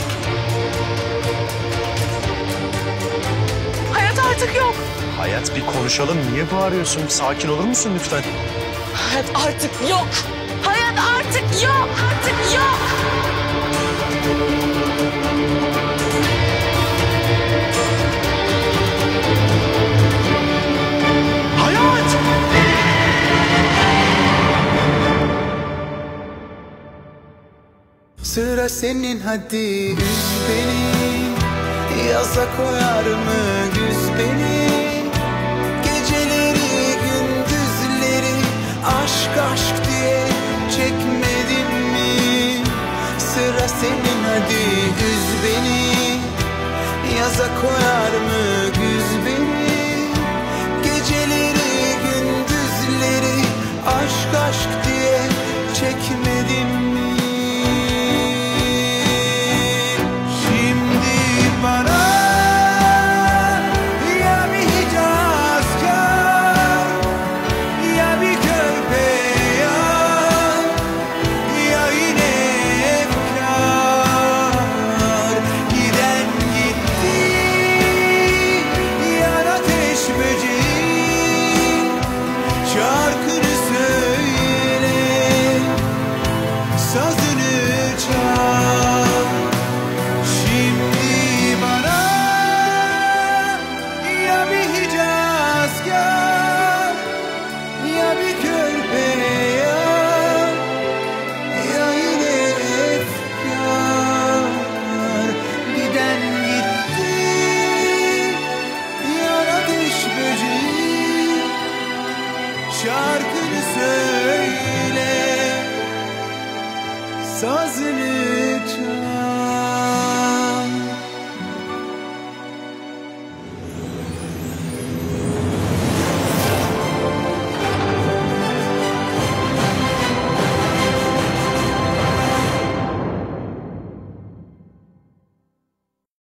Hayat artık yok. Hayat bir konuşalım. Niye bağırıyorsun? Sakin olur musun lütfen? Hayat artık yok. Hayat artık yok. Artık yok. Hayat! Sıra senin, hadi üz beni. Yaza koyar mı güz beni? Geceleri gündüzleri aşk aşk diye çekmedin mi? Sıra senin, hadi üz beni. Yaza koyar mı güz beni? Geceleri gündüzleri aşk aşk diye çekmedin mi? Şarkını söyle, sazını çal.